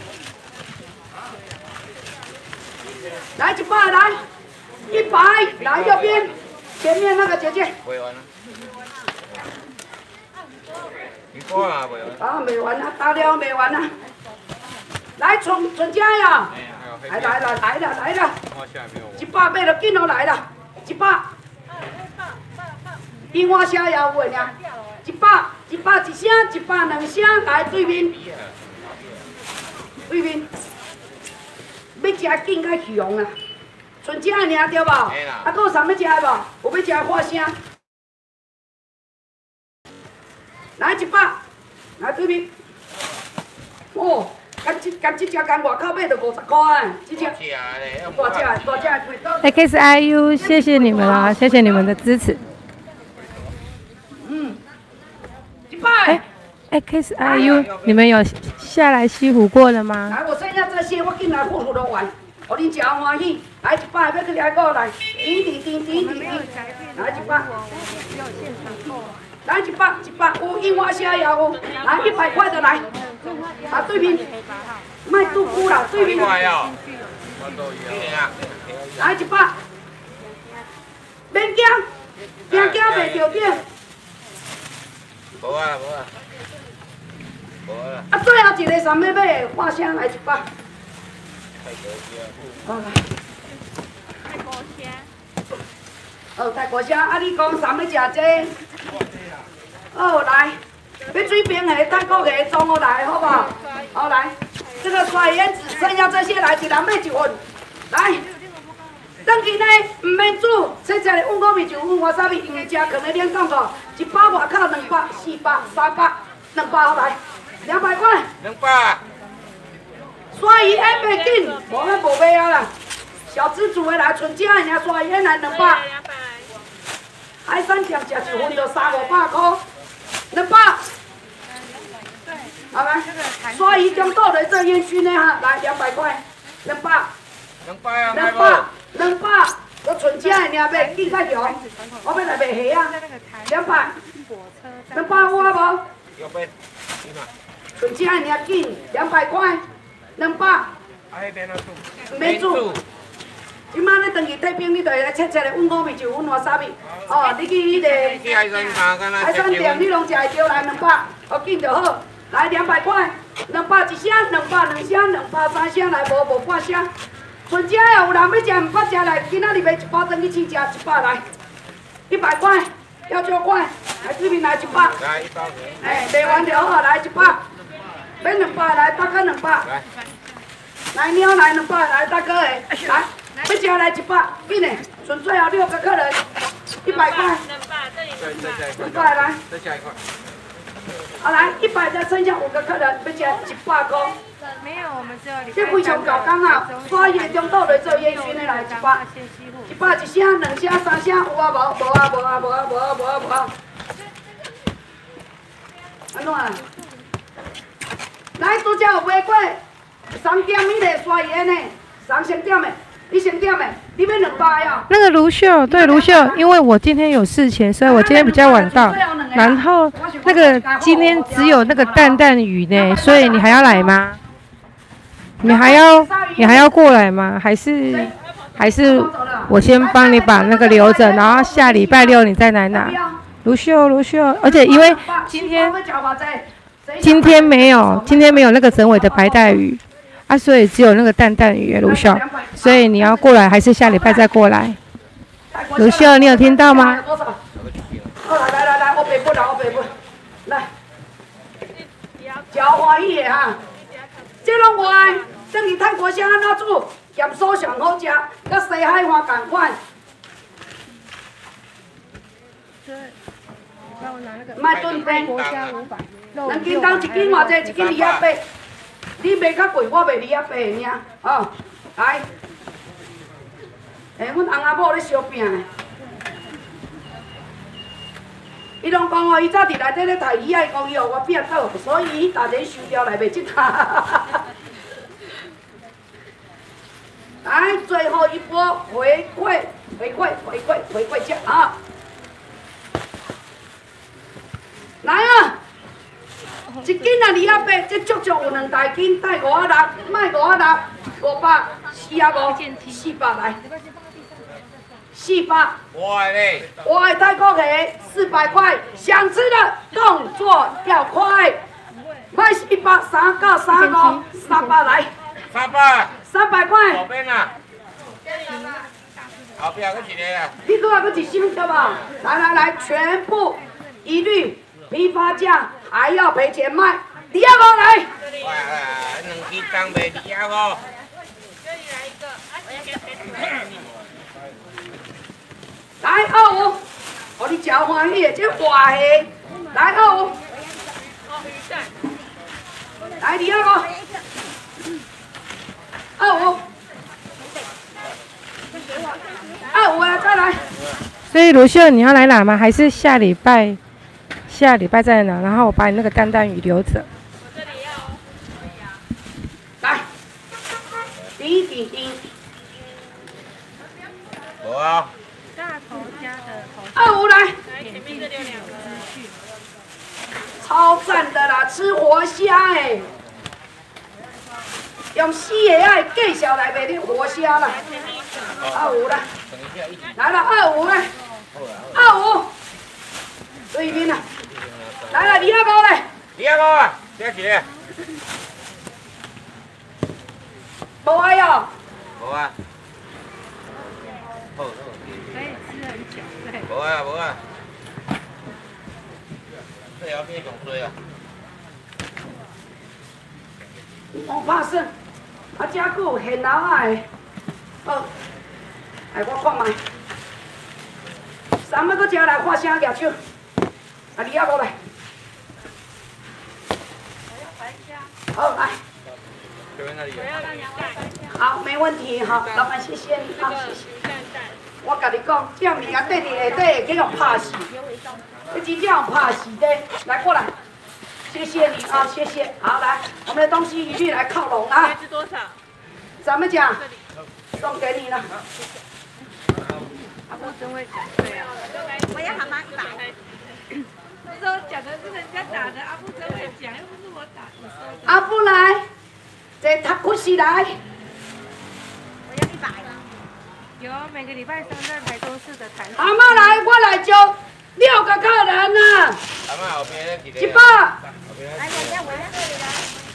来一百来，一百来右边，前面那个姐姐。卖完了。你过啊，卖完。啊，卖完了，大了卖完了。来，存存家呀！来来来来了来了，一百买了紧哦来了，一百。樱花虾也有的呢，一百一百一声，一百两声，来对面，对面。要食紧较香啊，剩这尔对无？啊，还有啥要食的无？有要食的喊声。来一百，来对面。哦，干这干这只干外口买就五十块啊，这只。大只的，大只的贵到。 X I U， 谢谢你们啊，谢谢你们的支持。 嗯，一百。 X I U， 你们有下来西湖过了吗？ 来，我剩下这些，我进来付出都完，互恁食欢喜。来一百，要去来个来，滴滴滴滴滴滴，来一百。来一百一百，有樱花虾也有，来一百块的来。啊，对面，卖杜姑啦，对面。来一百，免惊，惊惊袂着点。无啊无啊。啊，最后一个三要买的，喊声来一百。好来。泰国虾。哦，泰国虾，啊，你讲三要食这？哦，来，要水冰的、泰国的装我来，好不好？好来，这个甩盐只剩下这些来，一人买一份。来，等去呢，唔免煮，切切的温锅面就温瓦萨米，因为食可能两档个，一百外口两百、四百、三百、两百好来。两百块，两百。刷鱼烟袂紧，无咱无卖啊啦。小资主的来，存这尔刷鱼烟来两百。海产店食一份就三五百块，两百。好来，刷鱼中岛的这烟熏的哈，来两百块，两百。两百啊，两百，两百。我存这尔卖紧较强，我要来卖虾啊，两百。两百有啊无？有卖。存这尔紧，两百块，两百。啊，迄边哪煮？免煮。即摆咧登去退冰，你就会来切切的温锅面就温瓦沙米。哦，你去迄个海产店，你拢食会着来两百，哦紧就好。来两百块，两百一声，两百两声，两百三声，来无无半声。存这哦，有人要食毋捌食来，今仔日买一包转去试食一百来，一百块，要少块，来这边来一百。来一包。哎，卖完就好，来一百。买两百来，大哥两百。来，来鸟来两百来，大哥的，来，要吃来一百，紧的，剩最后六个客人，一百块。两百，这里两百来。再加一块。好来，一百再剩下五个客人，要吃一百块。 没有，我们只有礼拜这非常搞刚啊，刷盐中岛来做烟熏的来一百，一百一声、两声、三声，有啊无？无啊无啊无啊无啊无啊无啊。安怎啊？来，拄则有卖过三点迄个刷盐的，三先点的，你先点的，你要两百哦。 那个卢秀，对卢秀，因为我今天有事情，所以我今天比较晚到。然后那个今天只有那个蛋蛋鱼呢，所以你还要来吗？你还要你还要过来吗？还是还是我先帮你把那个留着，然后下礼拜六你再来拿。卢秀，卢秀，而且因为今天。今天没有，今天没有那个整尾的白带鱼啊，所以只有那个蛋蛋鱼卢秀，所以你要过来还是下礼拜再过来？卢秀，你有听到吗？ 好来来来来，我白不啦，我白不，来，真欢喜的哈。这拢外，等于泰国虾安怎煮，咸酥上好食，甲西海花同款。卖炖冰，两斤当一斤偌济？一斤二百八。你卖较贵，我卖二百八的尔。哦，来，诶，阮翁仔某咧烧饼的。 伊拢讲哦，伊早伫内底咧读鱼仔，讲伊互我变倒，所以伊逐日收掉来卖即摊。来，最后一波回馈，回馈，回馈，回馈价啊！来啊！一斤啊二百八，这足足有两大斤，带五啊六，卖五啊六，五百，四啊五，四百来。 四百， 我的嘞， 我的泰国鱼四百块，想吃的动作要快，卖四百三到三五，三百来， 三百， 三百块， 后边啊，后边还一个啊， 你搁还搁一箱对吧？来来来，全部一律批发价，还要赔钱卖，第二个来， 哇，两斤当卖二啊五， 来二五，互你真欢喜的这活鱼，来二五，来第二个，二五。 二五啊，再来。 所以卢秀，你要来拿吗？还是下礼拜？下礼拜再拿，然后我把你那个担担鱼留着。 我这里要哦。 来，滴滴滴。 无啊。 大头家的头二五来。 来，前面这里有两个。 超赞的啦，吃活虾哎。用死的爱介绍来卖你活虾啦。二五啦。 来了，二五嘞，二五，对面啦，来了，二二五嘞， 二啊五啊，这几个？ 无爱哦。 无啊。好，好。 可以吃很久，对。 无啊，无啊。这条边上水啊。 我怕生，啊，遮个有现老啊的，好。 来，我看卖，三要搁食来发声举手，啊，二啊五来，好来， 这边那里有。 好，没问题，好，老板谢谢你，好，谢谢。我甲你讲，这物件缀伫下底，叫用拍死，这真正用拍死的，来过来，谢谢你啊，谢谢，好来，我们的东西一律来靠拢啊。 是多少？ 怎么讲？送给你了。 阿布真会讲，对啊。 我要喊妈一百。 那时候讲的是人家打的，阿布真会讲，又不是我打。 阿布来，这塔库西来。 我要一百。 有每个礼拜三在台中市的台。 阿妈来，我来就六个客人呢。 阿妈后边那几个。 一百。 来，我要，我要这里来。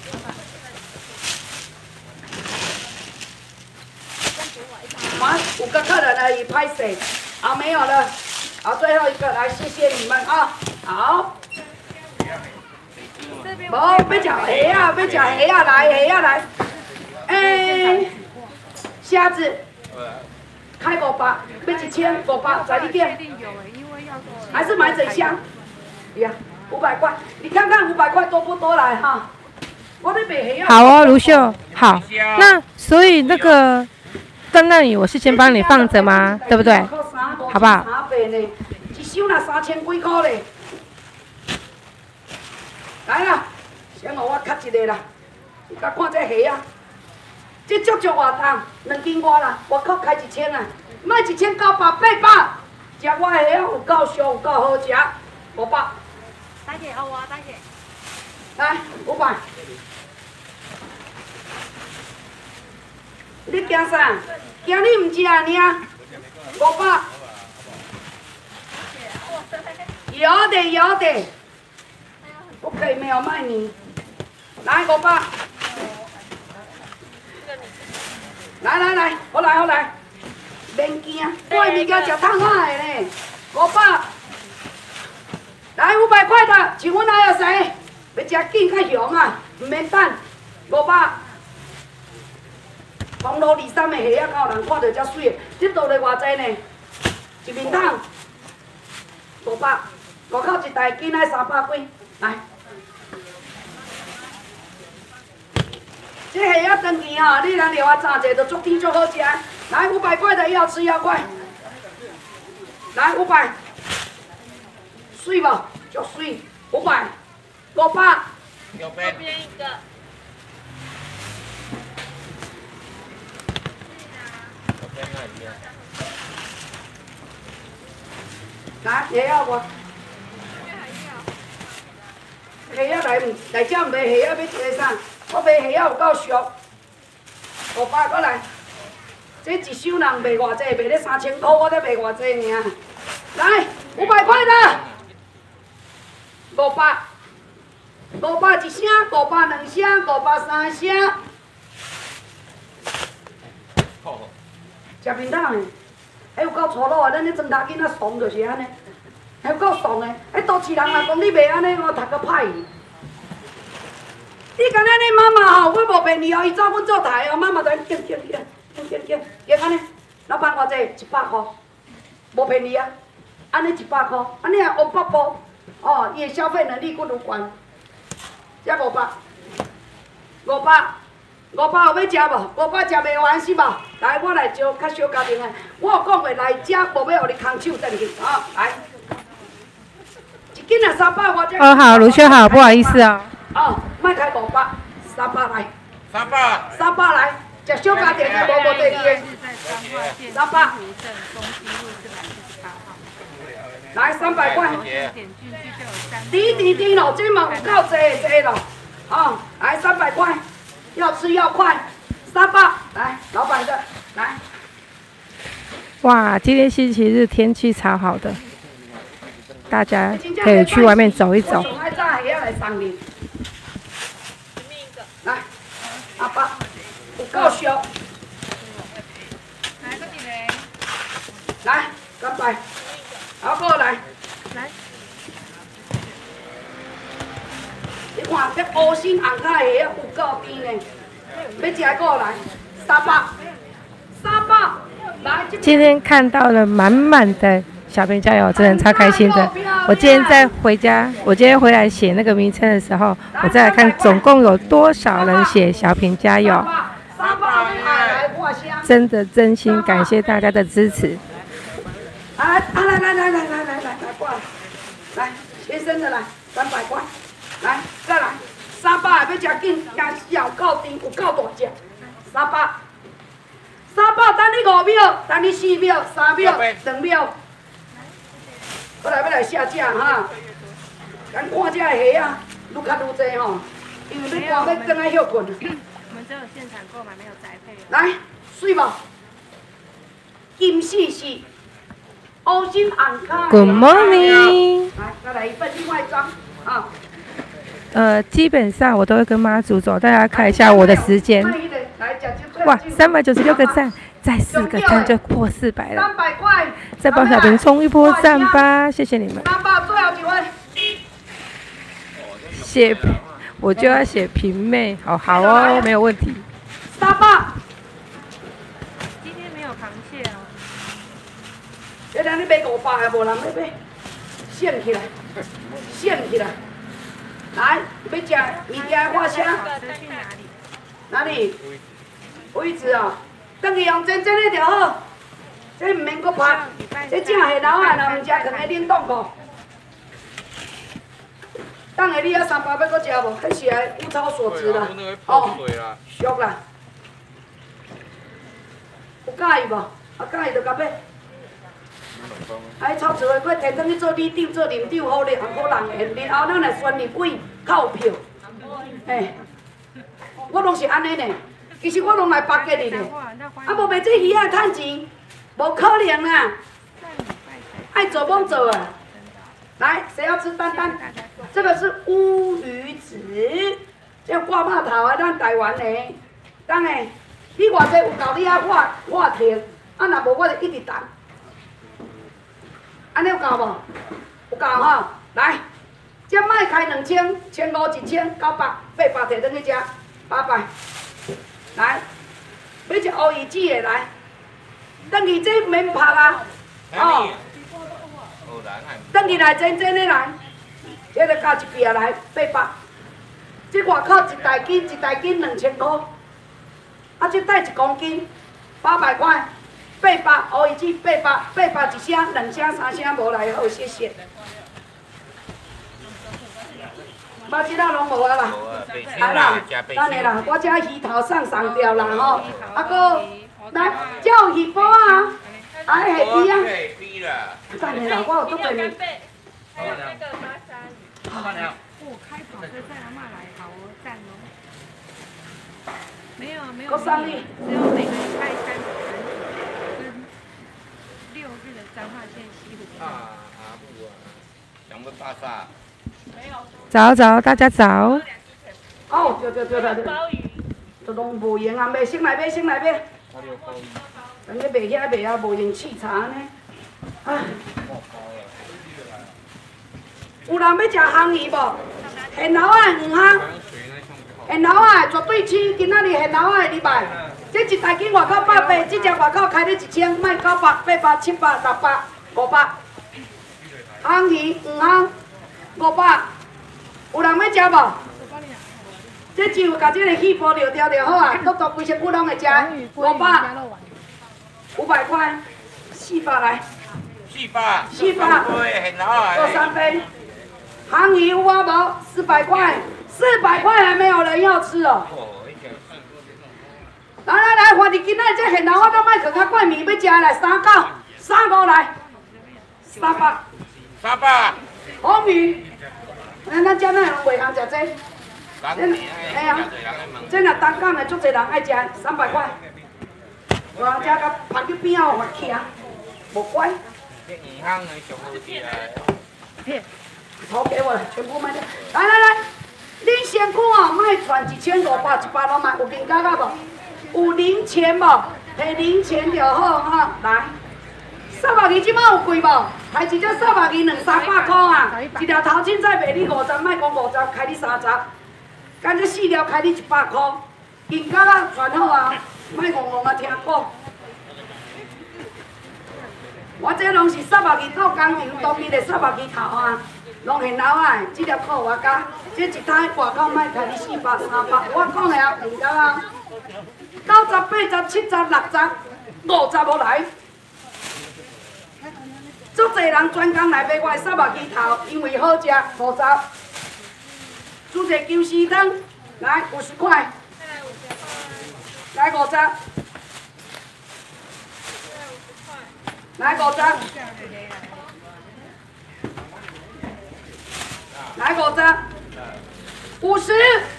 完五个客人而已，拍谁？好，没有了。好，最后一个来，谢谢你们啊。好。无，别讲虾啊，别讲虾啊，来虾啊来。哎，虾子开五百，要一千五百，在你店。还是买整箱。呀，五百块，你看看五百块多不多来哈？我在卖虾啊。 好哦，卢秀，好。那所以那个。 在那里，我是先帮你放着吗？对不对？好不好？ 一箱那三千几块嘞。来啦，先互我卡一个啦。你甲看这虾啊，这足足偌重，两斤外啦，外口开一千啊，卖一千九百八百。食我的虾有够俗，有够好食，五百。 大姐，哦，我大姐。 来，五百。 你惊啥？惊你唔食尔？五百。有的有的，不可以没有卖你。来五百。来来来，好来好来，免惊，我的物件食烫海的呢，五百。 来五百块的，请问还有谁？要吃紧较香啊，唔免等。五百。红炉二三的虾仔，敢有人看到遮水的？这道咧偌济呢？一面桶五百，外口一台囡仔三百几，来。这虾仔长期吼，你若留啊炸者，就足甜足好食。来五百块的要吃要快，来五百，水无？足水，五百，五百。 右边。 边一个。 右边那边。 来，虾仔无？虾仔来唔来遮卖虾仔要做啥？我卖虾仔有够俗，五百过来。这一箱人卖偌济？卖咧三千块，我咧卖偌济尔？来，五百块的，五百，五百一箱，五百两箱，五百三箱。 好。 食面汤的，还有够粗鲁的，咱咧装头囡仔爽就是安尼，还有够爽的。迄都市人若讲你卖安尼，我读个歹去。你敢若你妈妈吼，我无骗你哦，伊找阮做台哦，妈妈在叫叫叫。叫叫叫，叫安尼，老板偌济？一百块，无便宜啊！安尼一百块，安尼也乌卜卜，哦，伊的消费能力佫愈悬。遮五百，五百，五百有要食无？五百食袂完是无？来，我来招较小家庭的，我有讲过来遮无要互你空手转去，啊，来，一斤啊三百外只。 哦，好，卢学好，不好意思啊。 哦，莫开五百，三百来。 三百。 三百来。食小家庭的无无第二个，三百，来三百块，滴滴滴咯，这嘛有够济济咯，哦，来三百块，要吃要快，三百，来老板的来。 哇，今天星期日天气超好的，大家可以去外面走一走。 来，阿爸。有够俗， 来个几嘞？ 来，干杯！好过来， 来。 你看这乌心红菜虾有够甜呢，要吃过来，三百，三百，来。 今天看到了满满的小平加油，真的超开心的。我今天在回家，我今天回来写那个名称的时候，我再来看总共有多少人写小平加油。真的真心感谢大家的支持。 来来来来来来来来来过来，来先生的来三百块，来再来三百要吃紧，惊死有够甜有够大只，三百，三百等你五秒，等你四秒，三秒，两秒，我来要来下架哈，咱看这个虾啊，愈较愈济吼，因为要赶要赶来休困。 我们只有现场购买，没有宅配。 来，水无？金细细，乌心红卡。 Good morning。 来，再来一份另外一张啊。 呃，基本上我都会跟妈祖走，大家看一下我的时间。哇，三百九十六个赞，再四个赞就破四百了。 三百块。 再帮小平冲一波赞吧，谢谢你们。 三百最后几位？ 写，我就要写平妹，好好哦，没有问题。 三百。 今天没有螃蟹哦。 原来你买五百的，无人要买，省起来，省起来。来，要吃物件我写。 去哪里？ 哪里？位置啊，等去用蒸蒸的就好。这唔免搁拍，这正下老啊，若唔食，放喺冷冻库。等下你遐三百要搁食无？迄是来物超所值啦，哦，俗啦。有介意无？啊，介意就甲买。哎，超值的，我提转去做里长、做林长，好哩，好人缘。然后咱来宣立委扣票，嘿，我拢是安尼呢。其实我拢来巴结你呢，啊，无卖这鱼仔趁钱，无可能啦。爱做梦做啊！来，谁要吃丹丹？这个是乌鱼子，这挂码头的，咱台湾的。当然，你偌济有够你啊，我我停，啊若无我就一直等。安尼有够无？有够吼，来。 这卖开两千，千五一千九百八百摕转去吃，八百。来，要食乌鱼子的来，转去这免拍啊，哦。转去来真真的来，这个加一片来八百。这外口一大斤一大斤两千块，啊，这带一公斤八百块。 八百，乌鱼子八百，八百一声，两声、三声无来好，谢谢。包子仔拢无啊啦，啊啦，等下啦，我这鱼头送上吊啦吼，啊个来，这有鱼煲啊，啊下鱼啊，等下啦，我有做侪面。 还有那个巴沙鱼。我开跑车载阿嬷来，好哦，赞哦。没有没有，只有每个礼拜三跟六日的彰化县西湖。啊啊不啊，想不巴沙。没有。 早早，大家早。 哦，对对对对对。鲍鱼。都拢无用啊，卖先来买，先来买。等你卖遐卖啊，无用沏茶呢。唉。有人要食烘鱼无？现捞啊，黄烘。现捞啊，绝对鲜，今仔日现捞啊入来。这一大斤外口八百，这只外口开你一千，卖九百、八百、七百、六百、五百。烘鱼黄烘五百，有人要食无？这只有甲这个气泡料调就好啊，搁大规身骨拢会食。五百，五百块，四百来。四百。四百。做三杯。烘鱼有啊无？四百块，四百块还没有人要吃哦。来来来，反正今仔这现捞我都卖去较怪面，要食来三九、三五来，三百。三百。红鱼，咱咱遮哪人袂通食这？哎呀，这若东港的足侪人爱食，三百块。有人食甲放去边仔发起啊，无乖。这银行的上好食的。头给我了，全部卖掉。来来来，恁先看哦，卖传一千五百、一百拢卖，有零角啊无？有零钱无？摕零钱就好哈。来，扫把鱼即摆有贵无？开一只扫把鱼两三百块啊，一条头凊彩卖你五十，卖讲五十，开你三十。干这四条开你一百块，银角啊传好啊，卖戆戆啊听讲。我这拢是扫把鱼到工厂当地的扫把鱼头啊。拢现捞啊！这条裤我讲，这一摊外口卖开你四百、三百，我讲的啊，唔对啊。九十、八十、七十、六十、五十无来。足侪人专工来买我的扫把鸡头，因为好食，五十。煮一姜丝汤，来五十块。来五十。来五十。来五十，五十，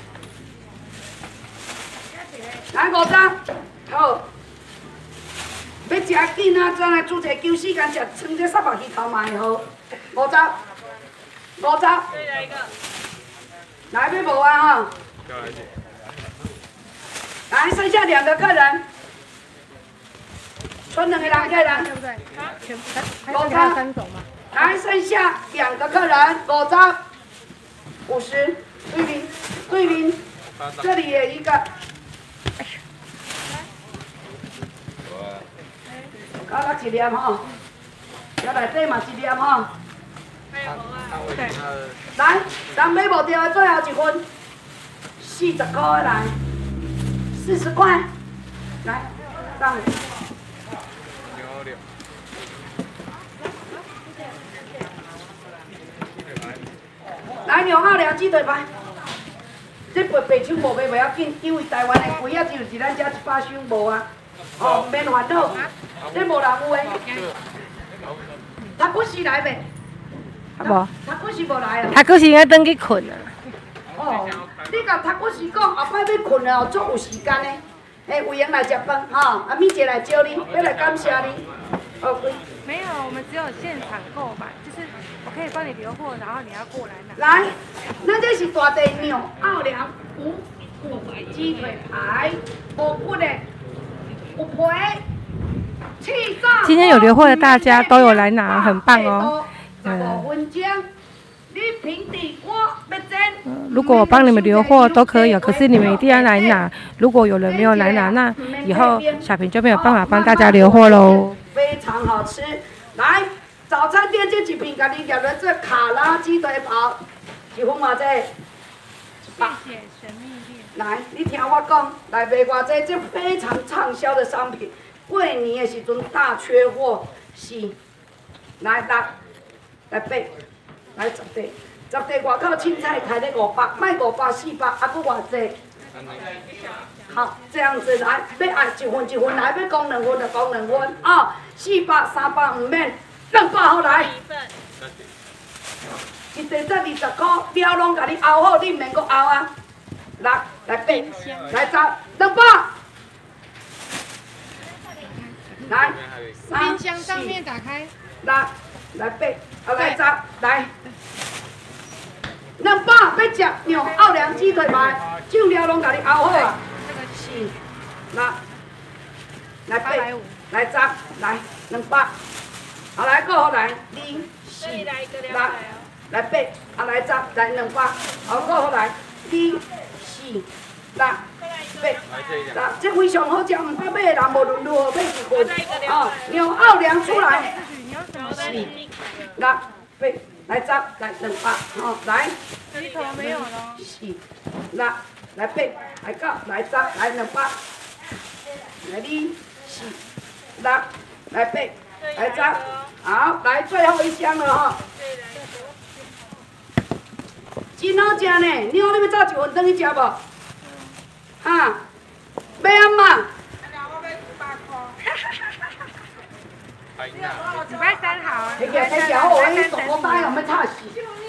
来五十，好。要食紧啊，转来煮一个姜丝干食，穿这扫把鱼头嘛会好。五十，五十。再来一个。来要无啊哈？来，剩下两个客人，剩两个人客人。对不对？好，全部还剩下三种嘛。来，剩下两个客人，五十。五十，对面，对面，这里也一个。搞到一粒吼，这内底嘛一粒吼。对。来，人买无掉的最后一份，四十块来，四十块，来，当。来牛澳寮鸡腿排，这白白手无卖袂要紧，因为台湾的龟仔只有是咱遮一百箱无啊，哦，免烦恼，这无人有诶。他骨时来袂？ 无。 他骨时无来啊。 他骨时应该转去困啊。 哦，你甲他骨时讲后摆要困了，足有时间的。诶，有闲来食饭哈，啊，咪姐来招你，要来感谢你。哦，贵。 没有，我们只有现场购买，就是我可以帮你留货，然后你要过来拿。 来，咱这是大地牛奥良五骨鸡腿排，无骨的，有皮，气炸。 今天有留货的大家都有来拿，很棒哦。 十五分钟，你如果我帮你们留货都可以，可是你们一定要来拿。如果有人没有来拿，那以后小平就没有办法帮大家留货喽。 非常好吃，来，早餐店这一片，给你夹的这卡拉鸡腿堡，一份偌济？ 谢谢神秘店。 来，你听我讲，来卖偌济，这非常畅销的商品，过年的时阵大缺货，是。来六，来八，来十块，十块外口青菜开咧五百，卖五百四百，还佫偌济。好，这样子来，要按一份一份来，要讲两份就讲两份啊，四百、三百唔免，两百好来。一地才二十块，了拢甲你熬好，你唔免佫熬啊。六，来八，来十，两百。来， 冰箱上面打开。 六，来八，啊来十，来。两百要食牛奥良鸡腿排，酱料拢甲你熬好啊。四，六，来八，来十，来两百，啊来个好来二四六，来八，啊来十，来两百，好个好来二四六八，十，这非常好食，唔怕买的人无论如何买一份，哦，牛奥良出来，四六八。来十，来两百，吼，来， 鸡头没有了。 四，六，来八，来九，来十，来两百，来二，四，六，来八，来十，好，来最后一箱了哈。真好食呢，妞你要照一份转去食无？哈，要安嘛？ 礼拜三好。 迄个迄条我迄大锅巴用要炒死，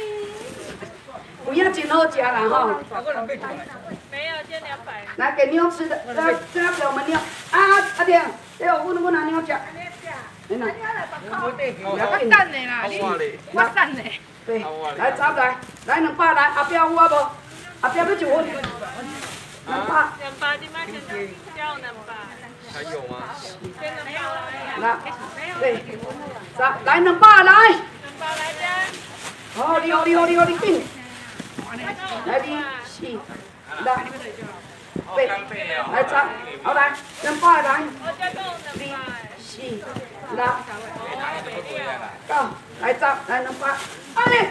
有影真好食啦吼。 没有，就两百。 来给妞吃的，这这要给我们妞。啊阿爹，这我阮阮阿妞食。你哪？ 我等你啦，你我等你。 对，来走来，来两百来，后壁有啊无？后壁要一份。两百。 两百，你买先交两百。 还有吗？ 来，对，十，来两百来。 两百来张。 好，你好，你好，你好，你紧。来二四六八，来十，好来，两百来。二四六九，来十，来两百，啊你。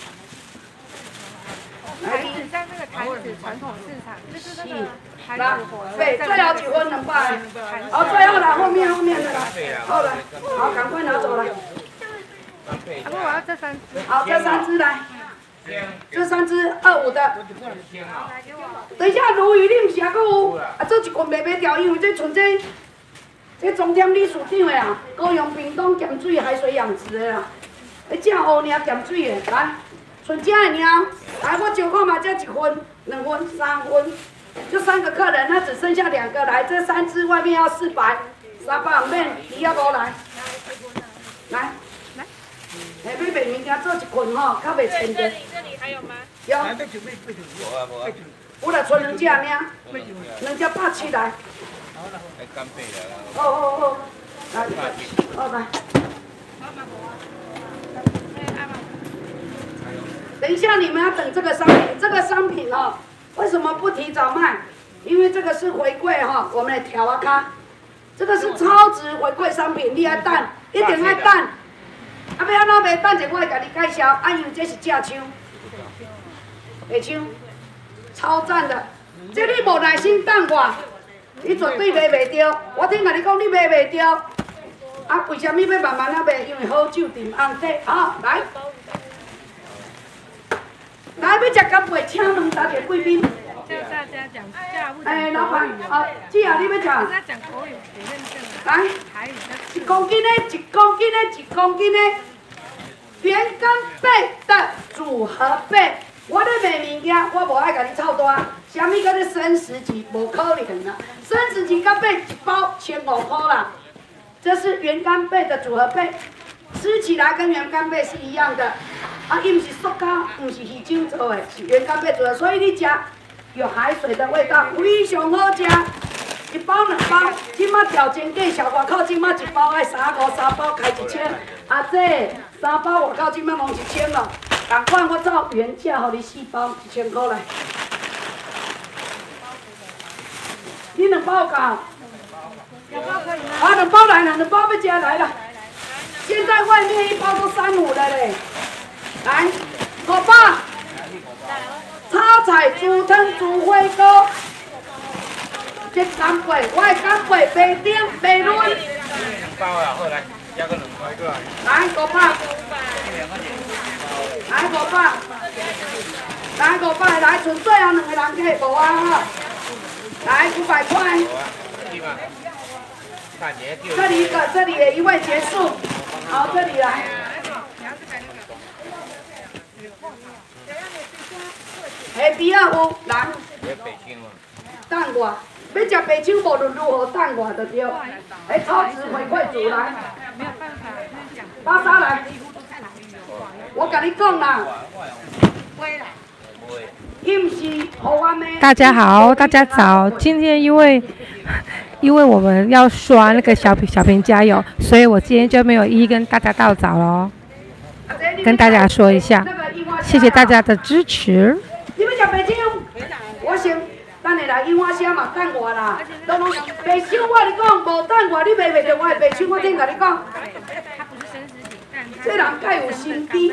来台子在那个台子传统市场，就是那个。 来，对，最后几份两百，好，最后来后面后面的来，好来，好，赶快拿走来。 阿哥，我要这三只。 好，这三只来，这三只二五的。等一下，鲈鱼你唔是还阁有？啊，做一棍卖袂掉，因为这剩这，这中点你属长的啦，高雄屏东咸水海水养殖的啦，迄只乌尔咸水的，来，剩这的尔，来，我招看嘛，这一份、两份、三份。就三个客人，那只剩下两个来，这三只外面要四百，三百面，你要不来？来，来，哎，要卖物件做一捆吼，较袂清的。 这里这里还有吗？ 有。 无啊无啊。 有啦，剩两只尔，两只百七来。 来干贝了。 好好好，来，好来。等一下，你们要等这个商品，这个商品哦。为什么不提早卖？因为这个是回馈哈，我们的条啊卡，这个是超值回馈商品，你爱等，一定爱等。啊，要安怎卖？等者我会甲你介绍，啊，因为这是正枪，白枪，超赞的。这你无耐心等我，你绝对卖袂着。我听甲你讲，你卖袂着。啊，为什么要慢慢啊卖？因为好酒甜红底啊，来。来，要食干贝，请问大家贵宾。 叫大家讲价不哎，老板，啊，姐啊，你要讲？ 他讲口语给认证啊。 来， 台语的。 一公斤的，一公斤的，一公斤的，原干贝的组合贝。我咧卖物件，我无爱甲你操大，啥物叫做生食级，无可能啦。生食级干贝一包千五块啦，这是原干贝的组合贝，吃起来跟原干贝是一样的。啊，伊毋是塑胶，毋是鱼精做的，是原干贝做的，所以你食有海水的味道，非常好食。一包两包，即马条件计小外口，即马一包爱三五，三包开一千。啊，这三包外口即马拢一千咯。 同款我照原价互你四包，一千块来。你两包有够？ 两包可以吗？ 啊，两包来了，两包要加来了。现在外面一包都三五了嘞。来，五包。炒菜、猪汤、猪火锅。这干贝，我的干贝白丁白润。 两包啊，好来，加个两包过来。 来五包。来五包。来五包，来剩最后两个人客无啊哈。来五百块。这里一个，这里也一位结束。好，这里来。下边啊有来。等我，要吃白手无论如何等我就对。哎，超值回馈组来。巴沙来。我跟你讲啦。 大家好，大家早。今天因为因为我们要刷那个小平小平加油，所以我今天就没有一一跟大家道早喽。跟大家说一下，谢谢大家的支持。 你要吃白手？我先等下来樱花虾嘛，等我啦。都拢白手，我跟你讲，无等我，你卖袂着我的白手，我听甲你讲。这人介有心机。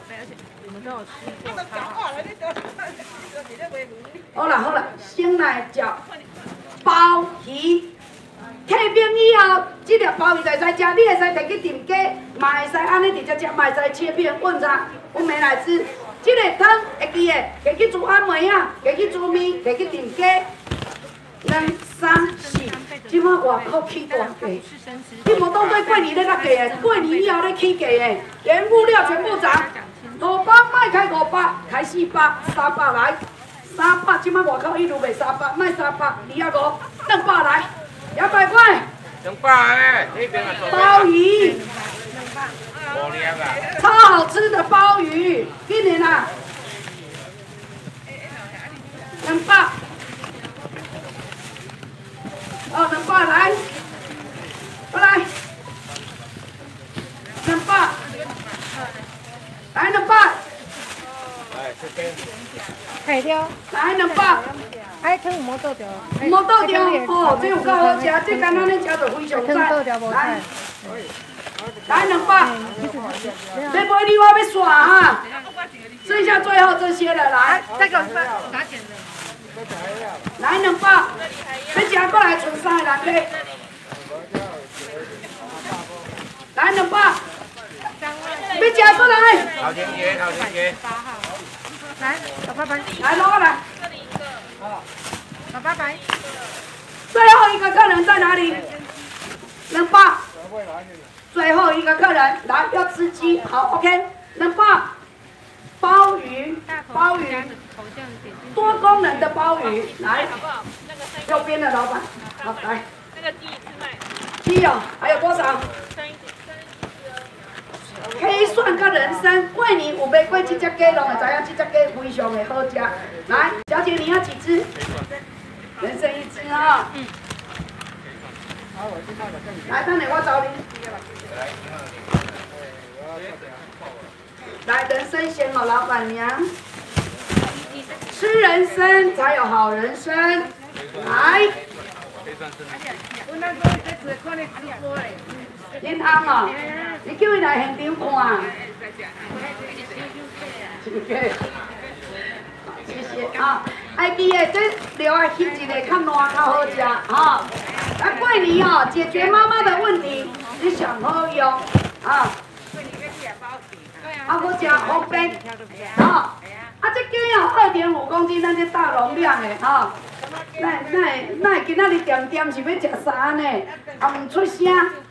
好啦好啦，先来食鲍鱼。退冰以后，这粒鲍鱼就会使食，你会使摕去炖鸡，嘛会使安尼直接食，嘛会使切片混杂，我没来吃。这个汤会记的，摕去煮暗糜啊，摕去煮面，摕去炖鸡。两三四，即摆外口起大价，你无当做过年咧落价的，过年以后咧起价的，原物料全部涨。五百卖开五百，开四百，三百来，三百即摆外口一路卖三百，卖三百，二啊五，两百来，两百块。 两百嘞，那边啊。 鲍鱼。 五粒啊。 超好吃的鲍鱼，今年啊。两百。哦，两百来，过来，两百。来两百， 来这边， 海雕， 来两百， 哎，汤有冇倒掉？ 冇倒掉，哦，这有够好食，这简单咧食就非常赞。来，来两百，要买你我要刷哈，剩下最后这些了，来， 这个拿钱的。 来两百，要吃过来剩三个人去，来两百。要吃过来。 头前节，头前节。 来，老爸爸。 来攞来。 老爸爸。 最后一个客人在哪里？两百。最后一个客人来要吃鸡，好 ，OK。两百。鲍鱼，鲍鱼。多功能的鲍鱼，来。右边的老板，好来。 那个鸡是卖。 鸡哦，还有多少？黑蒜跟人参，过年有买过这只鸡，拢会知影这只鸡非常的好食。来，小姐你要几只？人参一只哈。嗯。来，等下我找你。来，人参先哦，老板娘。吃人参才有好人生。来。 我那个在直看你直播嘞。 恁翁哦，你叫伊来现场看。谢谢啊，爱记的这留下翕一个较烂较好食哈。咱过年哦，解决妈妈的问题，你上好用啊。啊，我食方便啊。啊，这鸡哦，二点五公斤，咱这大容量的哈。那那那今仔日点点是要食啥呢？啊，唔出声。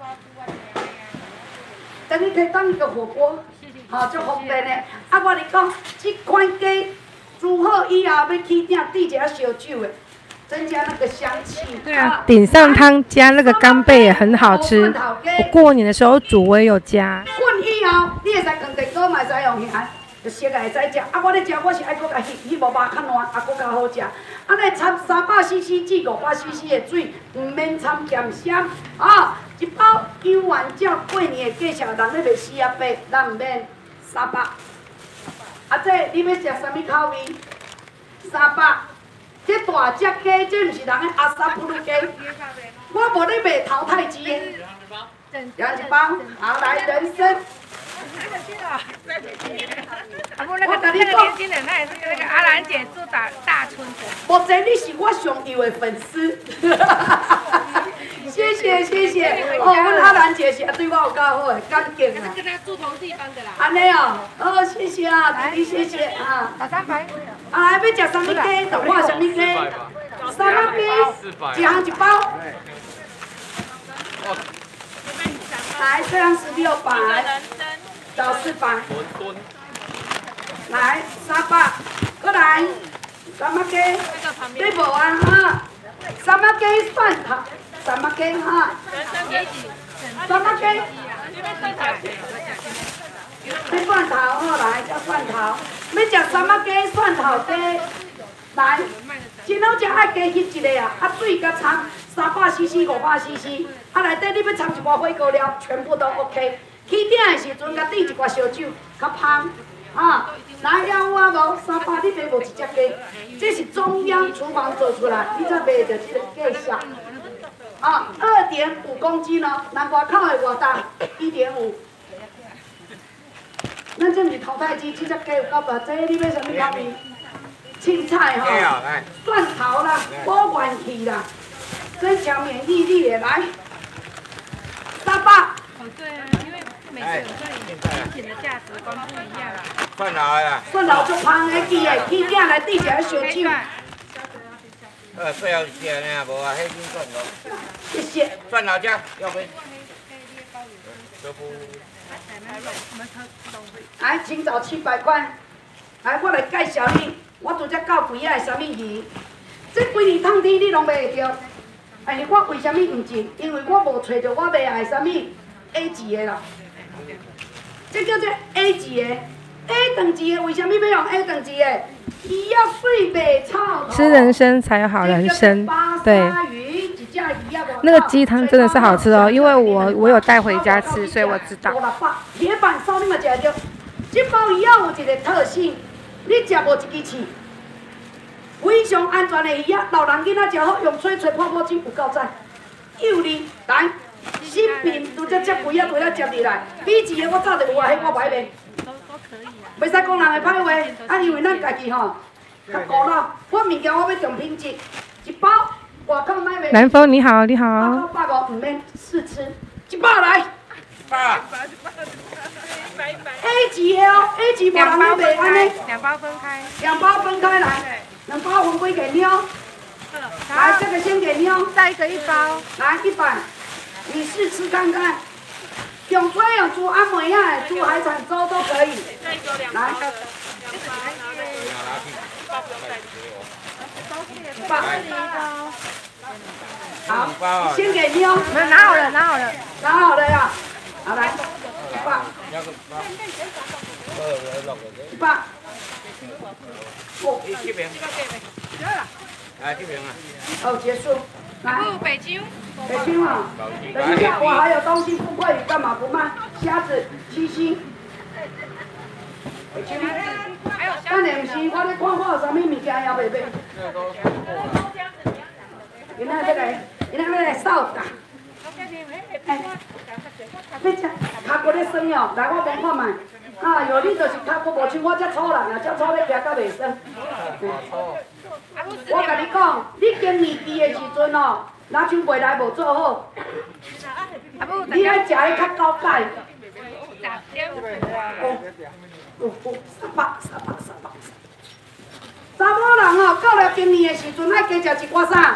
等你可以当一个火锅，好就方便的。啊，我跟你讲，这款鸡煮好以后，要起鼎滴一下烧酒的，增加那个香气。 对啊，顶上汤加那个干贝也很好吃。我过年的时候煮我也有加。 滚以后，你会使放电锅，嘛会使用咸，就熟个会使食。啊，我咧食，我是爱搁甲翕翕无肉较烂，啊搁较好食。啊，来掺三百 C C 至五百 C C 的水，唔免掺咸香啊。一包九丸饺，过年的介绍人咧卖四啊八，咱唔免三百。 啊，这你要食啥物口味？三百。这大只鸡，这毋是人的阿萨布鲁鸡。我无咧卖淘汰鸡的。两一包，好来人参。 啊不，那个那个年轻人，他也是那个阿兰姐住大大村的。 目前你是我上优的粉丝。谢谢谢谢，哦，阮阿兰姐是对我有够好的，感激啊。 跟他住同地方的啦。 安尼哦，哦，谢谢啊，弟弟谢谢啊。 打三百。 啊，要食啥物鸡？就看啥物鸡。三百鸡，一项一包。来，这样是六百，到四百。来，三百，过来，三百鸡，对无啊哈？三百鸡蒜头。三百斤哈，三百斤，这蒜头好来，叫蒜头。要食三百斤蒜头鸡，来，真好食爱加翕一个啊，啊水甲掺三百 C C、五百 C C， 啊内底你要掺一包火锅料，全部都 OK。起鼎的时阵，甲滴一罐烧酒，较香。啊，来了我无三百，你买无一只鸡，这是中央厨房做出来，你才卖着这个鸡少。啊，二点五公斤哦，南瓜口的偌大，一点五。咱这是淘汰鸡，这只鸡有够大，这你要啥物口味？青菜吼，蒜头啦，补元气啦，增强免疫力的来。三百。 哦，对啊，因为每个有对产品的价值观不一样。 蒜头啦。 蒜头足香的记的，起鼎来滴一下烧酒。 呃，最后一只呢，无啊，迄种蒜头。 谢谢。 蒜头酱，要不？ 来，清早七百块。来，我来介绍你，我拄则教几啊啥物鱼。这几年冬天你拢卖会着。哎，我为虾米唔进？因为我无找着我卖爱啥物 A 级的啦。这叫做 A 级的 ，A 等级的为虾米要用 A 等级的？鱼要水白炒。 吃人参才有好人参，对。那个鸡汤真的是好吃哦，因为我我有带回家吃，所以我知道。 铁板烧你嘛食着，这包鱼仔有一个特性，你食无一支刺，非常安全的鱼仔，老人囡仔食好，用吹吹泡泡酒有够赞，幼哩来，新品拄则接几啊几啊接入来，比一个我早就有啊，迄我歹卖。 都都可以啊。 袂使讲人的歹话，啊，因为咱家己吼较古老，我物件我要重品质，一包。 南风你好，你好。 八包唔免试吃，一包来。 八。 A 级的哦 ，A 级无人要卖安尼。 两包分开。 两包分开来，两包分几个妞？来，这个先给妞。 再一个一包。 来一百，你试吃看看。用水用煮按摩呀，煮海产粥都可以。来。八。好，先给妞。 拿好了，拿好了， 拿好了呀。好来，八。八。哦， 这边。来这边啊。 哦，结束。来。 北京。 北京啊。等一下，我还有东西不会，干嘛不卖？虾子七星。北京。等下毋是，我咧看看有啥物物件还袂买。今仔要来，今仔要来扫大。哎，要食脚骨咧酸哦，来我问看卖。啊，有你就是脚骨无像我遮粗人啊，遮粗咧行甲袂酸。我甲你讲，你经年期的时阵哦，若像未来无做好，你爱食迄较高钙。哦哦哦，三百三百三百。查某人哦，到了经年的时阵，爱加食一寡啥？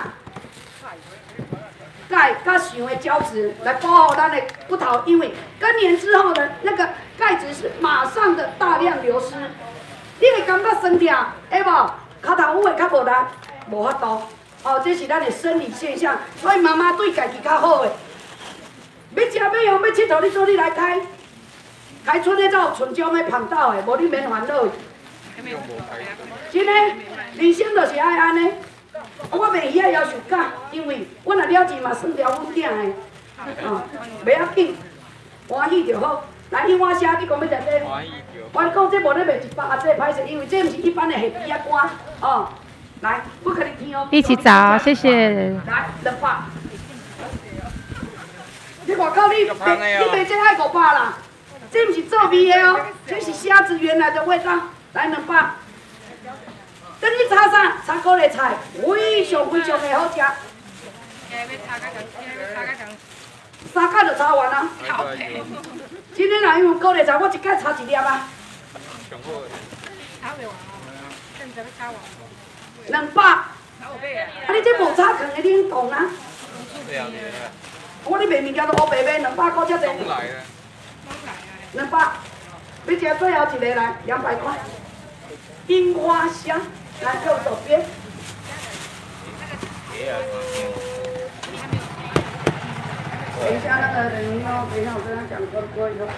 钙甲上的胶质来保护咱的骨头，因为更年之后的那个钙质是马上的大量流失，你会感觉酸痛，会无？脚头舞的较无力，无法度。哦，这是咱的生理现象，所以妈妈对家己较好的。要食要用要佚佗，你做你来开，开春的才有纯种的芳豆的，无你免烦恼。真的，人生就是爱安尼。我袂遐要求高，因为我若了钱嘛算了阮囝的，哦，袂要紧，欢喜就好。 来，樱花虾，你讲要食这？我讲这无咧卖一百，啊，这歹势，因为这毋是一般的虾皮啊干哦。来，我给你听哦。 一起找，谢谢。 来，两百。你外口你卖你卖这爱五百啦，这毋是做味的哦，这是虾子原来的味道。来两百。等你炒啥？炒高丽菜，非常非常的好食。三角就炒完啊！今天若用高丽菜，我一摆炒一粒啊。炒袂完哦，现在要炒完。两百。啊，你这无炒可能冷冻啊？我你卖物件都乌白白，两百块才济。两百。要食最后一个来，两百块。樱花虾，来右手边。等一下那个等一下，等一下我跟他讲过过以后。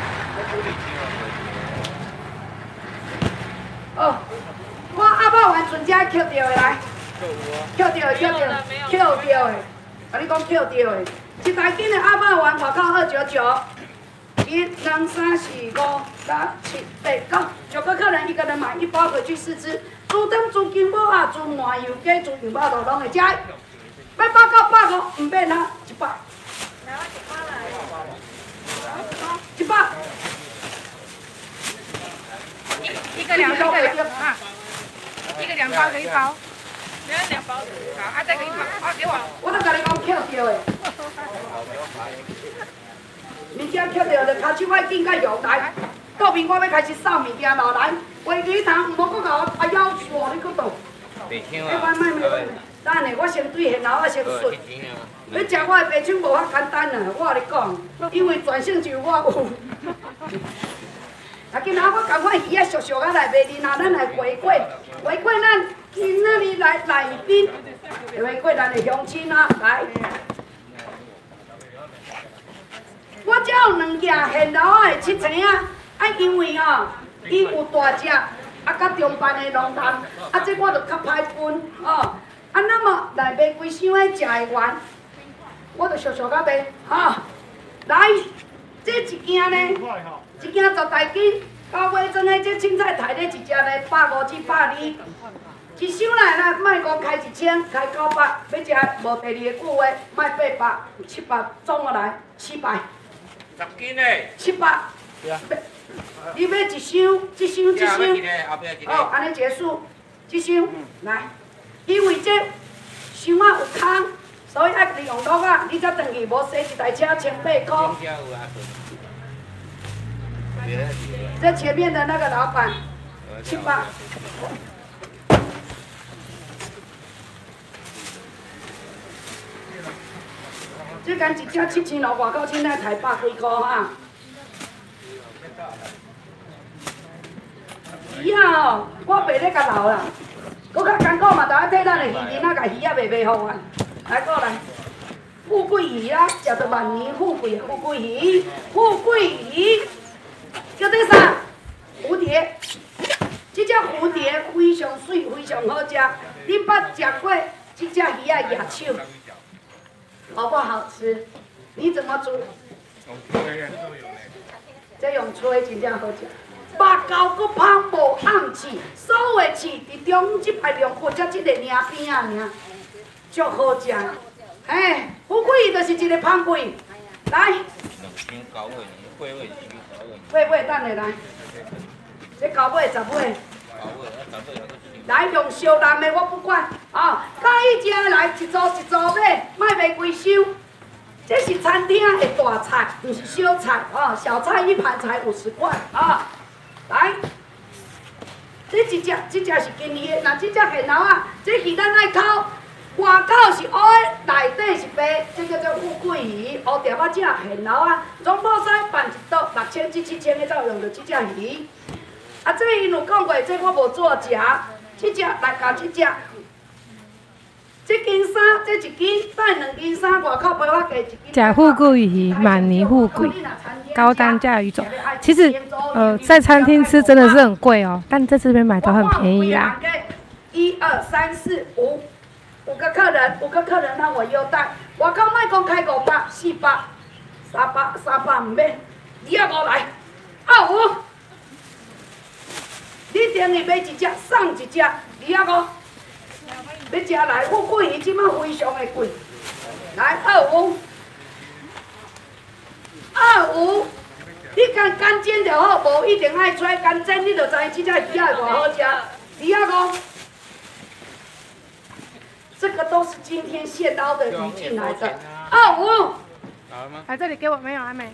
哦，我阿爸完全家捡到的来，捡到的，捡到的，捡到的，啊你讲捡到的，一台斤的阿爸丸外口二九九，一、二、三、四、五、六、七、八、九，九个客人一个人买一包回去试吃，猪汤、猪筋煲啊、猪麻油鸡、猪油包都拢会食，要百到百五，唔免啦，一百。一百。一一个两一个两啊，一个两包的一包，没有两包的，好，啊再给一包，啊给我。我都跟你讲捡到的。物件捡到就开始我紧甲用来，到面我要开始扫物件咯，来，话题堂唔好搁甲我啊要错，你搁倒。白抢啊！卖卖卖，等下我先对现后我先顺。要食我的白抢无遐简单啊！我甲你讲，因为全省就我有。啊，今仔我赶快鱼啊，俗俗啊来卖哩，那咱来回馈，回馈咱今仔日来来宾，回馈咱的乡亲啊，来。我只有两件现捞的七星啊，啊因为哦，伊有大只，啊甲中班的龙潭，啊这我就较歹分哦，啊那么来卖规箱的食会完，我就俗俗甲卖，吼，来，这一件呢？一件十大斤，到尾阵的这凊彩台咧一只咧百五至百二，一箱内咧卖讲开一千，开九百，要食无第二个句话卖八百、七百，总下来七百。十斤嘞。七百。你要一箱，一箱一箱。哦，安尼结束，一箱来，因为这箱仔有空，所以爱利用刀啊，你才转去，无洗一台车千八块。这前面的那个老板，七八。这间一只七千六，外口现在才百几块哈。鱼啊哦，我袂咧甲留啦，搁较艰苦嘛，就爱替咱的渔民啊，甲鱼啊卖卖互啊。来过来，富贵鱼啊，食到万年富贵的富贵鱼，富贵鱼。叫做啥？蝴蝶，这只蝴蝶非常水，非常好吃。你捌食过这只鱼啊野手，好不好吃？你怎么煮？这用吹真正好吃。肉厚搁芳无暗刺，所有刺伫中这排两骨，才这个领边啊尔，足好食。哎，富贵鱼就是一个芳贵，来。八尾等下来，这高尾十尾，来用烧腩的我不管啊，介意食来一组一组买，卖卖规箱。这是餐厅的大菜，不是小菜啊，小菜一盘才五十块啊。来，这一只这只是金鱼的，那这只现捞啊，这鱼咱爱烤，外口是乌的，内底是白，这叫做富贵鱼，乌条仔只现捞啊，总铺师办一桌六千至七千的，才用到这只鱼。啊，这因有讲过，这我无做食，这只来加这只。这斤衫，这一斤带两斤衫，外口陪我加一斤。 假富贵鱼，满泥富贵，高单价鱼种。其实，呃，在餐厅吃真的是很贵哦，但在这边买都很便宜啦。 一二三四五，五个客人，五个客人让我优待。外口卖讲开五百、四百、三百、三百唔免， 二啊五来，啊五，你等于买一只送一只，二啊五，要食来富贵鱼，即摆非常的贵，来二五，二五，你干干煎就好，无一定爱揣干煎，你就知即只鱼仔偌好食，二啊五。 这个都是今天现捞的鱼进来的。二五， 来这里给我，没有还没。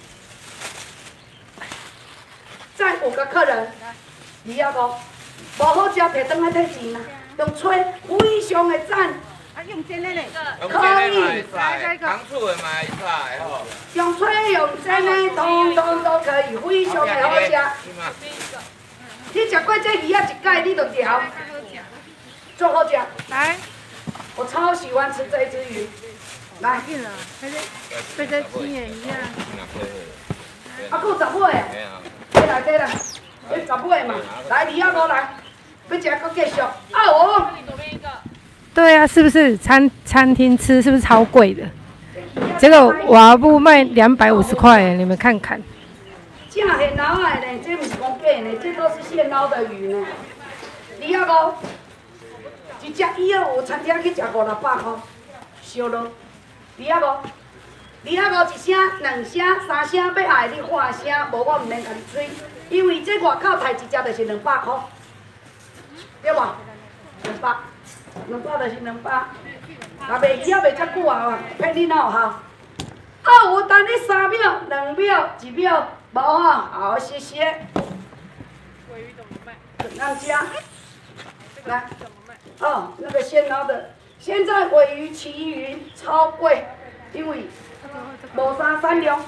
再五个客人，二啊五，无好食摕转来摕钱啦，用吹非常的赞。 啊，用煎的嘞。 可以， 糖醋的嘛会使吼。 用吹用煎的，通通都可以，非常的好食。你食过这鱼啊一盖，你就调，最好食。 来。 我超喜欢吃这只鱼，来， 进了，跟这跟这鸡眼一样。 啊，够十尾，过来过来，你十尾嘛，来二啊五来，要吃搁继续，二五。 对啊，是不是餐餐厅吃是不是超贵的？这个瓦布卖两百五十块，你们看看。 这现捞的呢，这不是讲假呢，这都是现捞的鱼呢，二啊五。 一只一二五，餐厅去食五六百块，烧咯。二啊五，二啊五一声、两声、三声，要爱你喊声，无我毋免甲你吹，因为这外口刣一只就是两百块，对无？两百，两百就是两百。啊，卖鱼仔卖遮久啊，骗你哪有效？二五等你三秒、两秒、一秒，无吼，好谢谢。 尾鱼怎么卖？ 怎样加？来。 哦，那个现捞的，现在尾鱼、旗鱼超贵，因为无啥产量。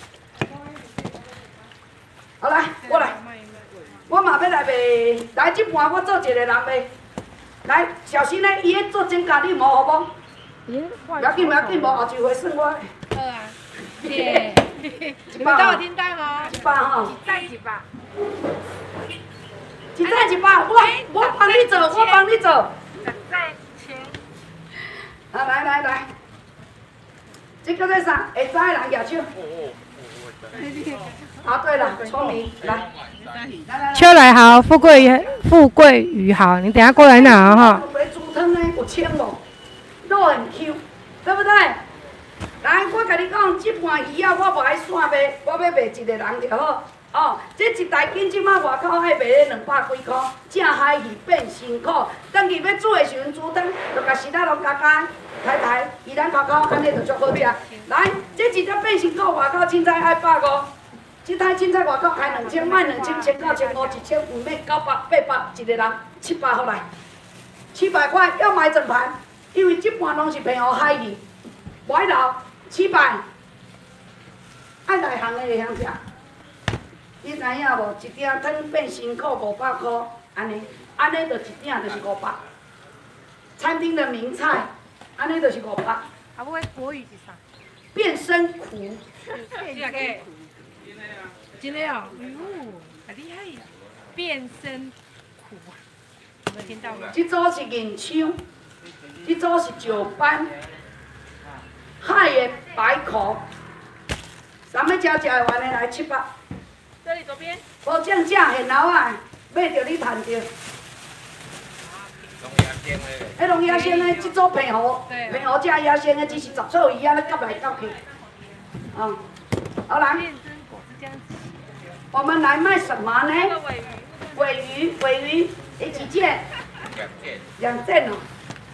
好来，过来，我嘛要来卖，来这盘我做一个人卖，来小心咧，伊咧做增加你无好无？不要紧不要紧，无后一回算我。 好啊，谢。你们都有听到吗？ 一百吼。 再一百。 一再一百，我我帮你做，我帮你做。 再千。 啊，来来来，这个在啥？会知的人举手。啊，对了，聪明，来。来来。 秋来好，富贵鱼富贵鱼好，你等下过来拿哈。 买猪汤呢，有青无？肉很 Q， 对不对？来，我甲你讲，这盘鱼啊，我无爱散卖，我要卖一个人就好。 哦，这一台斤即马外口爱卖咧两百几箍，正海鱼变辛苦。等去要煮的时阵，煮汤就甲时仔拢加加抬抬，伊咱口口安尼就足好食。来，这一只变辛苦，外口凊彩爱百五，这台凊彩外口开两千，卖两千，千到千五，一千五免九百八百，一个人七百好来，七百块要买整盘，因为这盘拢是平湖海鱼，无爱留七百，爱内行的会晓食。 你知影无？一鼎汤变辛苦五百块，安尼，安尼就一鼎就是五百。餐厅的名菜，安尼就是五百。 啊，我国语是啥？ 变身苦。 变身苦。真的哦，哎呦，好厉害呀！变身苦啊，有没有听到吗？ 这组是银枪，这组是石斑，海的白壳。啥物食食会完的来七百。 这里左边。 无正正现捞啊，买着你赚着。 龙虾鲜的。 迄龙虾鲜的，这组平湖，平湖食鸭鲜的只是十撮鱼啊，咧夹来夹去。啊，好来。我们来卖什么呢？尾鱼，尾鱼，有几件？ 两件。 两件哦。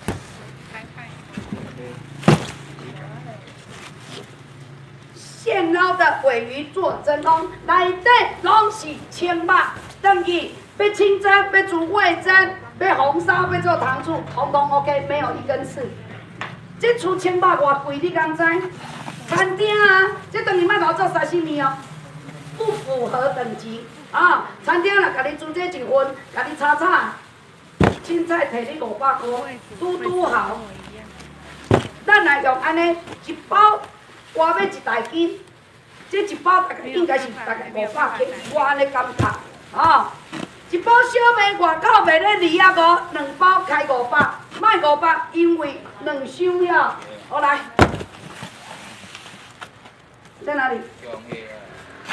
现捞的尾鱼做蒸烘，内底拢是千肉，等于要清蒸、要煮味蒸、要红烧、要做糖醋，统统 OK， 没有一根刺。这出千肉偌贵，你敢知？餐厅啊，这等于卖老做沙西米哦，不符合等级啊！餐厅若甲你煮这一份，甲你炒炒，凊彩摕你五百块，拄拄好。咱来用安尼一包。 我要一大斤，这一包大概应该是大概五百克，我安尼感觉，哦，一包小卖外口卖咧二啊五，两包开五百，卖五百，因为两箱了。好来，在哪里？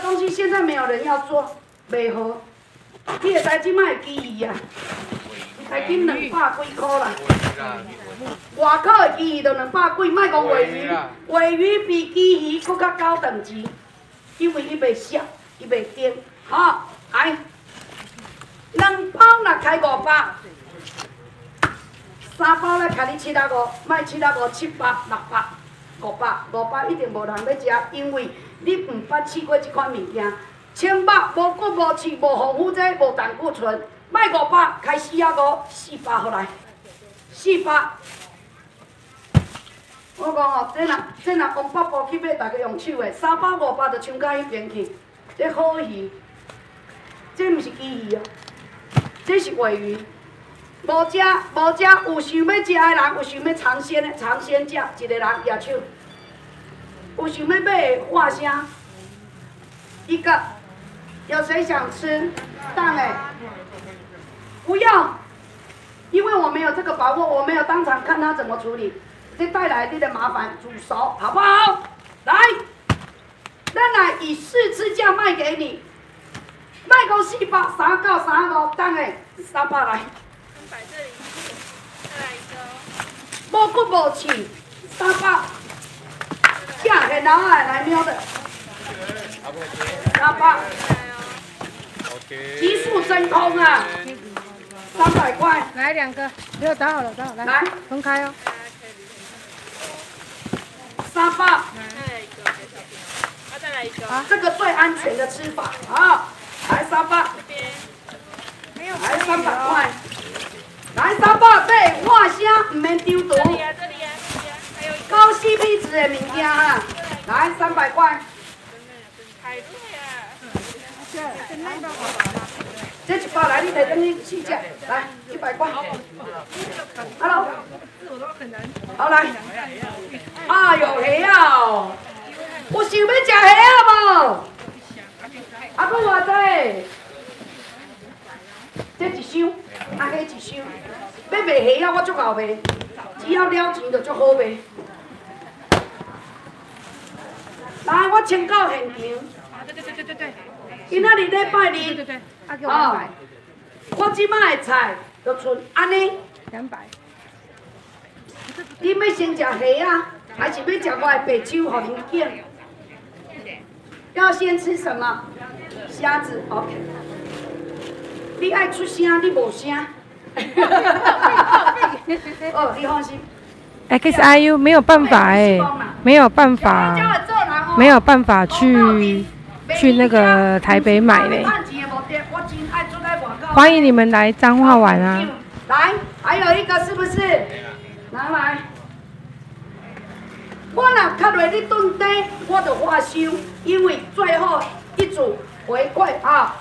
东西现在没有人要做，袂好。你会知即摆的基鱼啊，才斤两百几箍啦。外口的基鱼就两百几，莫讲鲔鱼，鲔鱼比基鱼搁较高等级，因为伊袂涩，伊袂甜。好，来，两包若开五百，三包咧开你七啊五，莫七啊五，七百、六百、五百，五百一定无人要食，因为你毋捌试过即款物件。 千百无骨无刺无防腐剂无胆固醇，卖五百开四啊五，四百好来，四百。我讲哦，这若这若往北部去买，大家用手的，三百五百就冲到迄边去。这好鱼，这毋是基鱼哦，这是鲔鱼。无食无食，有想要食的人，有想要尝鲜的尝鲜食，一个人举手。有想要买的画声，一个。 有谁想吃蛋哎？不要，因为我没有这个把握，我没有当场看他怎么处理，这带来你的麻烦，煮熟好不好？来，咱来以试吃价卖给你，卖个四百三到三五蛋哎，三百来。 摆这里，再来一个。 无骨无刺，三百。价很难啊，来瞄的。三百。 急速真空啊！三百块， 来两个，没有打好了，打好来， 来分开哦。 三百， 再来一个，啊，再来一个， 这个最安全的吃法，好，来三百， 这边没有， 来三百块，来三百买花虾，唔免丢毒， 这里啊，这里啊，这里啊，还有一个高 C P 值的物件哈，来三百块， 海瑞啊， 这一包来你摕等于四只，来一百块，Hello， 好来，哎呦虾哦，有想要食虾啊无？啊，搁偌济？这一箱，啊，迄一箱，要卖虾啊，我足够卖，只要了钱就足好卖。来，我请到现场。 对对对对对对。 今仔日礼拜对对日， 对，啊给我两百， 我即摆的菜就剩安尼。 两百。 你要先食虾啊，还是要食我的白手，互恁拣？要先吃什么？虾子 ，OK。你爱出声，你无声。哦，你放心。 X I U 没有办法哎，没有办法，没有办法去。 去那个台北买嘞，欢迎你们来彰化玩啊！ 来，还有一个是不是？拿来，我若较落你顿底，我就花收，因为最后一组回馈啊！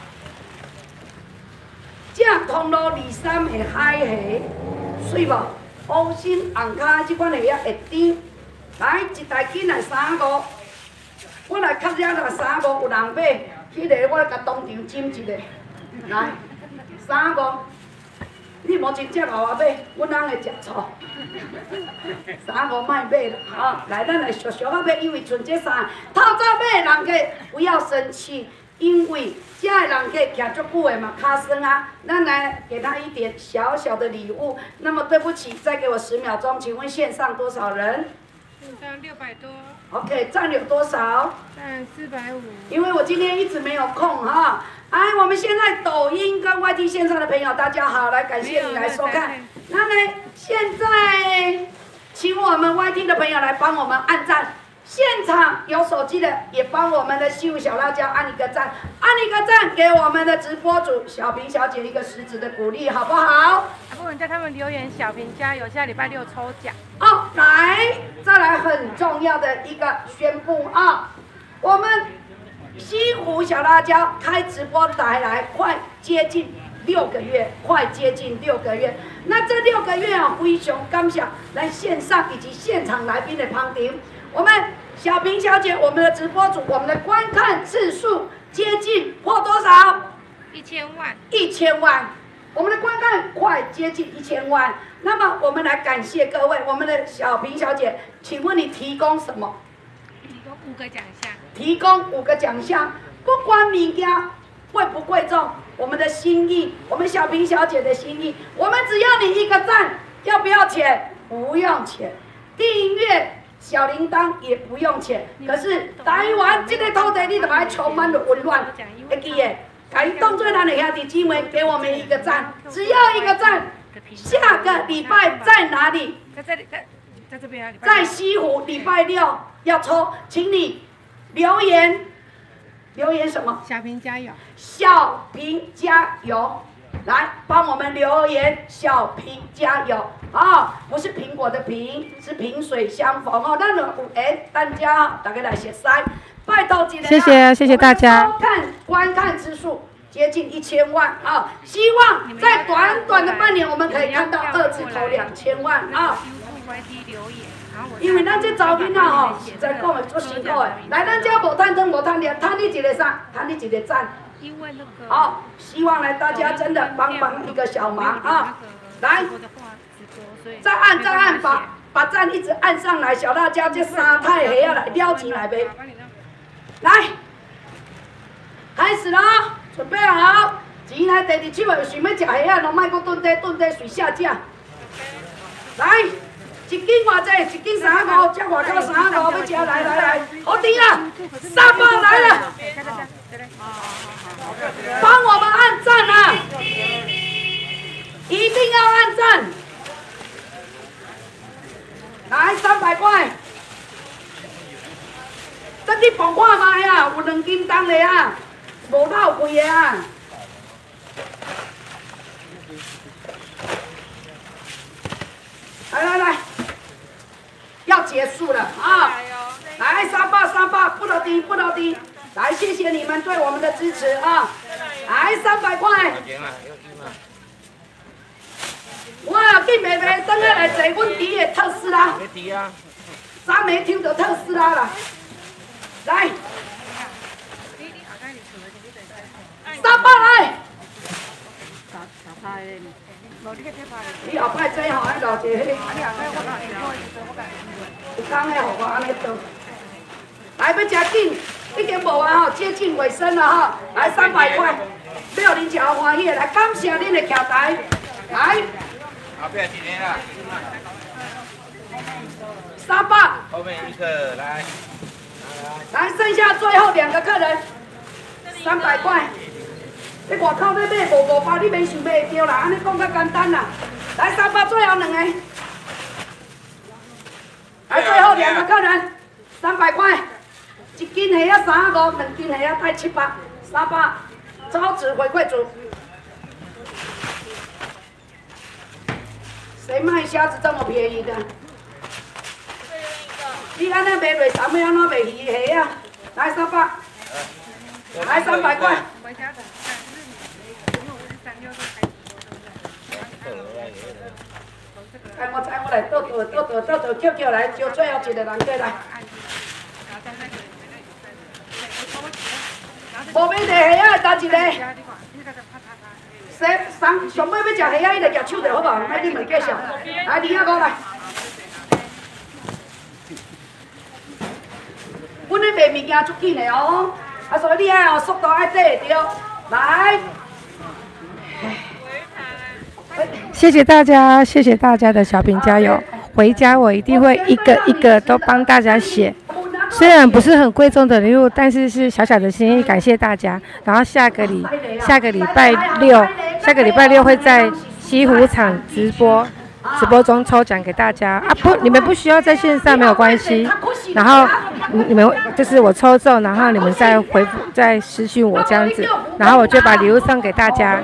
正通路二三的海虾，水无？乌心红卡这款的遐会甜，来一台斤来三五。 我来较热啦，三五有人买，迄个我甲当场斟一个，来三五，你无真正互我买，阮翁会食醋。三五莫买啦，好，来咱来俗俗啊买，因为剩这三，透早买的人家不要生气，因为遮的人家徛足久的嘛，卡酸啊，咱来给他一点小小的礼物。那么对不起，再给我十秒钟，请问线上多少人？ 占六百多。 OK， 占有多少？ 占四百五。因为我今天一直没有空哈。哎，我们现在抖音跟 Y T 线上的朋友，大家好，来感谢你来收看。那呢，现在请我们 Y T 的朋友来帮我们按赞。现场有手机的也帮我们的西武小辣椒按一个赞，按一个赞，给我们的直播主小平小姐一个实质的鼓励，好不好？ 还不能叫他们留言，小平加油，下礼拜六抽奖。 哦，来，再来很重要的一个宣布啊，我们西湖小辣椒开直播台来快接近六个月，快接近六个月。那这六个月啊，非常感谢来线上以及现场来宾的旁听。我们小平小姐，我们的直播主，我们的观看次数接近破多少？ 一千万。一千万。我们的观看快接近一千万。那么我们来感谢各位，我们的小平小姐，请问你提供什么？ 提供五个奖项。 提供五个奖项， 不管物件贵不贵重，我们的心意，我们小平小姐的心意，我们只要你一个赞，要不要钱？不用钱，订阅。 小铃铛也不用钱，可是台湾这个土地，你就爱充满了温暖，会记的，把你当作咱的兄弟姊妹，给我们一个赞，只要一个赞。下个礼拜在哪里？ 在这里，在在这边啊。 在西湖，礼拜六要抽，请你留言，留言什么？ 小平加油！ 小平加油！来帮我们留言，小平加油！ 啊，不是苹果的苹，是萍水相逢哦。那种哎，大家大家来写塞，拜托几人、啊。 谢谢谢谢大家。 看观看次数接近一千万啊！希望在短短的半年，我们可以看到二字头两千万啊！因为咱这招囡仔吼，实在讲的足辛苦的。来，咱家无赚装无赚钱，赚你一个啥？赚你一个赞。好，希望来大家真的帮忙一个小忙啊！来。 再按再按，把把赞一直按上来，小辣椒这三太黑啊来撩钱来呗。来，开始了，准备好，钱来第二手的，想要吃虾啊，拢莫搁蹲底蹲底随下架。来，一斤偌济？一斤三五，这外口三五要吃，来来来，好甜啊！三包来了，帮我们按赞啊！一定要按赞。 来三百块，这你碰看卖啊，有两斤重的啊，无老贵的啊。来来来，要结束了啊！来三百三百，不能低不能低。来，谢谢你们对我们的支持啊！来三百块。 我紧卖卖，等下来坐阮弟的特斯拉。三暝抽到特斯拉啦！来，三百来。你后摆做吼，爱留一个迄。有空的，互我安尼做。来，要吃紧，已经无啊吼，接近尾声了哈。来三百块，要恁吃好欢喜的，来感谢恁的徛台，来。 后面几年了？ 三百。 后面一个来， 来，剩下最后两个客人，三百块。你外口要买五五包，你免想买会到啦，安尼讲较简单啦。来，三百，最后两个。来，最后两个客人，三百块，一斤虾仔三五，两斤虾仔带七百，三百，超值回馈组。 谁卖虾子这么便宜的？你安尼卖袂上，要安怎卖鱼虾啊？来三百，来三百块。哎，我知我来倒倒倒倒倒倒捡捡来，招最后一个人过来。无买地虾啊，搭一个。 谁上上尾要食虾仔，伊就举手着好无？莫你问继续。来，二仔五来。阮咧卖物件足紧的哦，啊，所以你爱哦，速度爱对着。来。 谢谢大家，谢谢大家的小品加油！回家我一定会一个一个都帮大家写。虽然不是很贵重的礼物，但是是小小的心意，感谢大家。然后下个礼下个礼拜六，下个礼拜六会在西湖场直播，直播中抽奖给大家啊！不，你们不需要在线上没有关系。然后你们就是我抽中，然后你们再回复再私讯我这样子，然后我就把礼物送给大家。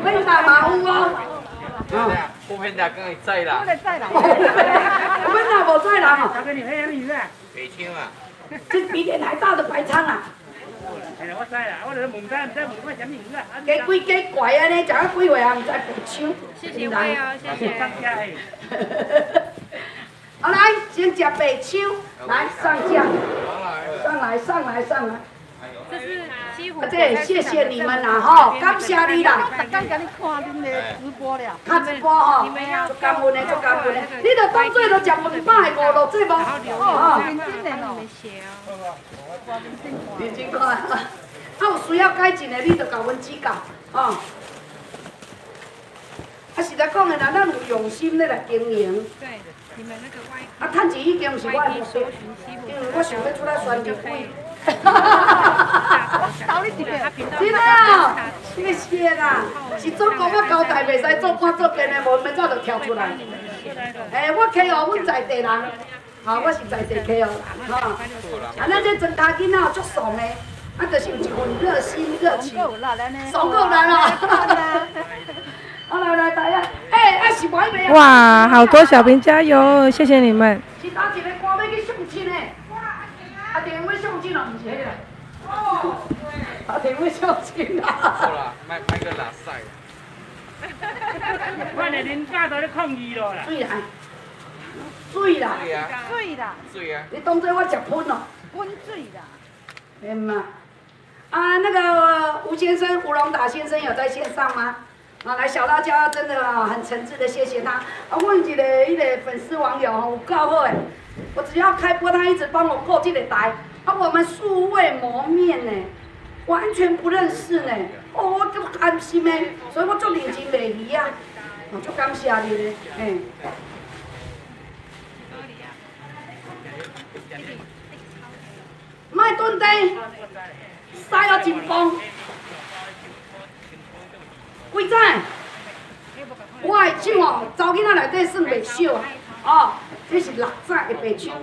我们俩跟你在啦。 我们俩无在啦。 交给你黑人鱼啊。 北青啊。 这比脸还大的白鲳啊！ 哎呀，我知啦，我就是问咱，唔知问我什么鱼啊？ 加几加怪安尼，食到几岁啊？唔知白抢。 谢谢我哦，谢谢。 好来，先吃白抢，来上架，上来上来上来。 这是西湖。 这谢谢你们啦吼，感谢你啦。 刚刚你看恁的直播了， 看直播吼，足感恩的，足感恩的。你着当做着食饭摆五路节目，哦。 认真的哦。 没写哦。 认真看。 有需要改进的，你就甲阮指教，吼、哦。啊，实在讲的，若咱有用心咧来经营， 对，你们那个外啊，趁钱已经是我的目搜标， 寻西因为我想要出来宣传可以开。 找你几个？ 真的哦，你个是啦，是做公我交代，袂使做官做奸的，无免早就跳出来。诶，我客户阮在地人，吼，我是在地客户，吼，啊，咱这庄家囡仔足爽的，啊，就是有一份热心热情，爽够来啦。好来来，大家，哎，啊是买袂啊？ 哇，好多小兵加油，谢谢你们。 是打一个歌要去相亲的，啊，电话相亲啊，毋是迄个。哦，啊，电话相亲啦。 好啦，卖卖个拉塞。 我哋恁家都咧抗议咯啦。 水来，水啦， 对啊， 对的， 对啊。 你当作我食喷咯？ 温醉的。 明嘛？啊，那个吴先生，吴荣达先生有在线上吗？啊，来小辣椒真的啊，很诚挚的谢谢他。啊，问一个一个粉丝网友哦，有够好诶，我只要开播，他一直帮我过这个台。啊，我们素未谋面呢，完全不认识呢。哦，我就安心呢，所以我做认真袂离啊，我就感谢你咧，嘿。卖蹲地，晒到真风。几仔？我的手哦，查囡仔内底算袂少啊。哦，这是六仔的白手。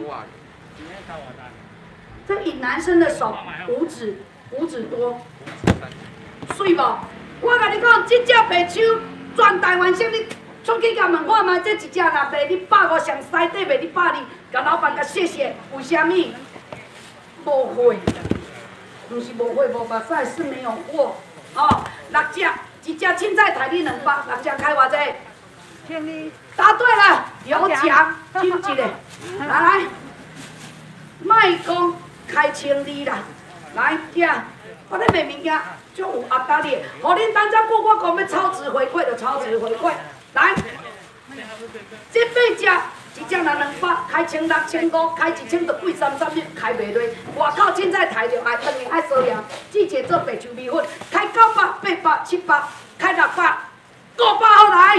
这以男生的手五指，五指多，水无？我甲你讲，这只白手全台湾省你出去甲问看嘛，这一只若卖你百五，上西底卖你百二，甲老板甲谢谢，为虾米？无货，不是无货无目屎，是没有货。哦，六只，一只凊彩台你两百，六只开偌济？ 千二。 答对了，有奖，金一个，来来，卖讲开千二啦，来姐，我咧卖物件，足有压达力，互恁等阵过我讲要超值回馈就超值回馈，来，这八只，一只若两百，开千六千五，开一千就贵三三日，开袂落，外口凊彩抬着爱，当然爱收养，季节做白球米粉，开九百、八百、七百，开六百，五百好来。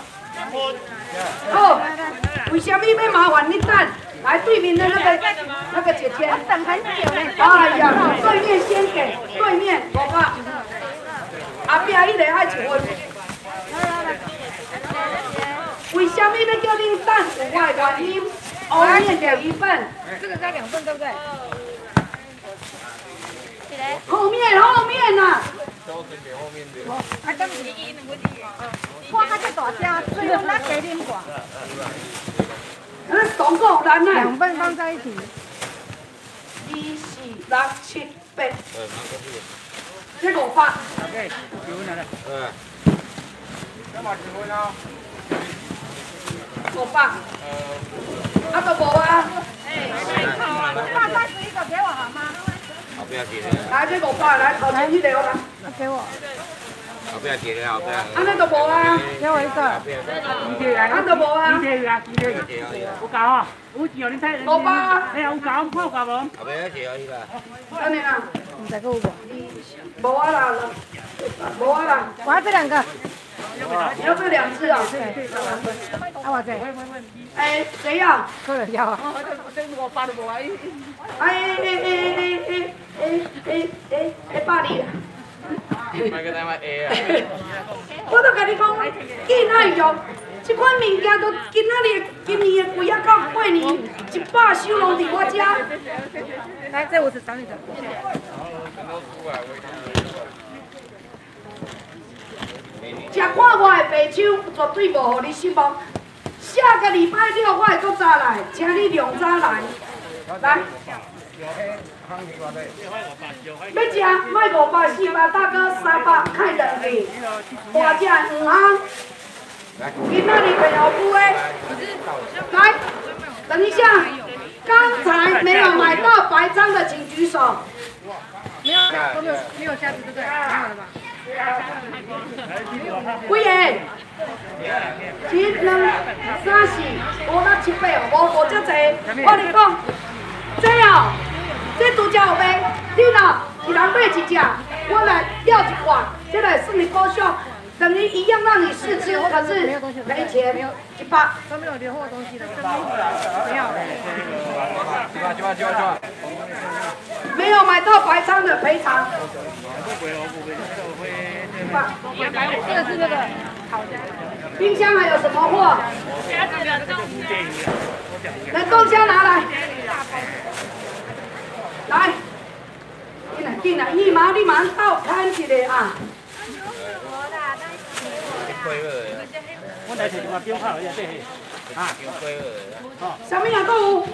好，为什么要麻烦你等？来对面的那个那个姐姐。我等很久呢。 哎呀，对面先给，对面五百。后壁迄个爱一份。为什么要叫恁等？有我的原因。后面给一份。 这个该两份对不对？ 后面后面呐。 啊，等一一两个字。我较只大只，所以讲咱加点寡。 那总共难啊。 两份放在一起。 一四六七八。这五百。 OK，结婚了。 嗯。要嘛结婚啊？ 五百。呃。啊，都无啊。哎，太好了， 大三十一个给我好吗？ 后边结了。 来，这五百来，头前迄个我来。 给我。 后边结了，后边。 安尼都无啊。 给我一个。 安都无啊。 几条啊？几条？有够哦，有钱哦，你睇。 五百。 哎呀，有够，看有够无？ 后边结了伊啦。 安尼啦。 你再给我无？ 无啊啦，无啊啦。 我要这两个。 你要这两只啊？ 啊，我这。 哎，谁要？ 个人要啊。 哎哎哎哎哎哎哎哎哎，百二。 买个台湾 A 啊！ 我都甲你讲，囡仔用，这款物件都今仔日今年的贵啊到八年，一百收拢伫我遮。 来，这五十找你的。 食看我的白手，绝对无互你失望。下个礼拜六我会搁早来，请你量早来。来。要食卖五百、四百，大哥三百，开两个。大只黄行，今仔日朋友夫诶，来，等一下，刚才没有买到白章的请举手。 没有，都没有，没有虾子对不对？没有了吧？ 几个？一、两、三、四、五、六、七、八，无无遮济。我跟你讲，这哦，这拄则有卖，你喏，一一人买一只，我来要一罐，这来送你高效，等于一样让你试吃，可是赔钱，一百。 都没有留货东西的， 没有。几把几把几把几把。 没有买到白仓的赔偿。 这个是那个烤的。 冰箱还有什么货？冷冻箱拿来。来，进来进来，一毛你马上倒看一个啊。 我来找一块冰块而已，对。啊， 什么样购物？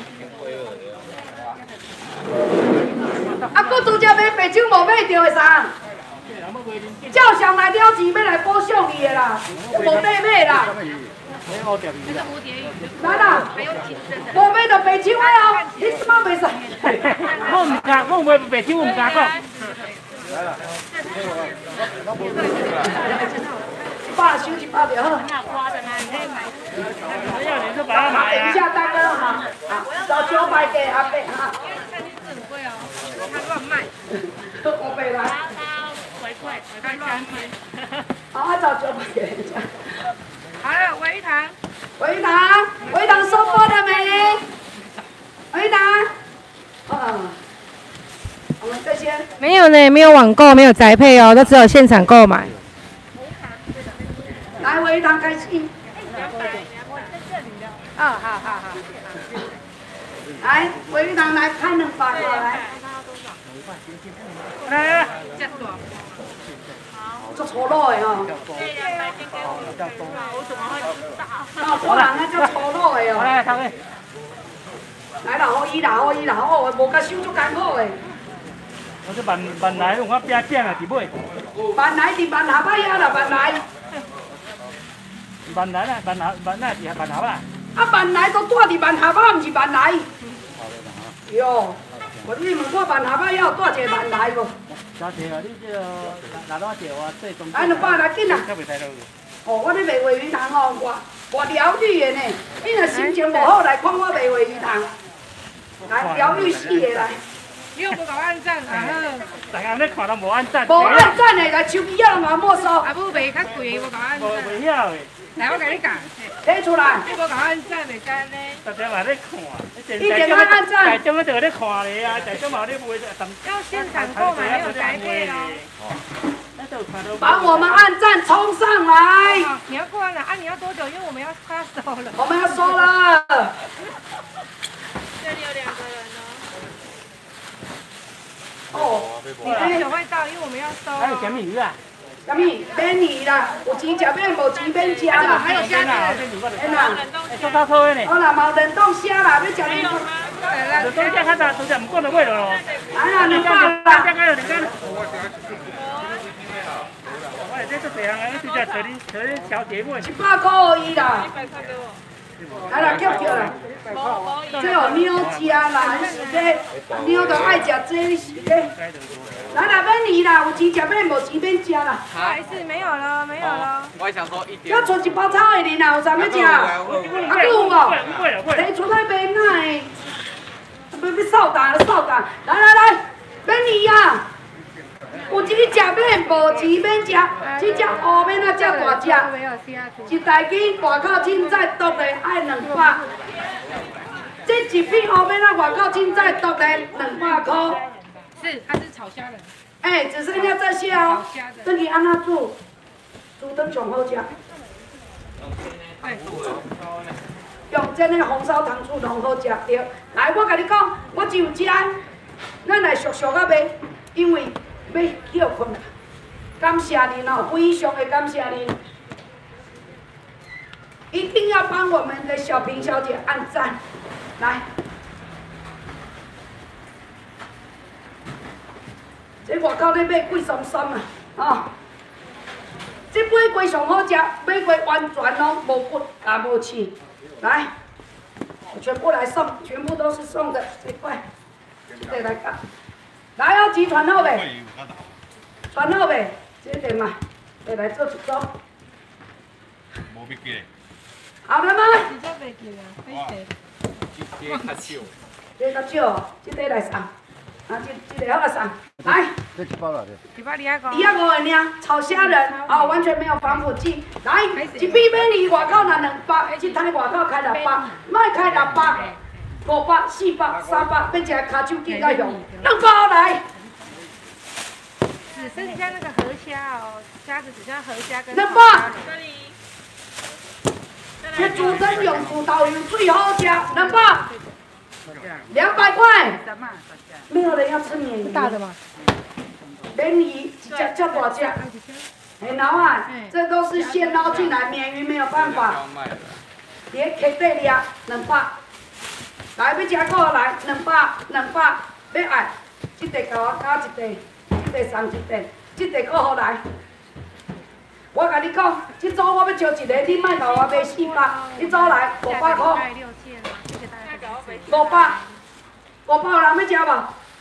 啊，搁拄只买白酒无买到的啥？照常来了钱要来补偿你的啦，无买买啦。来啦，无买到白酒的哦，你什么袂使？ 我唔敢，我买白酒我唔敢讲。 百收一百就好。等一下，大哥哈，找九百给阿伯哈。 很贵哦，他乱卖。 我北来。 回馈，回馈三千。 好，找九百给人家。 好了，维糖。 维糖，维糖收过了没？维糖。啊。我们这些。 没有呢，没有网购，没有宅配哦，都只有现场购买。 来，维糖开心。 哦，好好好。 来，维糖来开两百个来。 来来。 做粗鲁的哦。老多人啊，做粗鲁的哦。 来，头个。 来啦，好伊啦，好伊啦，好，无甲收足艰苦的。 我这万万来，我拼拼啊，伫尾。 万来伫万下摆呀啦，万来。 万来啦，万下万那伫万下吧。 啊，万来都住伫万下摆，毋是万来。哟，我你问我万下摆要住一个万来无？ 加济啊！你这个哪哪济我最中。 哎，两百来紧啦。哦，我咧卖鲔鱼汤哦，我我疗愈的呢。你若心情无好来看我卖鲔鱼汤，来疗愈死的来。 你有无甲我按赞？啊好。 大家咧看都无按赞。 无按赞的来手机要嘛没收。 啊，母卖较贵，无甲我按赞。 无晓的。 来，我甲你讲。 摕出来。 你无甲我按赞袂干呢？ 大家嘛咧看。 一定要按赞。 大家嘛就咧看咧啊，大家嘛咧买。 要现场购买，没有宅配哦。 帮我们按赞冲上来！ 你要过来了啊！你要多久？因为我们要快要收了。 我们要收了。 这里有两个人哦。 哦， 你多久会到？因为我们要收。 还有什么鱼啊？ 什么？免鱼啦，有钱吃免，无钱免吃啦。 还有虾子。 哎呐，做啥做的呢？ 好啦，毛冷冻虾啦，要吃冷冻。 冷冻虾较早都是唔过得买咯。 哎呀，两百啦。 两百有两百。我这做这行啊，就叫找你找你小姐妹。 一百块而已啦。来啦，叫叫啦。这有妞吃啦，你是这妞都爱吃这，你是这。来啦，免鱼啦，有钱吃免，无钱免吃啦。 不好意思，没有了，没有了。 我还想说一点。 要存一包炒的哩啦，有啥要吃？啊，有无？提出来买哪的？要要扫打就扫打，来来来，免鱼啊！有钱吃免，无钱免吃。这只乌免啊，这大只，一台机外口凊彩剁的爱两百。这一片乌免啊，外口凊彩剁的两百块。 是，它是炒虾的。 哎，只剩下这些哦。这里安怎煮？煮得上好吃。用这个红烧糖醋上好吃，对。来，我甲你讲，我只有吃，咱来熟熟啊卖，因为要叫困啦。感谢您哦，非常的感谢您，一定要帮我们的小平小姐按赞，来。这外口咧买贵松松啊，哦！这买过上好食，买过完全拢无骨也无刺。来，全部来送，全部都是送的，这块，这来搞。来，要集传好未？传好未？这个嘛，再来做一组。 无笔记。 好了吗？ 你这袂记啊？非得。 这较少。 这较少，这个来送。 啊，这这个好个送，来。 这几包了的。 一包二个。 一百五的呢，炒虾仁啊，完全没有防腐剂。来，一比买你外口拿两百，一台外口开六百，卖开六百、五百、四百、三百，变成卡手机个用，两包来。 只剩下那个河虾哦，虾子只剩下河虾跟。 两百。这煮成用煮导游最好吃，两百。两百块。没有人要吃鲶鱼。 大的吗？ 鲶鱼一只这大只。然后啊，这都是现捞进来，鲶鱼没有办法。别客底里啊，两百。来，要吃个来，两百，两百，要爱，这块给我加一块，这块送一块，这块个好来。我甲你讲，这组我要招一个，你莫甲我卖四百，你走来五百块。五百，五百有人要吃无？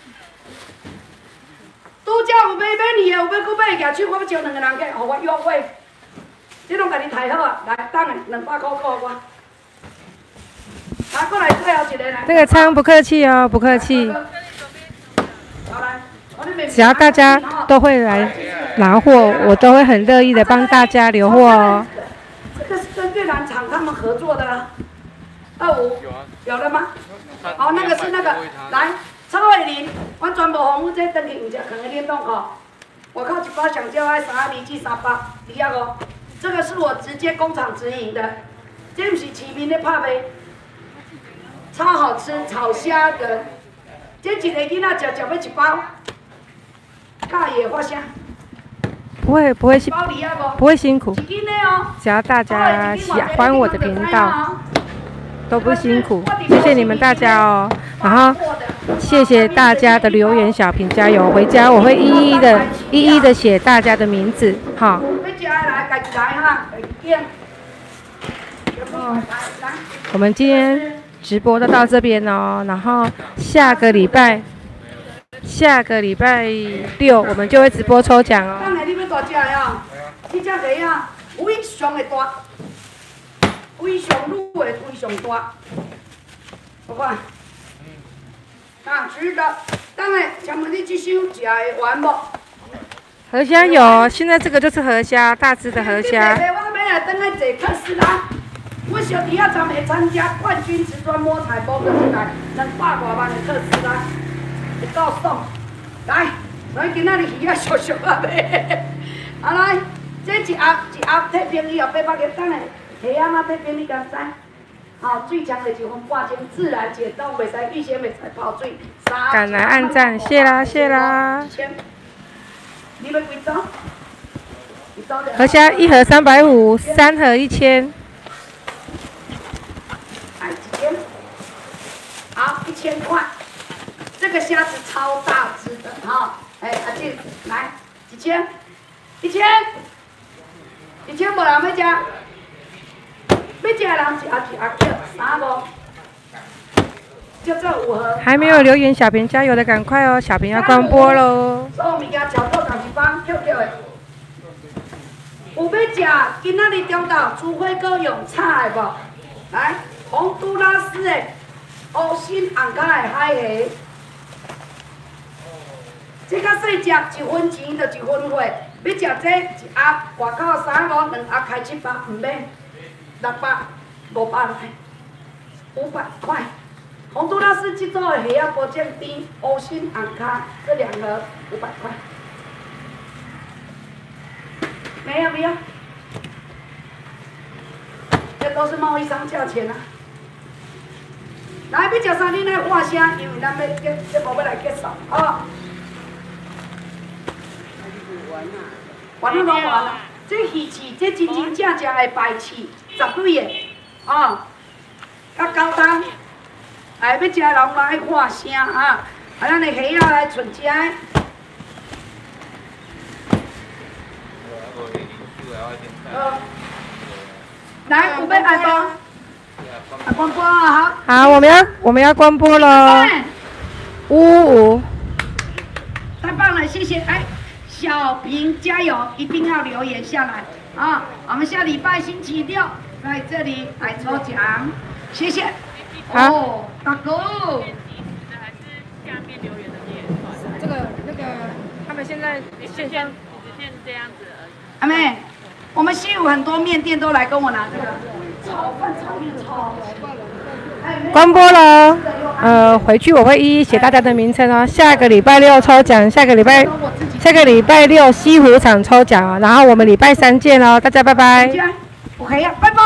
拄则有买买你的，有要搁买举手，我要招两个人去，互我约会。这拢甲你抬好啊，来，等下两百块给我。来，过来最后一个来。 这个仓不客气哦，不客气。只要大家都会来拿货，我都会很乐意的帮大家留货哦。 这个是跟越南厂他们合作的。二五有了吗？哦，那个是那个，来，超会淋，我全部防腐剂登去唔食，可能冷冻库。我靠一包香蕉爱三百米至三百，二百五。这个是我直接工厂直营的，这不是市面的拍卖，超好吃，炒虾仁。这一个囡仔食食要一包，咖野花虾。 不会不会辛包二百五。 不会辛苦， 一斤的哦。 只要大家喜欢我的频道。都不辛苦，谢谢你们大家哦。然后谢谢大家的留言，小平加油！回家我会一一的、一一的写大家的名字，好。我们今天直播就到这边哦，然后下个礼拜，下个礼拜六我们就会直播抽奖哦。 当然你要大只的啊，这只鸡啊，非常的大。非常入的非常大，我看，啊，值得。当然，请问你这箱食会完无？ 河虾有，现在这个就是河虾，大只的河虾。 我要来等下坐特斯拉，我小弟仔站会参加冠军瓷砖摸彩包个进来，两百多万的特斯拉，会够爽。来，所以今仔日鱼啊俗俗啊卖，啊来，这一盒一盒退冰以后八百个等下。虾仔仔退冰你敢知？好，最强的一分半钟，自然解冻，袂使预先袂使泡水。 赶来按赞，谢啦谢啦。 你要几组？一组的。 河虾一盒三百五，三盒一千。 哎，一千。好，一千块。这个虾子超大只的，哈，哎，阿静，来，一千，一千，一千无人要吃。要吃的人是阿吉阿克三个，就这五盒。 还没有留言小平加油的赶快哦，小平要关播喽。 所有物件炒到三十分，跳跳的。有要吃今仔日中昼除非阁用炒的无？来，洪都拉斯的乌心红卡的海虾，这较细只，一分钱就一分货。要吃这一盒，外口三五两盒开七百，唔免。六百、五百来，五百块。洪都拉斯这组的虾啊，保证甜，乌心红卡这两盒五百块。没有没有，这都是贸易商价钱啊。来，要吃啥你来喊声，因为咱要结节目要来结束，好不？完了拢完了。这鱼翅，这真真正正的白翅，十类的，哦，较高档。哎，要食人拢爱喊声啊！啊，咱的虾仔来存食。呃，来，有要爱不？啊，关播啊，好。 好，我们要我们要关播喽。五五。 太棒了，谢谢！哎。小平加油，一定要留言下来啊！我们下礼拜星期六在这里来抽奖，谢谢。 好， 哦，大哥。 还是下面留言的页。 现在线上只限这样子而已。 阿妹，我们西湖很多面店都来跟我拿这个炒饭、炒面、炒。 关播了，呃，回去我会一一写大家的名称哦。下个礼拜六抽奖，下个礼拜下个礼拜六西湖场抽奖哦，然后我们礼拜三见哦，大家拜拜。 OK 呀，拜拜。